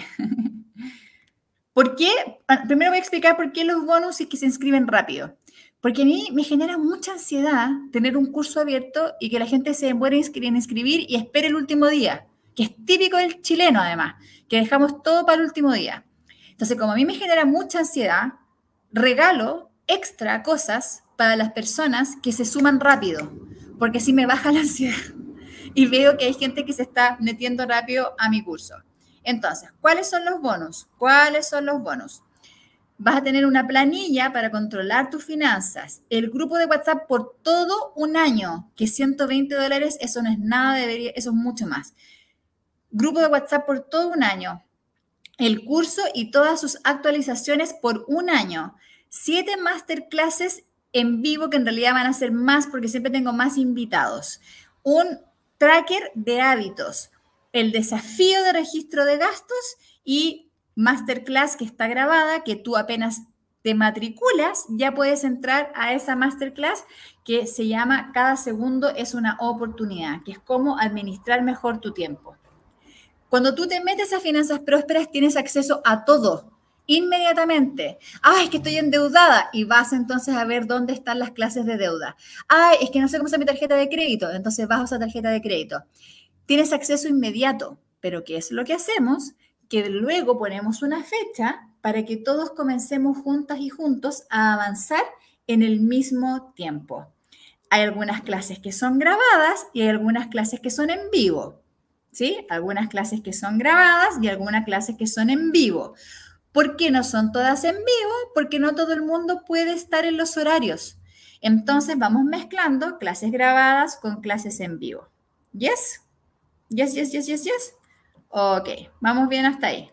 ¿Por qué? Primero voy a explicar por qué los bonus y que se inscriben rápido. Porque a mí me genera mucha ansiedad tener un curso abierto y que la gente se demore en inscribir y espere el último día, que es típico del chileno además, que dejamos todo para el último día. Entonces, como a mí me genera mucha ansiedad, regalo extra cosas para las personas que se suman rápido, porque así me baja la ansiedad y veo que hay gente que se está metiendo rápido a mi curso. Entonces, ¿cuáles son los bonos? ¿Cuáles son los bonos? Vas a tener una planilla para controlar tus finanzas. El grupo de WhatsApp por todo un año, que ciento veinte dólares, eso no es nada, debería, eso es mucho más. Grupo de WhatsApp por todo un año. El curso y todas sus actualizaciones por un año. Siete masterclasses en vivo, que en realidad van a ser más porque siempre tengo más invitados. Un tracker de hábitos. El desafío de registro de gastos y masterclass que está grabada, que tú apenas te matriculas, ya puedes entrar a esa masterclass que se llama Cada segundo es una oportunidad, que es cómo administrar mejor tu tiempo. Cuando tú te metes a Finanzas Prósperas, tienes acceso a todo, inmediatamente. Ay, es que estoy endeudada, y vas entonces a ver dónde están las clases de deuda. Ay, es que no sé cómo usar mi tarjeta de crédito, entonces vas a usar tarjeta de crédito. Tienes acceso inmediato, pero ¿qué es lo que hacemos? Que luego ponemos una fecha para que todos comencemos juntas y juntos a avanzar en el mismo tiempo. Hay algunas clases que son grabadas y hay algunas clases que son en vivo, ¿sí? Algunas clases que son grabadas y algunas clases que son en vivo. ¿Por qué no son todas en vivo? Porque no todo el mundo puede estar en los horarios. Entonces vamos mezclando clases grabadas con clases en vivo. ¿Yes? Yes, yes, yes, yes, yes. Ok, vamos bien hasta ahí.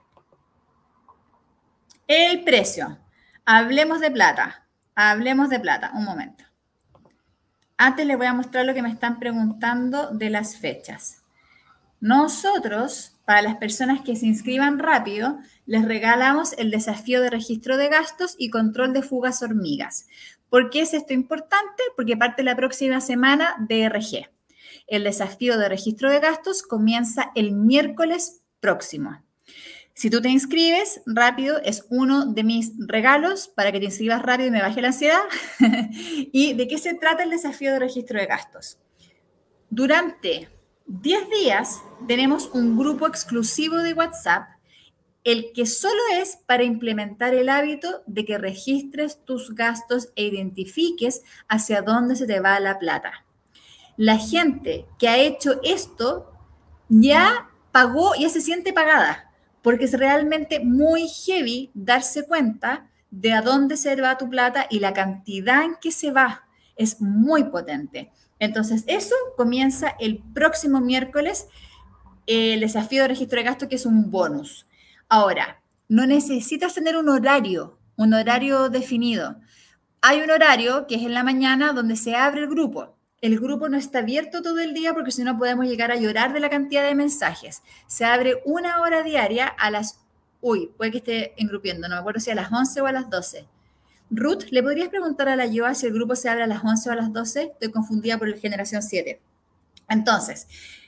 El precio. Hablemos de plata. Hablemos de plata. Un momento. Antes les voy a mostrar lo que me están preguntando de las fechas. Nosotros, para las personas que se inscriban rápido, les regalamos el desafío de registro de gastos y control de fugas hormigas. ¿Por qué es esto importante? Porque parte la próxima semana de R G. El desafío de registro de gastos comienza el miércoles próximo. Si tú te inscribes rápido, es uno de mis regalos para que te inscribas rápido y me baje la ansiedad. ¿Y de qué se trata el desafío de registro de gastos? Durante diez días tenemos un grupo exclusivo de WhatsApp, el que solo es para implementar el hábito de que registres tus gastos e identifiques hacia dónde se te va la plata. La gente que ha hecho esto ya pagó, ya se siente pagada, porque es realmente muy heavy darse cuenta de a dónde se va tu plata y la cantidad en que se va. Es muy potente. Entonces, eso comienza el próximo miércoles, el desafío de registro de gastos, que es un bonus. Ahora, no necesitas tener un horario, un horario definido. Hay un horario que es en la mañana donde se abre el grupo. El grupo no está abierto todo el día porque si no podemos llegar a llorar de la cantidad de mensajes. Se abre una hora diaria a las... Uy, puede que esté engrupiendo, no me acuerdo si a las once o a las doce. Ruth, ¿le podrías preguntar a la Yoa si el grupo se abre a las once o a las doce? Estoy confundida por la generación siete. Entonces,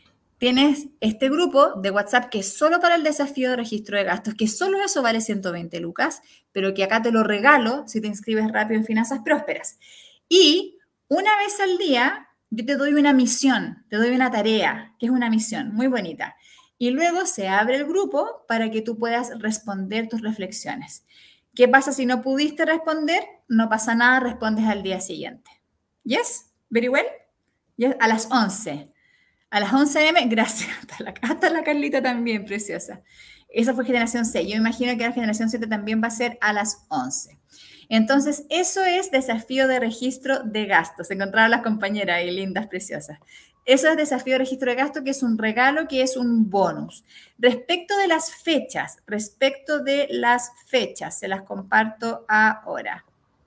tienes este grupo de WhatsApp que es solo para el desafío de registro de gastos, que solo eso vale ciento veinte lucas, pero que acá te lo regalo si te inscribes rápido en Finanzas Prósperas. Y una vez al día yo te doy una misión, te doy una tarea, que es una misión muy bonita. Y luego se abre el grupo para que tú puedas responder tus reflexiones. ¿Qué pasa si no pudiste responder? No pasa nada, respondes al día siguiente. ¿Yes? ¿Very well? Yes? A las once. A las once de la eme, gracias. Hasta la, hasta la Carlita también, preciosa. Esa fue generación seis. Yo imagino que la generación siete también va a ser a las once. Entonces, eso es desafío de registro de gastos. Se encontraron las compañeras y lindas, preciosas. Eso es desafío de registro de gastos, que es un regalo, que es un bonus. Respecto de las fechas, respecto de las fechas, se las comparto ahora.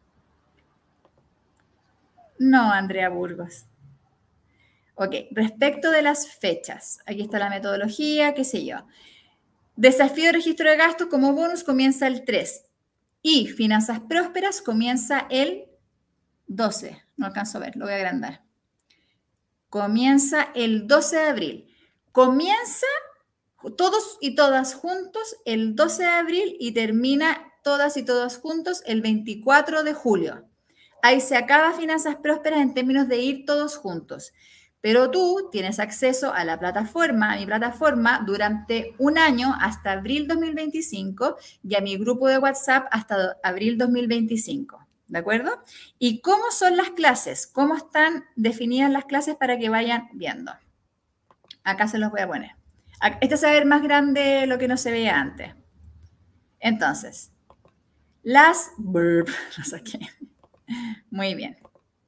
No, Andrea Burgos. Ok, respecto de las fechas, aquí está la metodología, qué sé yo. Desafío de registro de gastos como bonus comienza el tres y Finanzas Prósperas comienza el doce. No alcanzo a ver, lo voy a agrandar. Comienza el doce de abril. Comienza todos y todas juntos el doce de abril y termina todas y todos juntos el veinticuatro de julio. Ahí se acaba Finanzas Prósperas en términos de ir todos juntos. Pero tú tienes acceso a la plataforma, a mi plataforma, durante un año hasta abril dos mil veinticinco y a mi grupo de WhatsApp hasta abril dos mil veinticinco. ¿De acuerdo? ¿Y cómo son las clases? ¿Cómo están definidas las clases para que vayan viendo? Acá se los voy a poner. Este se va a ver más grande lo que no se veía antes. Entonces, las... Burp, no sé qué. Muy bien.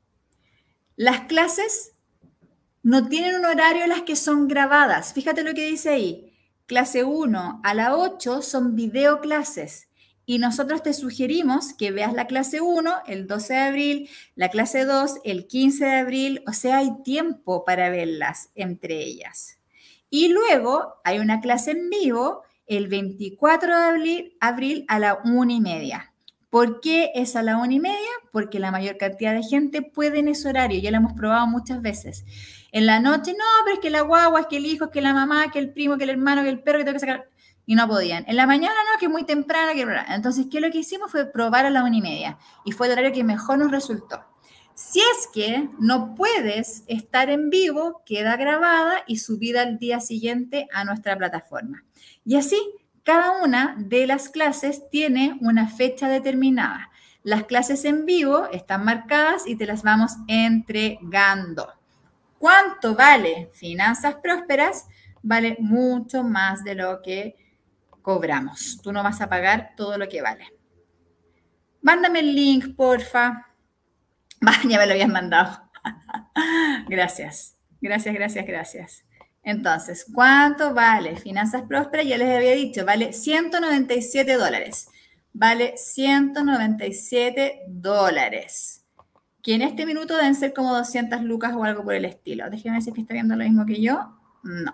Las clases no tienen un horario las que son grabadas. Fíjate lo que dice ahí. Clase uno a la ocho son videoclases. Y nosotros te sugerimos que veas la clase uno el doce de abril, la clase dos el quince de abril. O sea, hay tiempo para verlas entre ellas. Y luego hay una clase en vivo el veinticuatro de abril, abril a la una y media. ¿Por qué es a la una y media? Porque la mayor cantidad de gente puede en ese horario. Ya lo hemos probado muchas veces. En la noche, no, pero es que la guagua, es que el hijo, es que la mamá, que el primo, que el hermano, que el perro, que tengo que sacar. Y no podían. En la mañana, no, que es muy temprano. Que... Entonces, ¿qué es lo que hicimos? Fue probar a la una y media. Y fue el horario que mejor nos resultó. Si es que no puedes estar en vivo, queda grabada y subida al día siguiente a nuestra plataforma. Y así, cada una de las clases tiene una fecha determinada. Las clases en vivo están marcadas y te las vamos entregando. ¿Cuánto vale Finanzas Prósperas? Vale mucho más de lo que cobramos. Tú no vas a pagar todo lo que vale. Mándame el link, porfa. Ya me lo habías mandado. Gracias, gracias, gracias, gracias. Entonces, ¿cuánto vale Finanzas Prósperas? Ya les había dicho, vale ciento noventa y siete dólares. Vale ciento noventa y siete dólares. Que en este minuto deben ser como doscientas lucas o algo por el estilo. Déjenme ver si es que está viendo lo mismo que yo. No.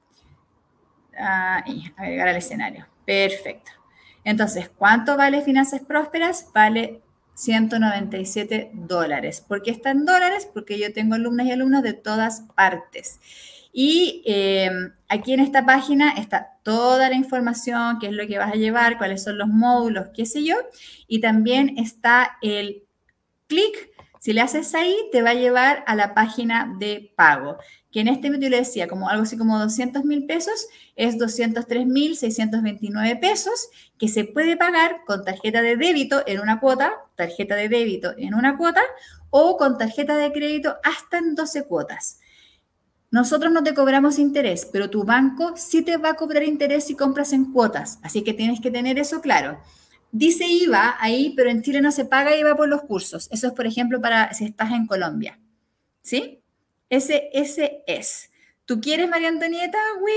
Ahí, agregar al escenario. Perfecto. Entonces, ¿cuánto vale Finanzas Prósperas? Vale ciento noventa y siete dólares. ¿Por qué está en dólares? Porque yo tengo alumnas y alumnos de todas partes. Y eh, aquí en esta página está toda la información, qué es lo que vas a llevar, cuáles son los módulos, qué sé yo. Y también está el clic. Si le haces ahí, te va a llevar a la página de pago, que en este momento yo le decía, como algo así como doscientos mil pesos, es doscientos tres mil seiscientos veintinueve pesos, que se puede pagar con tarjeta de débito en una cuota, tarjeta de débito en una cuota, o con tarjeta de crédito hasta en doce cuotas. Nosotros no te cobramos interés, pero tu banco sí te va a cobrar interés si compras en cuotas, así que tienes que tener eso claro. Dice I V A ahí, pero en Chile no se paga I V A por los cursos. Eso es, por ejemplo, para si estás en Colombia. ¿Sí? Ese, ese es. ¿Tú quieres, María Antonieta?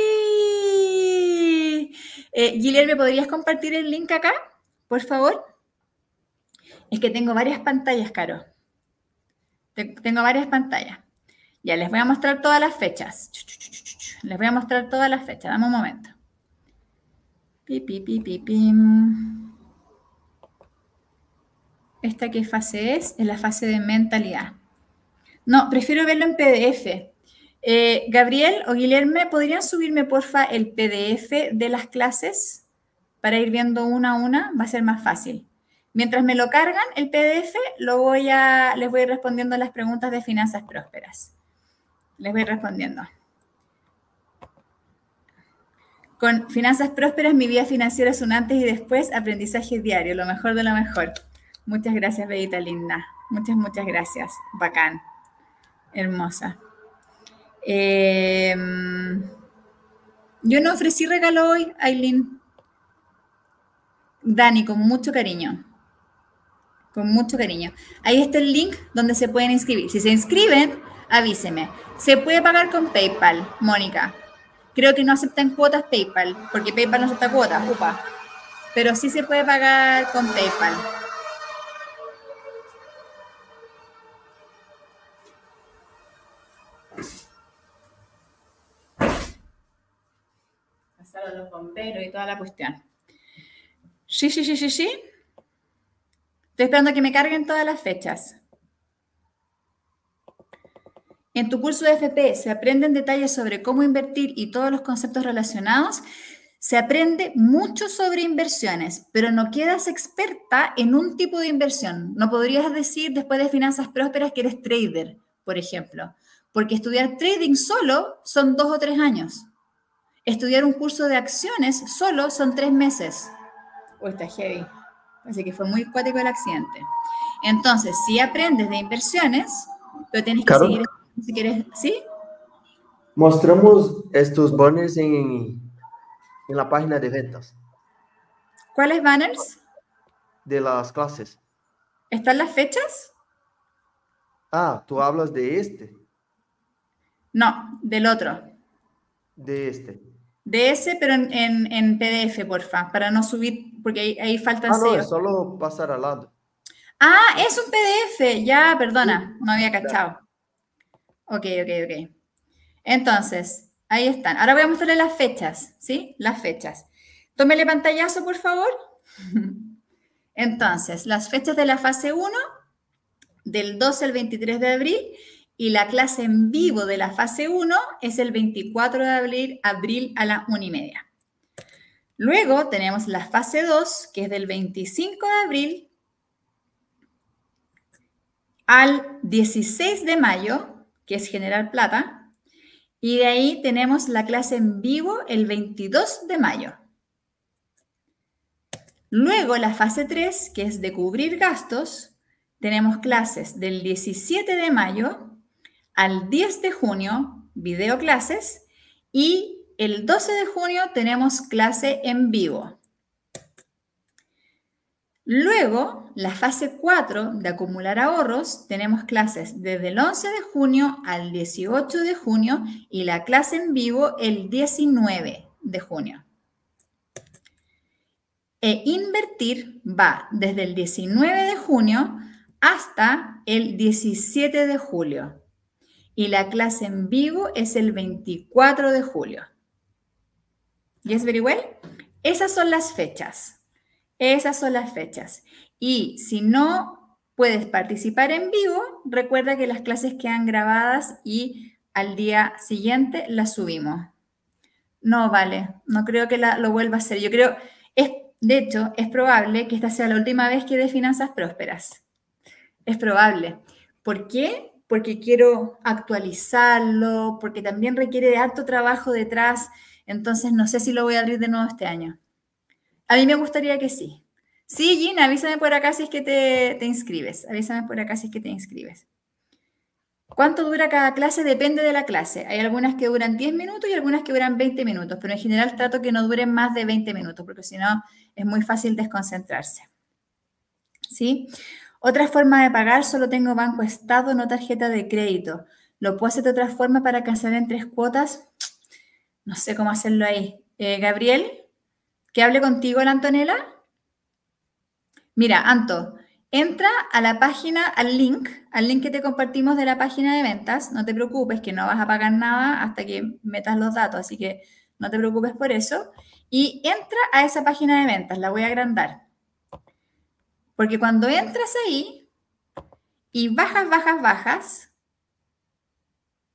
¡Uy! Eh, Guilherme, ¿podrías compartir el link acá? Por favor. Es que tengo varias pantallas, Caro. Tengo varias pantallas. Ya, les voy a mostrar todas las fechas. Les voy a mostrar todas las fechas. Dame un momento. Pi, pi, pi, pi, pim. ¿Esta qué fase es? Es la fase de mentalidad. No, prefiero verlo en P D F. Eh, Gabriel o Guilherme, ¿podrían subirme, porfa, el P D F de las clases para ir viendo una a una? Va a ser más fácil. Mientras me lo cargan, el P D F, lo voy a, les voy a ir respondiendo las preguntas de finanzas prósperas. Les voy respondiendo. Con finanzas prósperas, mi vida financiera es un antes y después, aprendizaje diario, lo mejor de lo mejor. Muchas gracias, Bebita linda. Muchas, muchas gracias. Bacán. Hermosa. Eh, yo no ofrecí regalo hoy, Aileen. Dani, con mucho cariño. Con mucho cariño. Ahí está el link donde se pueden inscribir. Si se inscriben, avíseme. Se puede pagar con PayPal, Mónica. Creo que no aceptan cuotas PayPal, porque PayPal no acepta cuotas, upa. Pero sí se puede pagar con PayPal. Pasar a los bomberos y toda la cuestión. Sí, sí, sí, sí, sí. Estoy esperando que me carguen todas las fechas. En tu curso de F P se aprenden detalles sobre cómo invertir y todos los conceptos relacionados. Se aprende mucho sobre inversiones, pero no quedas experta en un tipo de inversión. No podrías decir después de finanzas prósperas que eres trader, por ejemplo, porque estudiar trading solo son dos o tres años. Estudiar un curso de acciones solo son tres meses. Oh, está heavy. Así que fue muy cuático el accidente. Entonces, si aprendes de inversiones, pero tienes que Carol, seguir... Si quieres, ¿sí? Mostramos estos banners en, en la página de ventas. ¿Cuáles banners? De las clases. ¿Están las fechas? Ah, tú hablas de este. No, del otro. De este. De ese, pero en, en, en P D F, porfa, para no subir, porque ahí, ahí faltan Ah, no, sellos. es solo pasar al lado. Ah, es un P D F. Ya, perdona, no había cachado. Ok, ok, ok. Entonces, ahí están. Ahora voy a mostrarle las fechas, ¿sí? Las fechas. Tómele pantallazo, por favor. Entonces, las fechas de la fase uno, del doce al veintitrés de abril, y la clase en vivo de la fase uno es el veinticuatro de abril, abril a la una y media. Luego tenemos la fase dos, que es del veinticinco de abril al dieciséis de mayo, que es generar plata, y de ahí tenemos la clase en vivo el veintidós de mayo. Luego la fase tres, que es de cubrir gastos, tenemos clases del diecisiete de mayo al diez de junio, videoclases, y el doce de junio tenemos clase en vivo. Luego, la fase cuatro de acumular ahorros, tenemos clases desde el once de junio al dieciocho de junio y la clase en vivo el diecinueve de junio. E invertir va desde el diecinueve de junio hasta el diecisiete de julio. Y la clase en vivo es el veinticuatro de julio. ¿Yes, very well? Esas son las fechas. Esas son las fechas. Y si no puedes participar en vivo, recuerda que las clases quedan grabadas y al día siguiente las subimos. No, vale, no creo que la, lo vuelva a hacer. Yo creo, es, de hecho, es probable que esta sea la última vez que dé finanzas prósperas. Es probable. ¿Por qué? Porque quiero actualizarlo, porque también requiere de harto trabajo detrás. Entonces, no sé si lo voy a abrir de nuevo este año. A mí me gustaría que sí. Sí, Gina, avísame por acá si es que te, te inscribes. Avísame por acá si es que te inscribes. ¿Cuánto dura cada clase? Depende de la clase. Hay algunas que duran diez minutos y algunas que duran veinte minutos, pero en general trato que no duren más de veinte minutos, porque si no es muy fácil desconcentrarse. ¿Sí? Otra forma de pagar, solo tengo Banco Estado, no tarjeta de crédito. ¿Lo puedo hacer de otra forma para cancelar en tres cuotas? No sé cómo hacerlo ahí. Eh, Gabriel, ¿que hable contigo la Antonella? Mira, Anto, entra a la página, al link, al link que te compartimos de la página de ventas. No te preocupes que no vas a pagar nada hasta que metas los datos, así que no te preocupes por eso. Y entra a esa página de ventas, la voy a agrandar. Porque cuando entras ahí y bajas, bajas, bajas,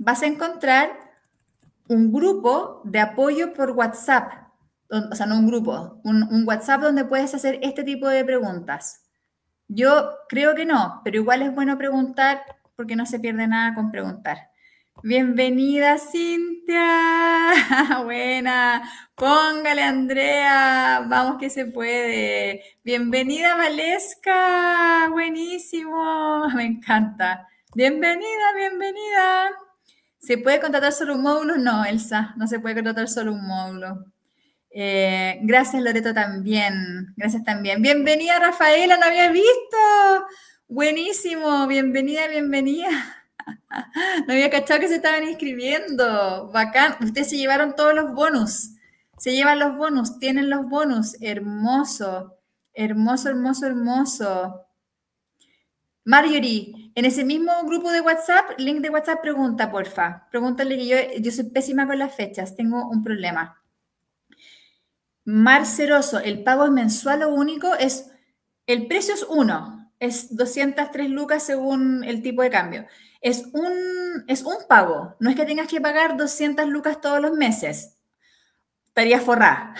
vas a encontrar un grupo de apoyo por WhatsApp. O sea, no un grupo, un, un WhatsApp donde puedes hacer este tipo de preguntas. Yo creo que no, pero igual es bueno preguntar porque no se pierde nada con preguntar. Bienvenida, Cintia. Buena. Póngale, Andrea. Vamos que se puede. Bienvenida, Valesca. Buenísimo. Me encanta. Bienvenida, bienvenida. ¿Se puede contratar solo un módulo? No, Elsa. No se puede contratar solo un módulo. Eh, gracias, Loreto, también. Gracias también. Bienvenida, Rafaela. No había visto. Buenísimo. Bienvenida, bienvenida. No había cachado que se estaban inscribiendo. Bacán. Ustedes se llevaron todos los bonus. Se llevan los bonus. Tienen los bonus. Hermoso. Hermoso, hermoso, hermoso. Marjorie, en ese mismo grupo de WhatsApp, link de WhatsApp, pregunta, porfa. Pregúntale que yo, yo soy pésima con las fechas. Tengo un problema. Marceroso, el pago es mensual o único. Es, el precio es uno. Es doscientas tres lucas según el tipo de cambio. Es un, es un pago. No es que tengas que pagar doscientas lucas todos los meses. Estaría forrada.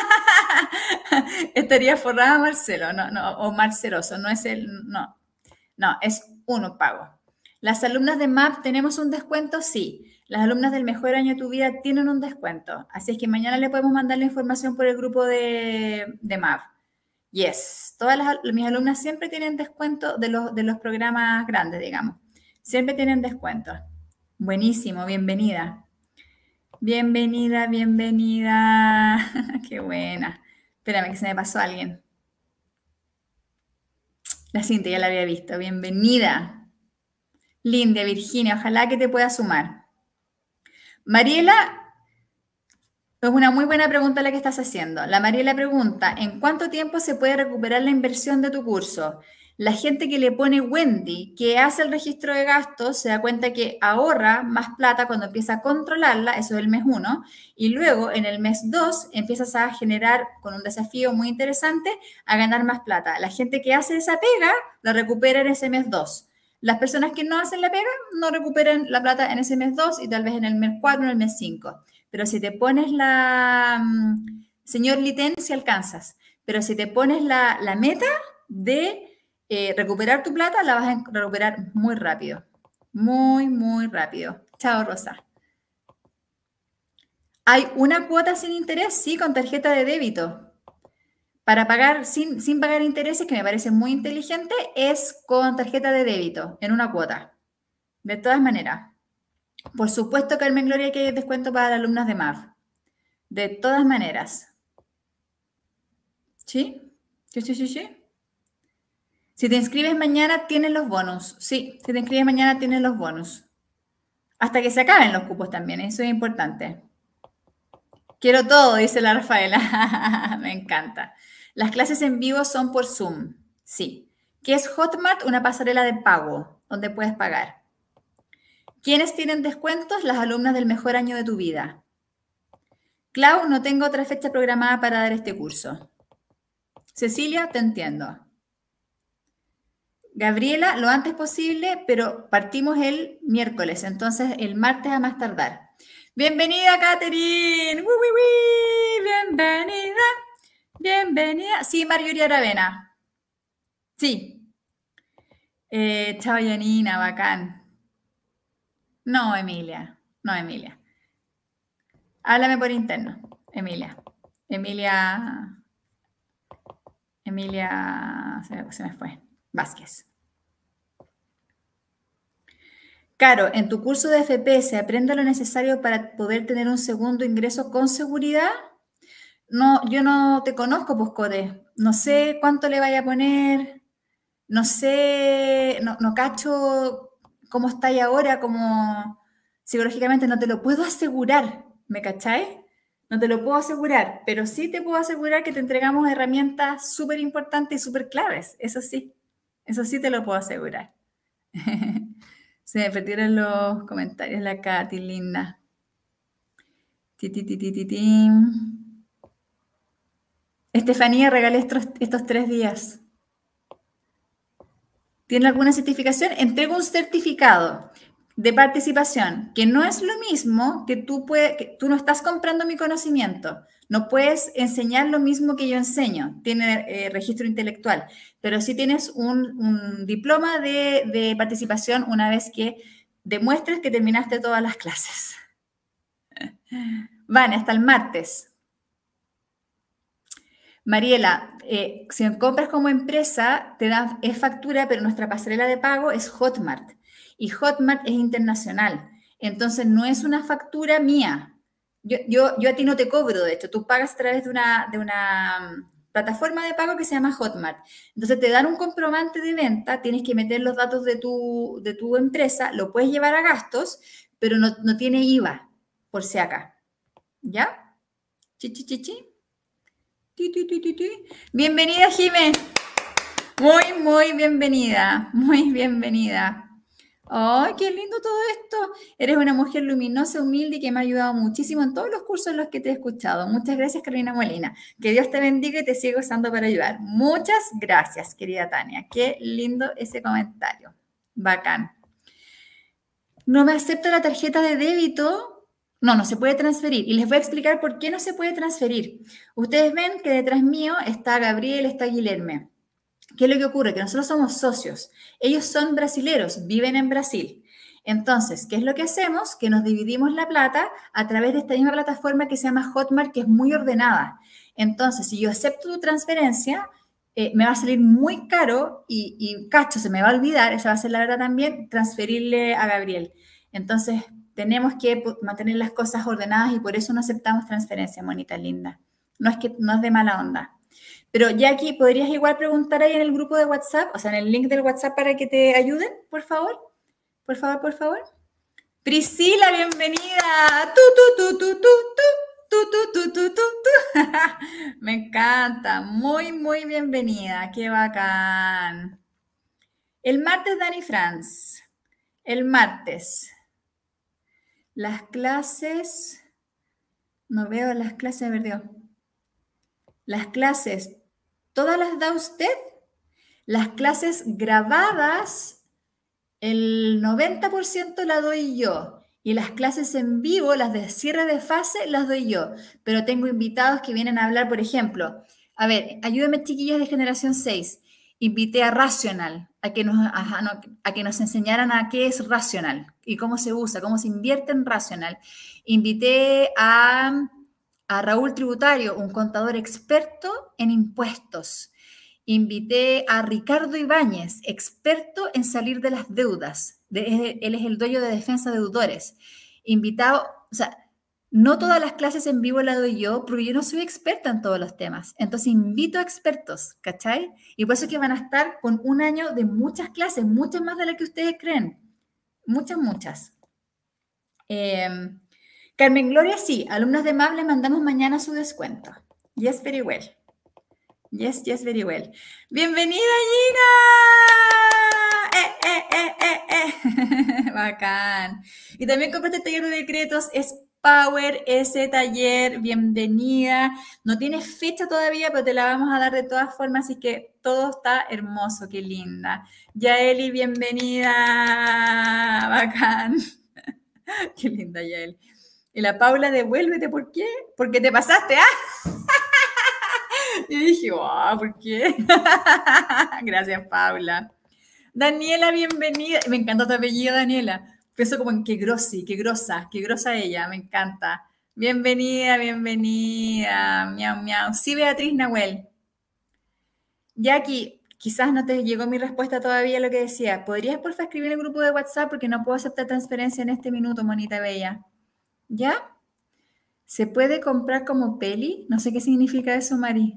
Estaría forrada, Marcelo. No, no, o Marceroso. No es el... No, no, es uno pago. ¿Las alumnas de M A P tenemos un descuento? Sí. Las alumnas del mejor año de tu vida tienen un descuento. Así es que mañana le podemos mandar la información por el grupo de, de M A P. Yes. Todas las, mis alumnas siempre tienen descuento de los, de los programas grandes, digamos. Siempre tienen descuento. Buenísimo, bienvenida. Bienvenida, bienvenida. Qué buena. Espérame que se me pasó alguien. La Cintia ya la había visto. Bienvenida. Linda, Virginia, ojalá que te puedas sumar. Mariela, es una muy buena pregunta la que estás haciendo. La Mariela pregunta, ¿en cuánto tiempo se puede recuperar la inversión de tu curso? La gente que le pone Wendy, que hace el registro de gastos, se da cuenta que ahorra más plata cuando empieza a controlarla, eso es el mes uno, y luego en el mes dos empiezas a generar, con un desafío muy interesante, a ganar más plata. La gente que hace esa pega, la recupera en ese mes dos. Las personas que no hacen la pega, no recuperan la plata en ese mes dos y tal vez en el mes cuatro o en el mes cinco. Pero si te pones la... Señor Liten, si alcanzas. Pero si te pones la, la meta de... Eh, recuperar tu plata, la vas a recuperar muy rápido. Muy, muy rápido. Chao, Rosa. ¿Hay una cuota sin interés? Sí, con tarjeta de débito. Para pagar sin, sin pagar intereses, que me parece muy inteligente, es con tarjeta de débito, en una cuota. De todas maneras. Por supuesto, Carmen Gloria, que hay descuento para las alumnas de M A F. De todas maneras. ¿Sí? Sí, sí, sí, sí. Si te inscribes mañana, tienes los bonus. Sí, si te inscribes mañana, tienes los bonus. Hasta que se acaben los cupos también, eso es importante. Quiero todo, dice la Rafaela. Me encanta. Las clases en vivo son por Zoom. Sí. ¿Qué es Hotmart? Una pasarela de pago, donde puedes pagar. ¿Quiénes tienen descuentos? Las alumnas del mejor año de tu vida. Clau, no tengo otra fecha programada para dar este curso. Cecilia, te entiendo. Gabriela, lo antes posible, pero partimos el miércoles, entonces el martes a más tardar. Bienvenida, Catherine. ¡Uy, uy, uy! Bienvenida. Bienvenida. Sí, Marjorie Aravena. Sí. Eh, chao, Janina, bacán. No, Emilia. No, Emilia. Háblame por interno, Emilia. Emilia. Emilia. Se, se me fue. Vázquez. Caro, en tu curso de F P se aprende lo necesario para poder tener un segundo ingreso con seguridad. No, yo no te conozco, Poscote. No sé cuánto le vaya a poner. No sé, no, no cacho cómo está ahí ahora, como psicológicamente no te lo puedo asegurar. ¿Me cacháis? No te lo puedo asegurar, pero sí te puedo asegurar que te entregamos herramientas súper importantes y súper claves. Eso sí. Eso sí te lo puedo asegurar. Se me perdieron los comentarios, la Katy, linda. Ti, ti, ti, ti, ti, ti. Estefanía, regalé estos, estos tres días. ¿Tiene alguna certificación? Entrego un certificado. de participación, que no es lo mismo que tú, puedes, que tú no estás comprando mi conocimiento. No puedes enseñar lo mismo que yo enseño, tiene eh, registro intelectual, pero sí tienes un, un diploma de, de participación una vez que demuestres que terminaste todas las clases. Van hasta el martes. Mariela, eh, si compras como empresa, te dan, es factura, pero nuestra pasarela de pago es Hotmart. Y Hotmart es internacional. Entonces, no es una factura mía. Yo, yo, yo a ti no te cobro, de hecho. Tú pagas a través de una, de una plataforma de pago que se llama Hotmart. Entonces, te dan un comprobante de venta, tienes que meter los datos de tu, de tu empresa, lo puedes llevar a gastos, pero no, no tiene I V A, por si acá. ¿Ya? Chi, chi, chi, chi. Ti, ti, ti, ti, ti. Bienvenida, Jimé. Muy, muy bienvenida. Muy bienvenida. ¡Ay, qué lindo todo esto! Eres una mujer luminosa, humilde y que me ha ayudado muchísimo en todos los cursos en los que te he escuchado. Muchas gracias, Carolina Molina. Que Dios te bendiga y te siga usando para ayudar. Muchas gracias, querida Tania. Qué lindo ese comentario. Bacán. No me acepta la tarjeta de débito. No, no se puede transferir. Y les voy a explicar por qué no se puede transferir. Ustedes ven que detrás mío está Gabriel, está Guilherme. ¿Qué es lo que ocurre? Que nosotros somos socios. Ellos son brasileros, viven en Brasil. Entonces, ¿qué es lo que hacemos? Que nos dividimos la plata a través de esta misma plataforma que se llama Hotmart, que es muy ordenada. Entonces, si yo acepto tu transferencia, eh, me va a salir muy caro y, y, cacho, se me va a olvidar, esa va a ser la verdad también, transferirle a Gabriel. Entonces, tenemos que mantener las cosas ordenadas y por eso no aceptamos transferencia, monita linda. No es que no es de mala onda. Pero Jackie, ¿podrías igual preguntar ahí en el grupo de WhatsApp, o sea, en el link del WhatsApp para que te ayuden, por favor? Por favor, por favor. Priscila, bienvenida. Tu, tu, tu, tu, tu, tu, tu, tu, tu, tu, tu. Me encanta. Muy, muy bienvenida. Qué bacán. El martes, Dani Franz. El martes. Las clases, no veo las clases, me perdió. Las clases, ¿todas las da usted? Las clases grabadas, el noventa por ciento la doy yo. Y las clases en vivo, las de cierre de fase, las doy yo. Pero tengo invitados que vienen a hablar, por ejemplo. A ver, ayúdenme, chiquillas de generación seis. Invité a Rational, a que, nos, a, no, a que nos enseñaran a qué es Rational y cómo se usa, cómo se invierte en Rational. Invité a, a Raúl Tributario, un contador experto en impuestos. Invité a Ricardo Ibáñez, experto en salir de las deudas. De, él es el dueño de Defensa de Deudores. Invitado, o sea, no todas las clases en vivo las doy yo, porque yo no soy experta en todos los temas. Entonces invito a expertos, ¿cachai? Y por eso es que van a estar con un año de muchas clases, muchas más de las que ustedes creen. Muchas, muchas. Eh, Carmen Gloria, sí, alumnos de M A B les mandamos mañana su descuento. Yes, very well. Yes, yes, very well. ¡Bienvenida, Gina! ¡Eh, eh, eh, eh, eh! Bacán. Y también compraste el taller de decretos, es Power, ese taller, bienvenida. No tiene fecha todavía, pero te la vamos a dar de todas formas, así que todo está hermoso, qué linda. Yaeli, bienvenida. Bacán. Qué linda, Yaeli. Y la Paula, devuélvete, ¿por qué? Porque te pasaste, ¿ah? Y dije, wow, ¿por qué? Gracias, Paula. Daniela, bienvenida. Me encanta tu apellido, Daniela. Pienso como en qué grossi, qué grosa, qué grosa ella, me encanta. Bienvenida, bienvenida. Miau, miau. Sí, Beatriz Nahuel. Jackie, quizás no te llegó mi respuesta todavía a lo que decía. ¿Podrías, por favor, escribir en el grupo de WhatsApp? Porque no puedo aceptar transferencia en este minuto, monita bella. ¿Ya? ¿Se puede comprar como peli? No sé qué significa eso, Mari.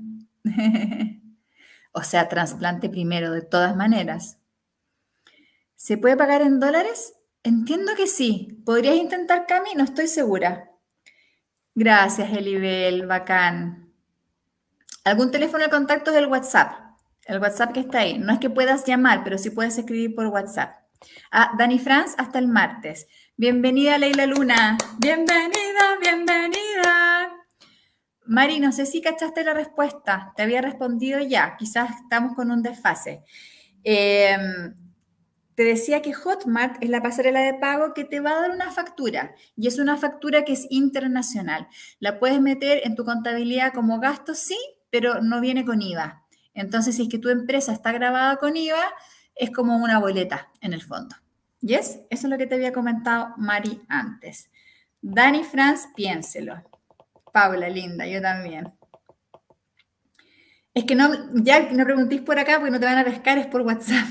O sea, trasplante primero, de todas maneras. ¿Se puede pagar en dólares? Entiendo que sí. ¿Podrías intentar, Cami? No estoy segura. Gracias, Elibel. Bacán. ¿Algún teléfono de contacto del WhatsApp? El WhatsApp que está ahí. No es que puedas llamar, pero sí puedes escribir por WhatsApp. Ah, Dani Franz, hasta el martes. Bienvenida, Leila Luna. Bienvenida, bienvenida. Mari, no sé si cachaste la respuesta. Te había respondido ya. Quizás estamos con un desfase. Eh, te decía que Hotmart es la pasarela de pago que te va a dar una factura y es una factura que es internacional. La puedes meter en tu contabilidad como gasto, sí, pero no viene con I V A. Entonces, si es que tu empresa está grabada con I V A, es como una boleta en el fondo. ¿Yes? Eso es lo que te había comentado Mari antes. Dani Franz, piénselo. Paula, linda, yo también. Es que no, ya no preguntéis por acá porque no te van a pescar, es por WhatsApp.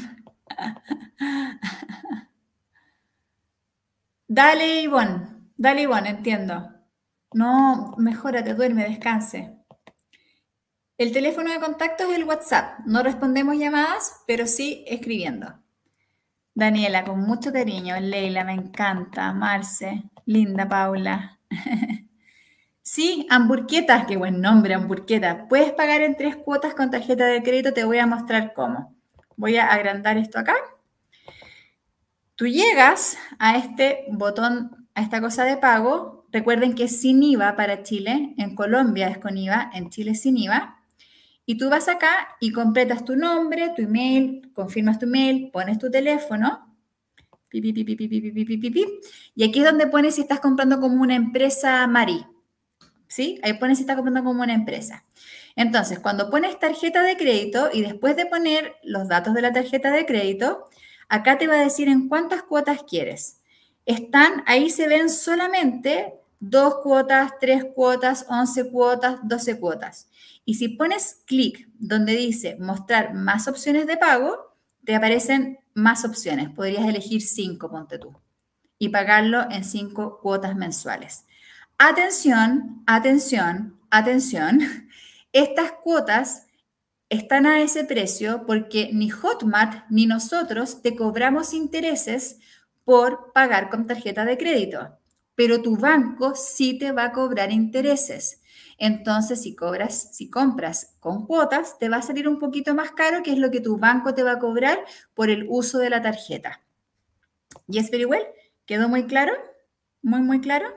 Dale, Ivonne. Dale, Ivonne, entiendo. No, mejórate, duerme, descanse. El teléfono de contacto es el WhatsApp. No respondemos llamadas, pero sí escribiendo. Daniela, con mucho cariño. Leila, me encanta. Marce, linda Paula. Sí, hamburguetas, qué buen nombre, hamburgueta. Puedes pagar en tres cuotas con tarjeta de crédito, te voy a mostrar cómo. Voy a agrandar esto acá. Tú llegas a este botón, a esta cosa de pago. Recuerden que es sin I V A para Chile. En Colombia es con I V A, en Chile es sin I V A. Y tú vas acá y completas tu nombre, tu email, confirmas tu email, pones tu teléfono. Pi, pi, pi, pi, pi, pi, pi, pi, pi, pi. Y aquí es donde pones si estás comprando como una empresa Mari. ¿Sí? Ahí pones si estás comprando como una empresa. Entonces, cuando pones tarjeta de crédito y después de poner los datos de la tarjeta de crédito, acá te va a decir en cuántas cuotas quieres. Están, ahí se ven solamente dos cuotas, tres cuotas, once cuotas, doce cuotas. Y si pones clic donde dice mostrar más opciones de pago, te aparecen más opciones. Podrías elegir cinco, ponte tú, y pagarlo en cinco cuotas mensuales. Atención, atención, atención. Estas cuotas están a ese precio porque ni Hotmart ni nosotros te cobramos intereses por pagar con tarjeta de crédito, pero tu banco sí te va a cobrar intereses. Entonces, si cobras, si compras con cuotas, te va a salir un poquito más caro, que es lo que tu banco te va a cobrar por el uso de la tarjeta. ¿Yes, very well? ¿Quedó muy claro? ¿Muy, muy claro?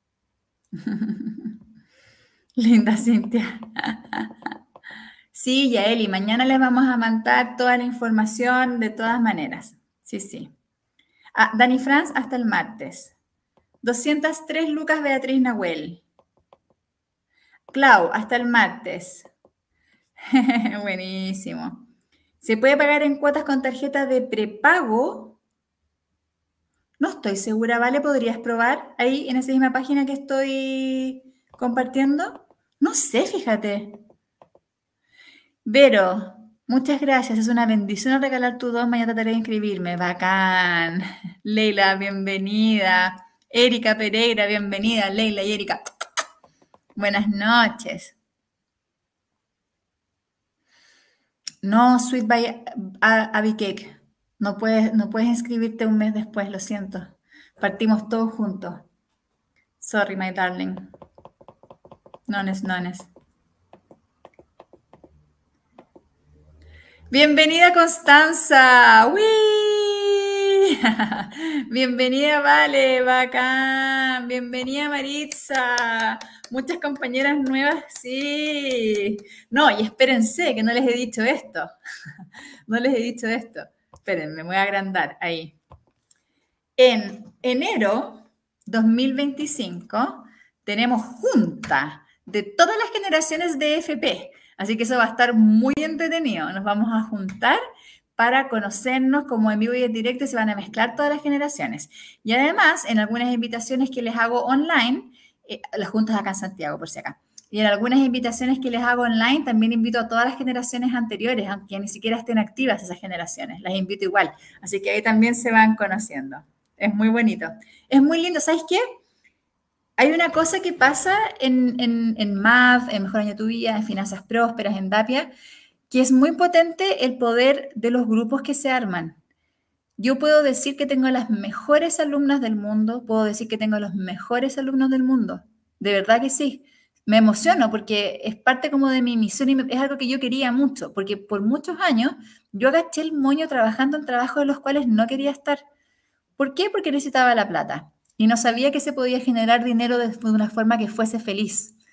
Linda Cintia. Sí, Yaeli, mañana les vamos a mandar toda la información de todas maneras. Sí, sí. Ah, Dani Franz, hasta el martes. doscientas tres lucas Beatriz Nahuel. Clau, hasta el martes. Buenísimo. ¿Se puede pagar en cuotas con tarjeta de prepago? No estoy segura, ¿vale? ¿Podrías probar ahí en esa misma página que estoy compartiendo? No sé, fíjate. Vero, muchas gracias. Es una bendición regalar tu don. Mañana trataré de inscribirme. Bacán. Leila, bienvenida. Erika Pereira, bienvenida. Leila y Erika. Buenas noches. No, Sweet by Abby Cake. No puedes, no puedes inscribirte un mes después, lo siento. Partimos todos juntos. Sorry, my darling. Nones, nones. Bienvenida, Constanza. ¡Uy! Bienvenida, Vale, bacán. Bienvenida, Maritza. Muchas compañeras nuevas, sí. No, y espérense, que no les he dicho esto. No les he dicho esto. Espérenme, me voy a agrandar ahí. En enero dos mil veinticinco tenemos junta de todas las generaciones de F P. Así que eso va a estar muy entretenido. Nos vamos a juntar para conocernos como en vivo y en directo y se van a mezclar todas las generaciones. Y además, en algunas invitaciones que les hago online, eh, las juntas acá en Santiago, por si acá. Y en algunas invitaciones que les hago online, también invito a todas las generaciones anteriores, aunque ni siquiera estén activas esas generaciones. Las invito igual. Así que ahí también se van conociendo. Es muy bonito. Es muy lindo. ¿Sabes qué? Hay una cosa que pasa en, en, en M A V, en Mejor Año Tu Vida, en Finanzas Prósperas, en Dapia, que es muy potente el poder de los grupos que se arman. Yo puedo decir que tengo las mejores alumnas del mundo, puedo decir que tengo los mejores alumnos del mundo. De verdad que sí. Me emociono porque es parte como de mi misión y es algo que yo quería mucho, porque por muchos años yo agaché el moño trabajando en trabajos en los cuales no quería estar. ¿Por qué? Porque necesitaba la plata y no sabía que se podía generar dinero de una forma que fuese feliz.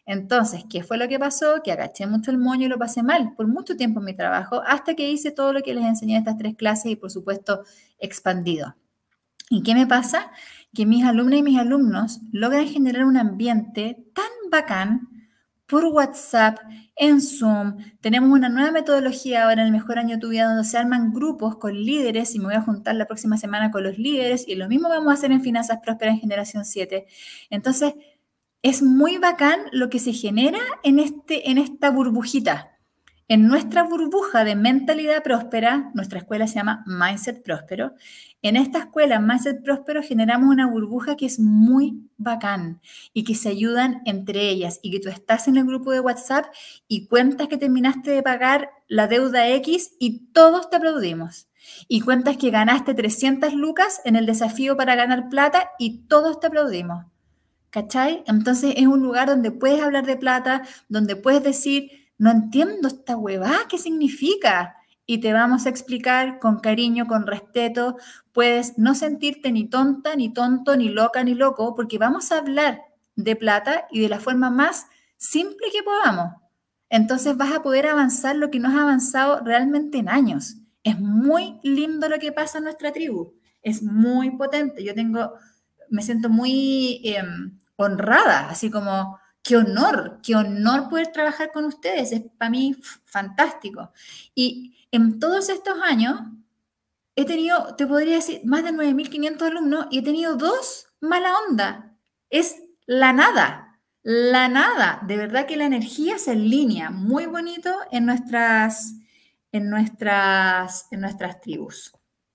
Entonces, ¿qué fue lo que pasó? Que agaché mucho el moño y lo pasé mal por mucho tiempo en mi trabajo, hasta que hice todo lo que les enseñé en estas tres clases y, por supuesto, expandido. ¿Y qué me pasa? Que mis alumnas y mis alumnos logran generar un ambiente tan bacán por WhatsApp, en Zoom. Tenemos una nueva metodología ahora en el Mejor Año de tu Vida, donde se arman grupos con líderes, y me voy a juntar la próxima semana con los líderes, y lo mismo vamos a hacer en Finanzas Prósperas en Generación siete. Entonces, es muy bacán lo que se genera en, este, en esta burbujita. En nuestra burbuja de mentalidad próspera, nuestra escuela se llama Mindset Próspero. En esta escuela, Mindset Próspero, generamos una burbuja que es muy bacán y que se ayudan entre ellas, y que tú estás en el grupo de WhatsApp y cuentas que terminaste de pagar la deuda X y todos te aplaudimos. Y cuentas que ganaste trescientas lucas en el desafío para ganar plata y todos te aplaudimos. ¿Cachai? Entonces es un lugar donde puedes hablar de plata, donde puedes decir, no entiendo esta huevada, ¿qué significa? Y te vamos a explicar con cariño, con respeto. Puedes no sentirte ni tonta, ni tonto, ni loca, ni loco, porque vamos a hablar de plata y de la forma más simple que podamos. Entonces vas a poder avanzar lo que no has avanzado realmente en años. Es muy lindo lo que pasa en nuestra tribu. Es muy potente. Yo tengo, me siento muy eh, honrada, así como... Qué honor, qué honor poder trabajar con ustedes. Es para mí fantástico. Y en todos estos años he tenido, te podría decir, más de nueve mil quinientos alumnos y he tenido dos mala onda. Es la nada, la nada. De verdad que la energía se alinea muy bonito en nuestras, en nuestras, en nuestras tribus.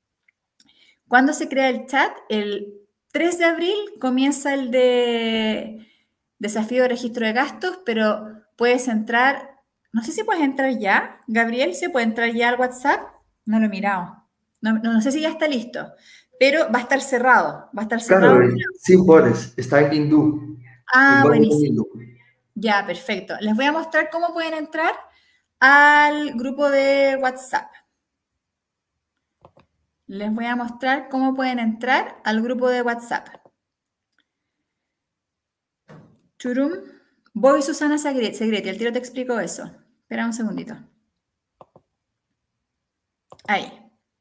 ¿Cuándo se crea el chat? El tres de abril comienza el de... desafío de registro de gastos, pero puedes entrar, no sé si puedes entrar ya, Gabriel, ¿se puede entrar ya al WhatsApp? No lo he mirado, no, no, no sé si ya está listo, pero va a estar cerrado, va a estar cerrado. Claro, sí puedes, está en hindú. Ah, buenísimo. Ya, perfecto. Les voy a mostrar cómo pueden entrar al grupo de WhatsApp. Les voy a mostrar cómo pueden entrar al grupo de WhatsApp. Churum. Voy, Susana Segreti, al tiro te explico eso. Espera un segundito. Ahí.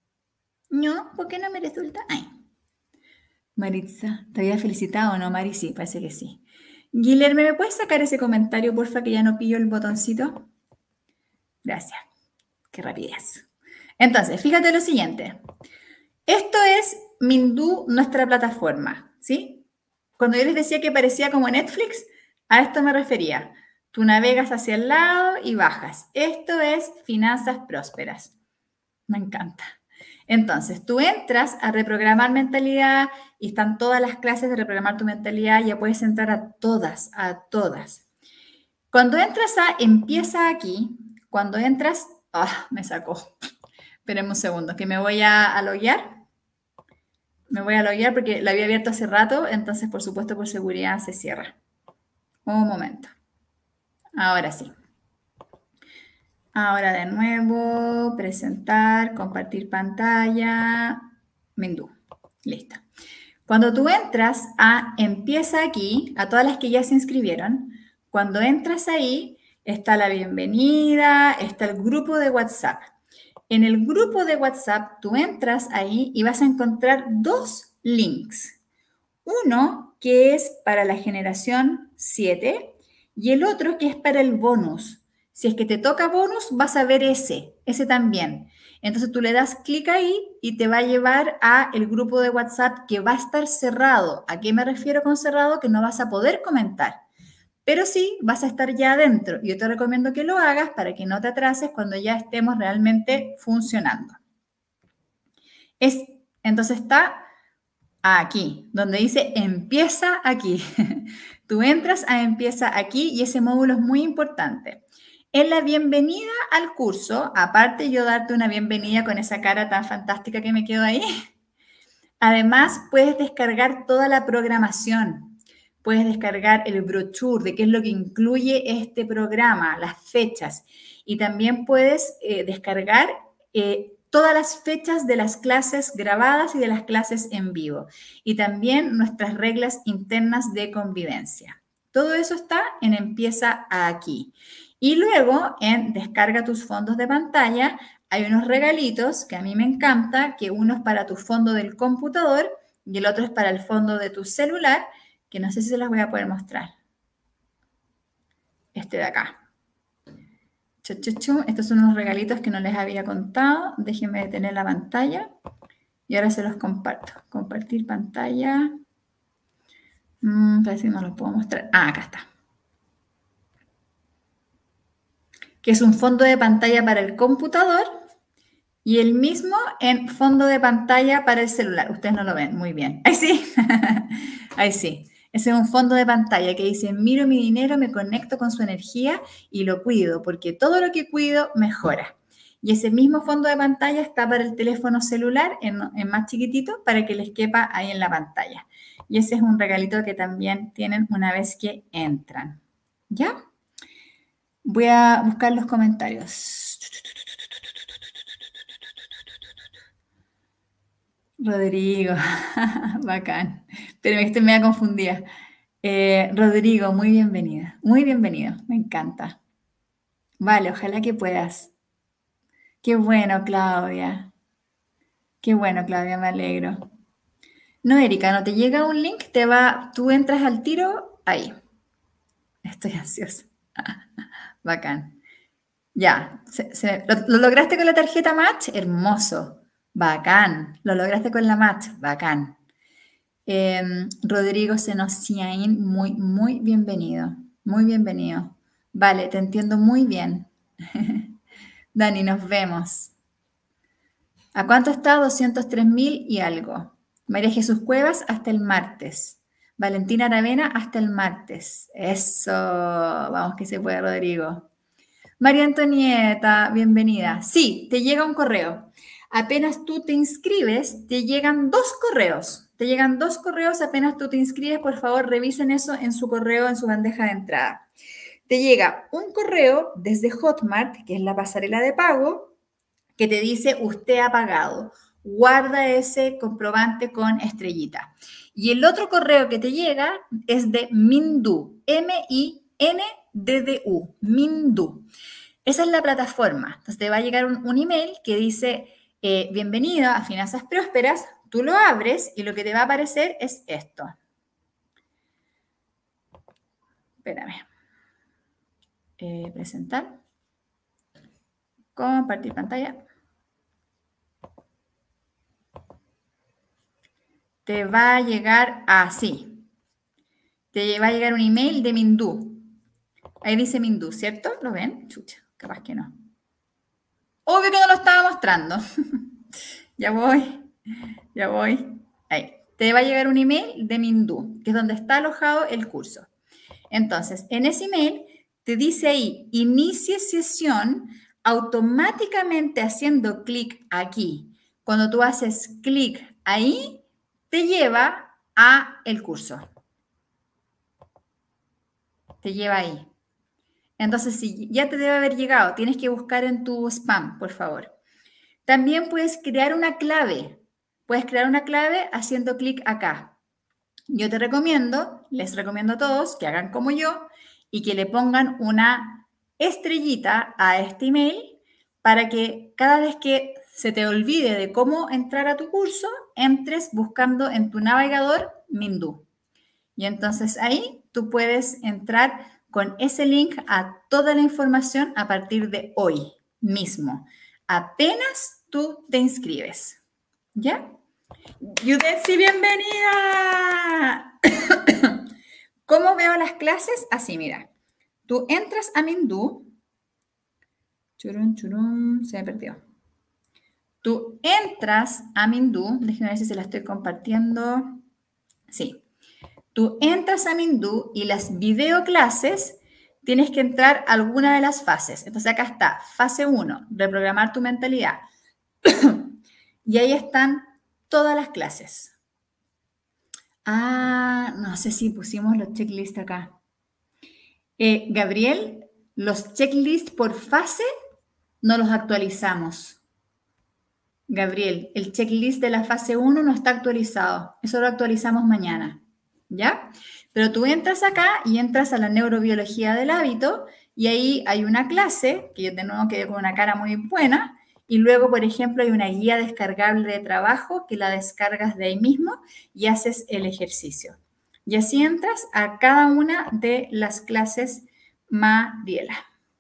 No, ¿por qué no me resulta? Ahí. Maritza, ¿te había felicitado o no, Mari? Sí, parece que sí. Guilherme, ¿me puedes sacar ese comentario, porfa, que ya no pillo el botoncito? Gracias. Qué rapidez. Entonces, fíjate lo siguiente. Esto es Mindú, nuestra plataforma, ¿sí? Cuando yo les decía que parecía como Netflix, a esto me refería. Tú navegas hacia el lado y bajas. Esto es Finanzas Prósperas. Me encanta. Entonces, tú entras a reprogramar mentalidad y están todas las clases de reprogramar tu mentalidad. Ya puedes entrar a todas, a todas. Cuando entras a empieza aquí, cuando entras... Ah, me sacó. Espérenme un segundo, que me voy a, a loguear. Me voy a loguear porque la había abierto hace rato, entonces, por supuesto, por seguridad se cierra. Un momento. Ahora sí. Ahora de nuevo, presentar, compartir pantalla, Mindú. Listo. Cuando tú entras a Empieza aquí, a todas las que ya se inscribieron, cuando entras ahí, está la bienvenida, está el grupo de WhatsApp. En el grupo de WhatsApp, tú entras ahí y vas a encontrar dos links. Uno que es para la generación siete y el otro que es para el bonus. Si es que te toca bonus, vas a ver ese, ese también. Entonces tú le das clic ahí y te va a llevar a el grupo de WhatsApp que va a estar cerrado. ¿A qué me refiero con cerrado? Que no vas a poder comentar. Pero sí vas a estar ya adentro. Yo te recomiendo que lo hagas para que no te atrases cuando ya estemos realmente funcionando. Es, entonces está aquí, donde dice empieza aquí. Tú entras a empieza aquí y ese módulo es muy importante. En la bienvenida al curso, aparte yo darte una bienvenida con esa cara tan fantástica que me quedo ahí, además puedes descargar toda la programación. Puedes descargar el brochure de qué es lo que incluye este programa, las fechas. Y también puedes eh, descargar eh, todas las fechas de las clases grabadas y de las clases en vivo. Y también nuestras reglas internas de convivencia. Todo eso está en Empieza aquí. Y luego en Descarga tus fondos de pantalla hay unos regalitos que a mí me encanta, que uno es para tu fondo del computador y el otro es para el fondo de tu celular, que no sé si se las voy a poder mostrar. Este de acá. Chu, chu, chu. Estos son unos regalitos que no les había contado. Déjenme detener la pantalla y ahora se los comparto. Compartir pantalla. Mm, a ver si no los puedo mostrar. Ah, acá está. Que es un fondo de pantalla para el computador y el mismo en fondo de pantalla para el celular. Ustedes no lo ven, muy bien. Ahí sí, ahí sí. Ese es un fondo de pantalla que dice, miro mi dinero, me conecto con su energía y lo cuido, porque todo lo que cuido mejora. Y ese mismo fondo de pantalla está para el teléfono celular, en, en más chiquitito, para que les quepa ahí en la pantalla. Y ese es un regalito que también tienen una vez que entran. ¿Ya? Voy a buscar los comentarios. Rodrigo, bacán. Pero estoy media confundida. Eh, Rodrigo, muy bienvenida. Muy bienvenido, me encanta. Vale, ojalá que puedas. Qué bueno, Claudia. Qué bueno, Claudia, me alegro. No, Erika, no te llega un link, te va, tú entras al tiro ahí. Estoy ansiosa. Bacán. Ya, se, se, ¿lo, ¿lo lograste con la tarjeta Match? Hermoso. Bacán. Lo lograste con la Match. Bacán. Eh, Rodrigo Senociain, muy, muy bienvenido. Muy bienvenido. Vale, te entiendo muy bien. Dani, nos vemos. ¿A cuánto está? doscientos tres mil y algo. María Jesús Cuevas, hasta el martes. Valentina Aravena, hasta el martes. Eso. Vamos que se puede, Rodrigo. María Antonieta, bienvenida. Sí, te llega un correo. Apenas tú te inscribes, te llegan dos correos. Te llegan dos correos apenas tú te inscribes. Por favor, revisen eso en su correo, en su bandeja de entrada. Te llega un correo desde Hotmart, que es la pasarela de pago, que te dice usted ha pagado. Guarda ese comprobante con estrellita. Y el otro correo que te llega es de Mindu, M I N D D U, Mindu. Esa es la plataforma. Entonces te va a llegar un, un email que dice, eh, bienvenida a Finanzas Prósperas. Tú lo abres y lo que te va a aparecer es esto. Espérame. Eh, presentar. Compartir pantalla. Te va a llegar así. Te va a llegar un email de Mindu. Ahí dice Mindu, ¿cierto? ¿Lo ven? Chucha, capaz que no. Obvio que no lo estaba mostrando. Ya voy, ya voy. Ahí. Te va a llegar un email de Mindu, que es donde está alojado el curso. Entonces, en ese email te dice ahí, inicie sesión automáticamente haciendo clic aquí. Cuando tú haces clic ahí, te lleva a el curso. Te lleva ahí. Entonces, si ya te debe haber llegado, tienes que buscar en tu spam, por favor. También puedes crear una clave. Puedes crear una clave haciendo clic acá. Yo te recomiendo, les recomiendo a todos que hagan como yo y que le pongan una estrellita a este email para que cada vez que se te olvide de cómo entrar a tu curso, entres buscando en tu navegador Mindu. Y entonces ahí tú puedes entrar con ese link a toda la información a partir de hoy mismo. Apenas tú te inscribes. ¿Ya? Yudetsi, bienvenida. ¿Cómo veo las clases? Así, mira. Tú entras a Mindu. Churun, churun, se me perdió. Tú entras a Mindu. Déjenme ver si se la estoy compartiendo. Sí. Tú entras a Mindu y las videoclases tienes que entrar a alguna de las fases. Entonces acá está, fase uno, reprogramar tu mentalidad. Y ahí están todas las clases. Ah, no sé si pusimos los checklists acá. Eh, Gabriel, los checklists por fase no los actualizamos. Gabriel, el checklist de la fase uno no está actualizado. Eso lo actualizamos mañana. ¿ya? Pero tú entras acá y entras a la neurobiología del hábito y ahí hay una clase, que yo de nuevo quedé con una cara muy buena, y luego, por ejemplo, hay una guía descargable de trabajo que la descargas de ahí mismo y haces el ejercicio. Y así entras a cada una de las clases Mariela.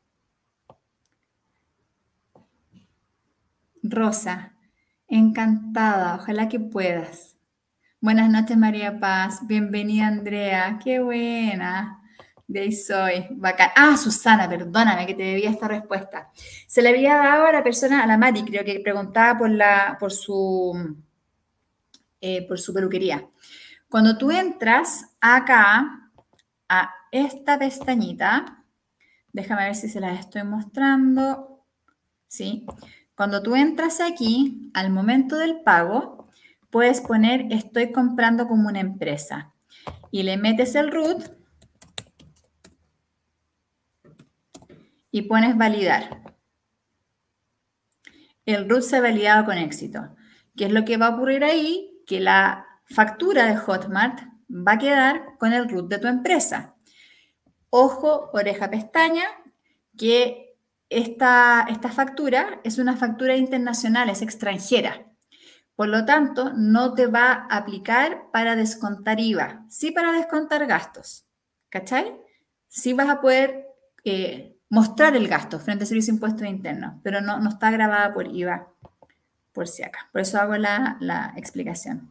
Rosa, encantada, ojalá que puedas. Buenas noches, María Paz. Bienvenida, Andrea. Qué buena. De ahí soy. Bacán. Ah, Susana, perdóname que te debía esta respuesta. Se le había dado a la persona, a la Mari, creo que preguntaba por, la, por, su, eh, por su peluquería. Cuando tú entras acá a esta pestañita, déjame ver si se las estoy mostrando. Sí. Cuando tú entras aquí, al momento del pago, puedes poner estoy comprando como una empresa y le metes el root y pones validar. El root se ha validado con éxito. ¿Qué es lo que va a ocurrir ahí? Que la factura de Hotmart va a quedar con el root de tu empresa. Ojo, oreja, pestaña, que esta, esta factura es una factura internacional, es extranjera. Por lo tanto, no te va a aplicar para descontar I V A, sí para descontar gastos, ¿cachai? Sí vas a poder eh, mostrar el gasto frente a servicio de impuestos internos, pero no, no está grabada por I V A, por si acá. Por eso hago la, la explicación.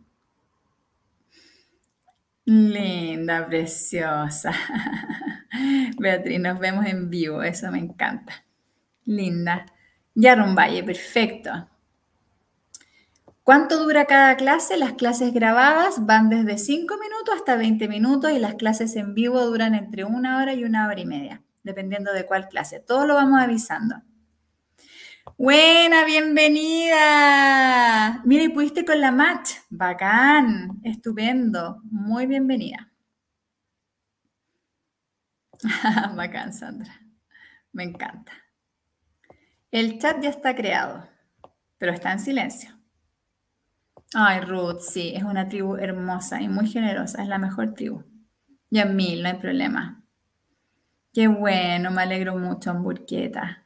Linda, preciosa. Beatriz, nos vemos en vivo, eso me encanta. Linda. Yaron Valle, perfecto. ¿Cuánto dura cada clase? Las clases grabadas van desde cinco minutos hasta veinte minutos y las clases en vivo duran entre una hora y una hora y media, dependiendo de cuál clase. Todo lo vamos avisando. Buena, bienvenida. Mira, y pudiste con la match. Bacán, estupendo. Muy bienvenida. Bacán, Sandra. Me encanta. El chat ya está creado, pero está en silencio. Ay, Ruth, sí, es una tribu hermosa y muy generosa, es la mejor tribu. Yamil, no hay problema. Qué bueno, me alegro mucho, Hamburgueta.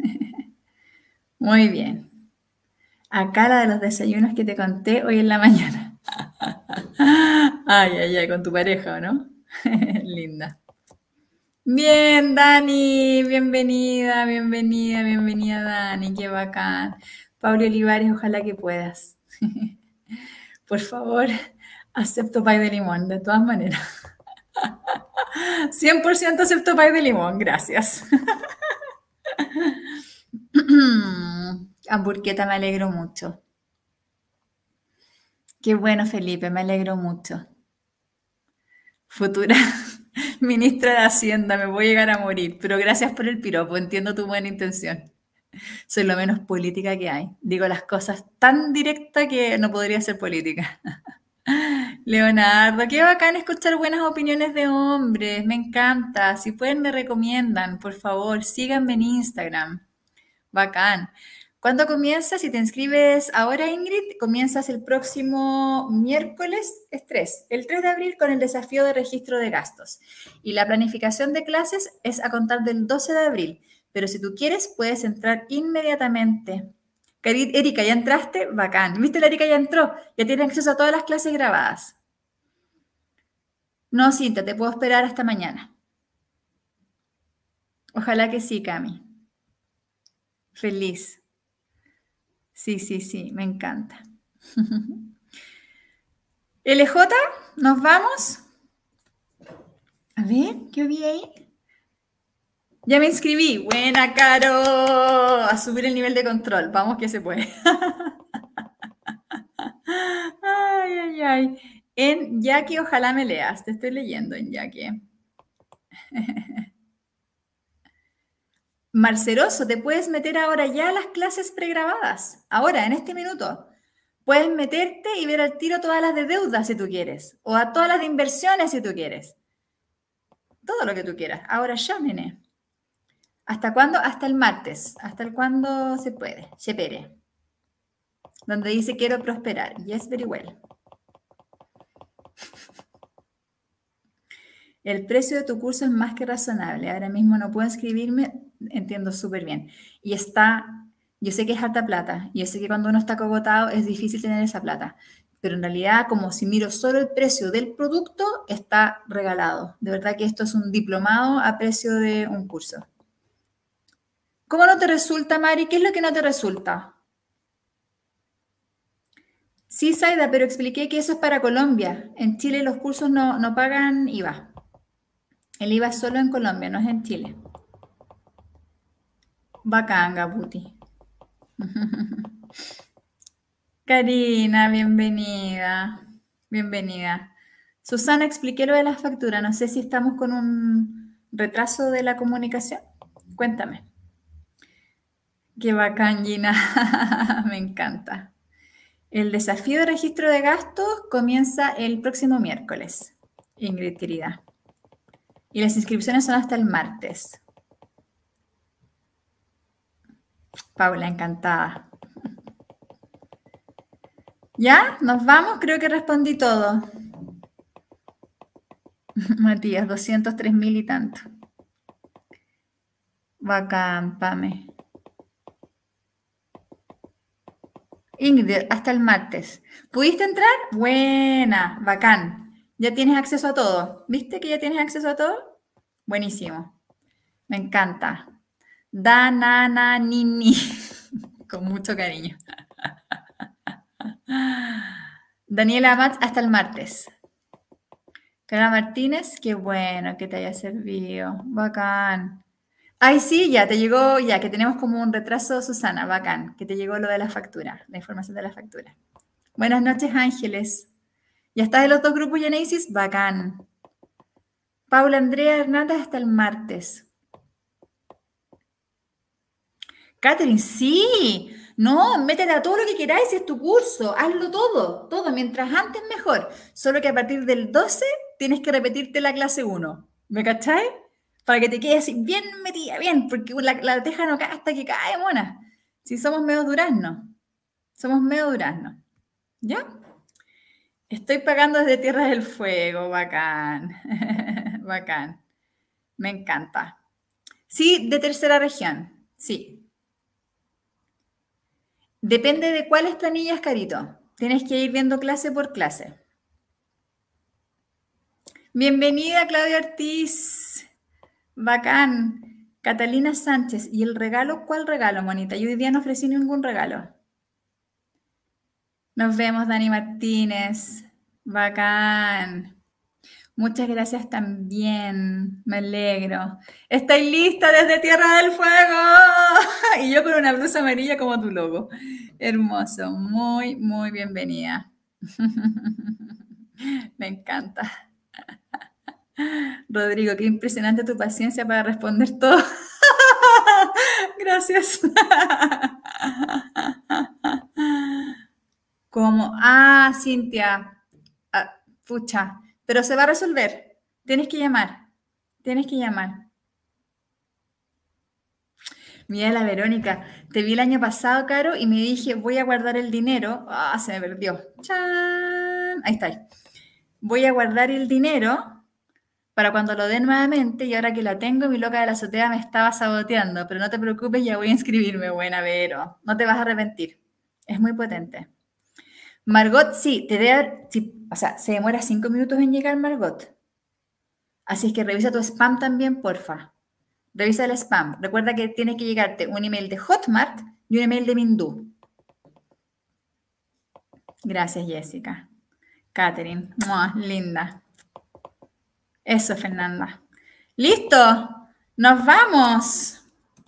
Muy bien. Acá la de los desayunos que te conté hoy en la mañana. Ay, ay, ay, con tu pareja, ¿o no? Linda. Bien, Dani, bienvenida, bienvenida, bienvenida, Dani, qué bacán. Pablo Olivares, ojalá que puedas. Por favor, acepto pay de limón, de todas maneras. cien por ciento acepto pay de limón, gracias. Hamburgueta, me alegro mucho. Qué bueno, Felipe, me alegro mucho. Futura ministra de Hacienda, me voy a llegar a morir, pero gracias por el piropo, entiendo tu buena intención. Soy lo menos política que hay. Digo las cosas tan directas que no podría ser política. Leonardo, qué bacán escuchar buenas opiniones de hombres, me encanta. Si pueden me recomiendan, por favor, síganme en Instagram. Bacán. ¿Cuándo comienzas? Si te inscribes ahora, Ingrid, comienzas el próximo miércoles, es tres, el tres de abril con el desafío de registro de gastos. Y la planificación de clases es a contar del doce de abril, pero si tú quieres puedes entrar inmediatamente. Erika, ¿ya entraste? Bacán. ¿Viste? La Erika ya entró, ya tiene acceso a todas las clases grabadas. No, Cintia, te puedo esperar hasta mañana. Ojalá que sí, Cami. Feliz. Sí, sí, sí, me encanta. L J, ¿nos vamos? A ver, ¿qué vi ahí? Ya me inscribí. Buena, Caro. A subir el nivel de control. Vamos que se puede. Ay, ay, ay. En Jackie, ojalá me leas. Te estoy leyendo en Jackie. Marceroso, te puedes meter ahora ya a las clases pregrabadas. Ahora, en este minuto. Puedes meterte y ver al tiro todas las de deuda si tú quieres. O a todas las de inversiones si tú quieres. Todo lo que tú quieras. Ahora ya, nene. ¿Hasta cuándo? Hasta el martes. Hasta el cuándo se puede. Chepere. Donde dice quiero prosperar. Yes, very well. El precio de tu curso es más que razonable. Ahora mismo no puedo inscribirme, entiendo súper bien. Y está, yo sé que es alta plata, yo sé que cuando uno está cogotado es difícil tener esa plata, pero en realidad, como si miro solo el precio del producto, está regalado. De verdad que esto es un diplomado a precio de un curso. ¿Cómo no te resulta, Mari? ¿Qué es lo que no te resulta? Sí, Zaida, pero expliqué que eso es para Colombia. En Chile los cursos no, no pagan I V A. El I V A es solo en Colombia, no es en Chile. Bacán, Gabuti. Karina, bienvenida. Bienvenida. Susana, expliqué lo de las facturas. No sé si estamos con un retraso de la comunicación. Cuéntame. Qué bacán, Gina. Me encanta. El desafío de registro de gastos comienza el próximo miércoles, Ingrid querida. Y las inscripciones son hasta el martes. Paula, encantada. ¿Ya? ¿Nos vamos? Creo que respondí todo. Matías, doscientos tres mil y tanto. Bacán, Pame. Ingrid, hasta el martes. ¿Pudiste entrar? Buena, bacán. Ya tienes acceso a todo. ¿Viste que ya tienes acceso a todo? Buenísimo. Me encanta. Da, na, na, ni, ni. Con mucho cariño. Daniela Amatz, hasta el martes. Clara Martínez, qué bueno que te haya servido. Bacán. Ay, sí, ya te llegó, ya que tenemos como un retraso, Susana, bacán, que te llegó lo de la factura, la información de la factura. Buenas noches, Ángeles. ¿Ya estás en los dos grupos, Genesis? Bacán. Paula Andrea Hernández, hasta el martes. Catherine, sí. No, métete a todo lo que queráis, si es tu curso, hazlo todo, todo, mientras antes mejor. Solo que a partir del doce tienes que repetirte la clase uno. ¿Me cachai? Para que te quede así bien metida, bien, porque la, la teja no cae hasta que cae, mona. Si somos medio duraznos. Somos medio duraznos. ¿Ya? Estoy pagando desde Tierra del Fuego, bacán. Bacán. Me encanta. Sí, de tercera región, sí. Depende de cuáles planillas, Carito. Tienes que ir viendo clase por clase. Bienvenida, Claudia Ortiz. Bacán. Catalina Sánchez. ¿Y el regalo? ¿Cuál regalo, monita? Yo hoy día no ofrecí ningún regalo. Nos vemos, Dani Martínez. Bacán. Muchas gracias también. Me alegro. ¿Estáis lista desde Tierra del Fuego? Y yo con una blusa amarilla como tu logo. Hermoso. Muy, muy bienvenida. Me encanta. Rodrigo, qué impresionante tu paciencia para responder todo. Gracias. ¿Cómo? Ah, Cintia. Ah, pucha. Pero se va a resolver. Tienes que llamar. Tienes que llamar. Mira la Verónica. Te vi el año pasado, Caro, y me dije, voy a guardar el dinero. Ah, se me perdió. ¡Chan! Ahí está. Voy a guardar el dinero para cuando lo den nuevamente, y ahora que la tengo, mi loca de la azotea me estaba saboteando, pero no te preocupes, ya voy a inscribirme, buena Vero, no te vas a arrepentir, es muy potente. Margot, sí, te debe, sí, o sea, se demora cinco minutos en llegar, Margot, así es que revisa tu spam también, porfa, revisa el spam, recuerda que tiene que llegarte un email de Hotmart y un email de Mindú. Gracias, Jessica. Catherine, ¡mua! Linda. Eso, Fernanda. ¡Listo! ¡Nos vamos!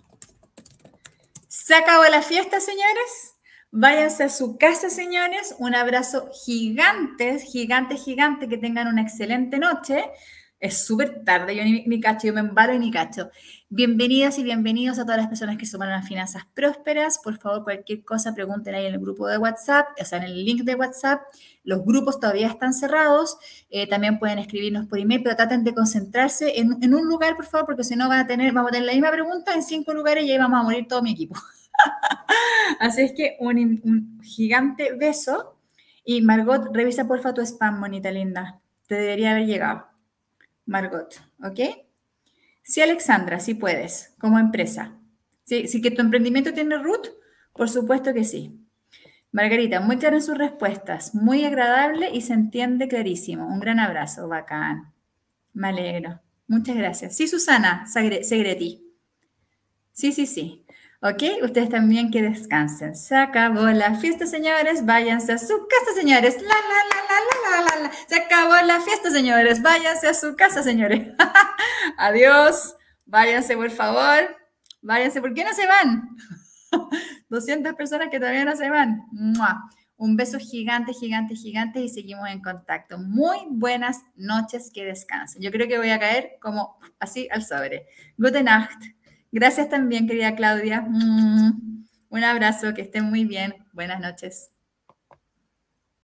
¿Se acabó la fiesta, señores? Váyanse a su casa, señores. Un abrazo gigante, gigante, gigante. Que tengan una excelente noche. Es súper tarde, yo ni, ni cacho, yo me embalo y ni cacho. Bienvenidas y bienvenidos a todas las personas que sumaron a Finanzas Prósperas. Por favor, cualquier cosa, pregunten ahí en el grupo de WhatsApp, o sea, en el link de WhatsApp. Los grupos todavía están cerrados. Eh, también pueden escribirnos por email, pero traten de concentrarse en, en un lugar, por favor, porque si no van a tener, vamos a tener la misma pregunta en cinco lugares y ahí vamos a morir todo mi equipo. Así es que un, un gigante beso. Y Margot, revisa porfa tu spam, monita linda. Te debería haber llegado. Margot, ¿ok? Sí, Alexandra, sí puedes, como empresa. Sí, sí que tu emprendimiento tiene root, por supuesto que sí. Margarita, muy clara en sus respuestas, muy agradable y se entiende clarísimo. Un gran abrazo, bacán. Me alegro. Muchas gracias. Sí, Susana Sagre- Segreti. Sí, sí, sí. Ok, ustedes también que descansen. Se acabó la fiesta, señores. Váyanse a su casa, señores. La, la, la, la, la, la, la. Se acabó la fiesta, señores. Váyanse a su casa, señores. Adiós. Váyanse, por favor. Váyanse. ¿Por qué no se van? doscientas personas que todavía no se van. ¡Mua! Un beso gigante, gigante, gigante y seguimos en contacto. Muy buenas noches, que descansen. Yo creo que voy a caer como así al sobre. Gute Nacht. Gracias también, querida Claudia. Un abrazo, que estén muy bien. Buenas noches.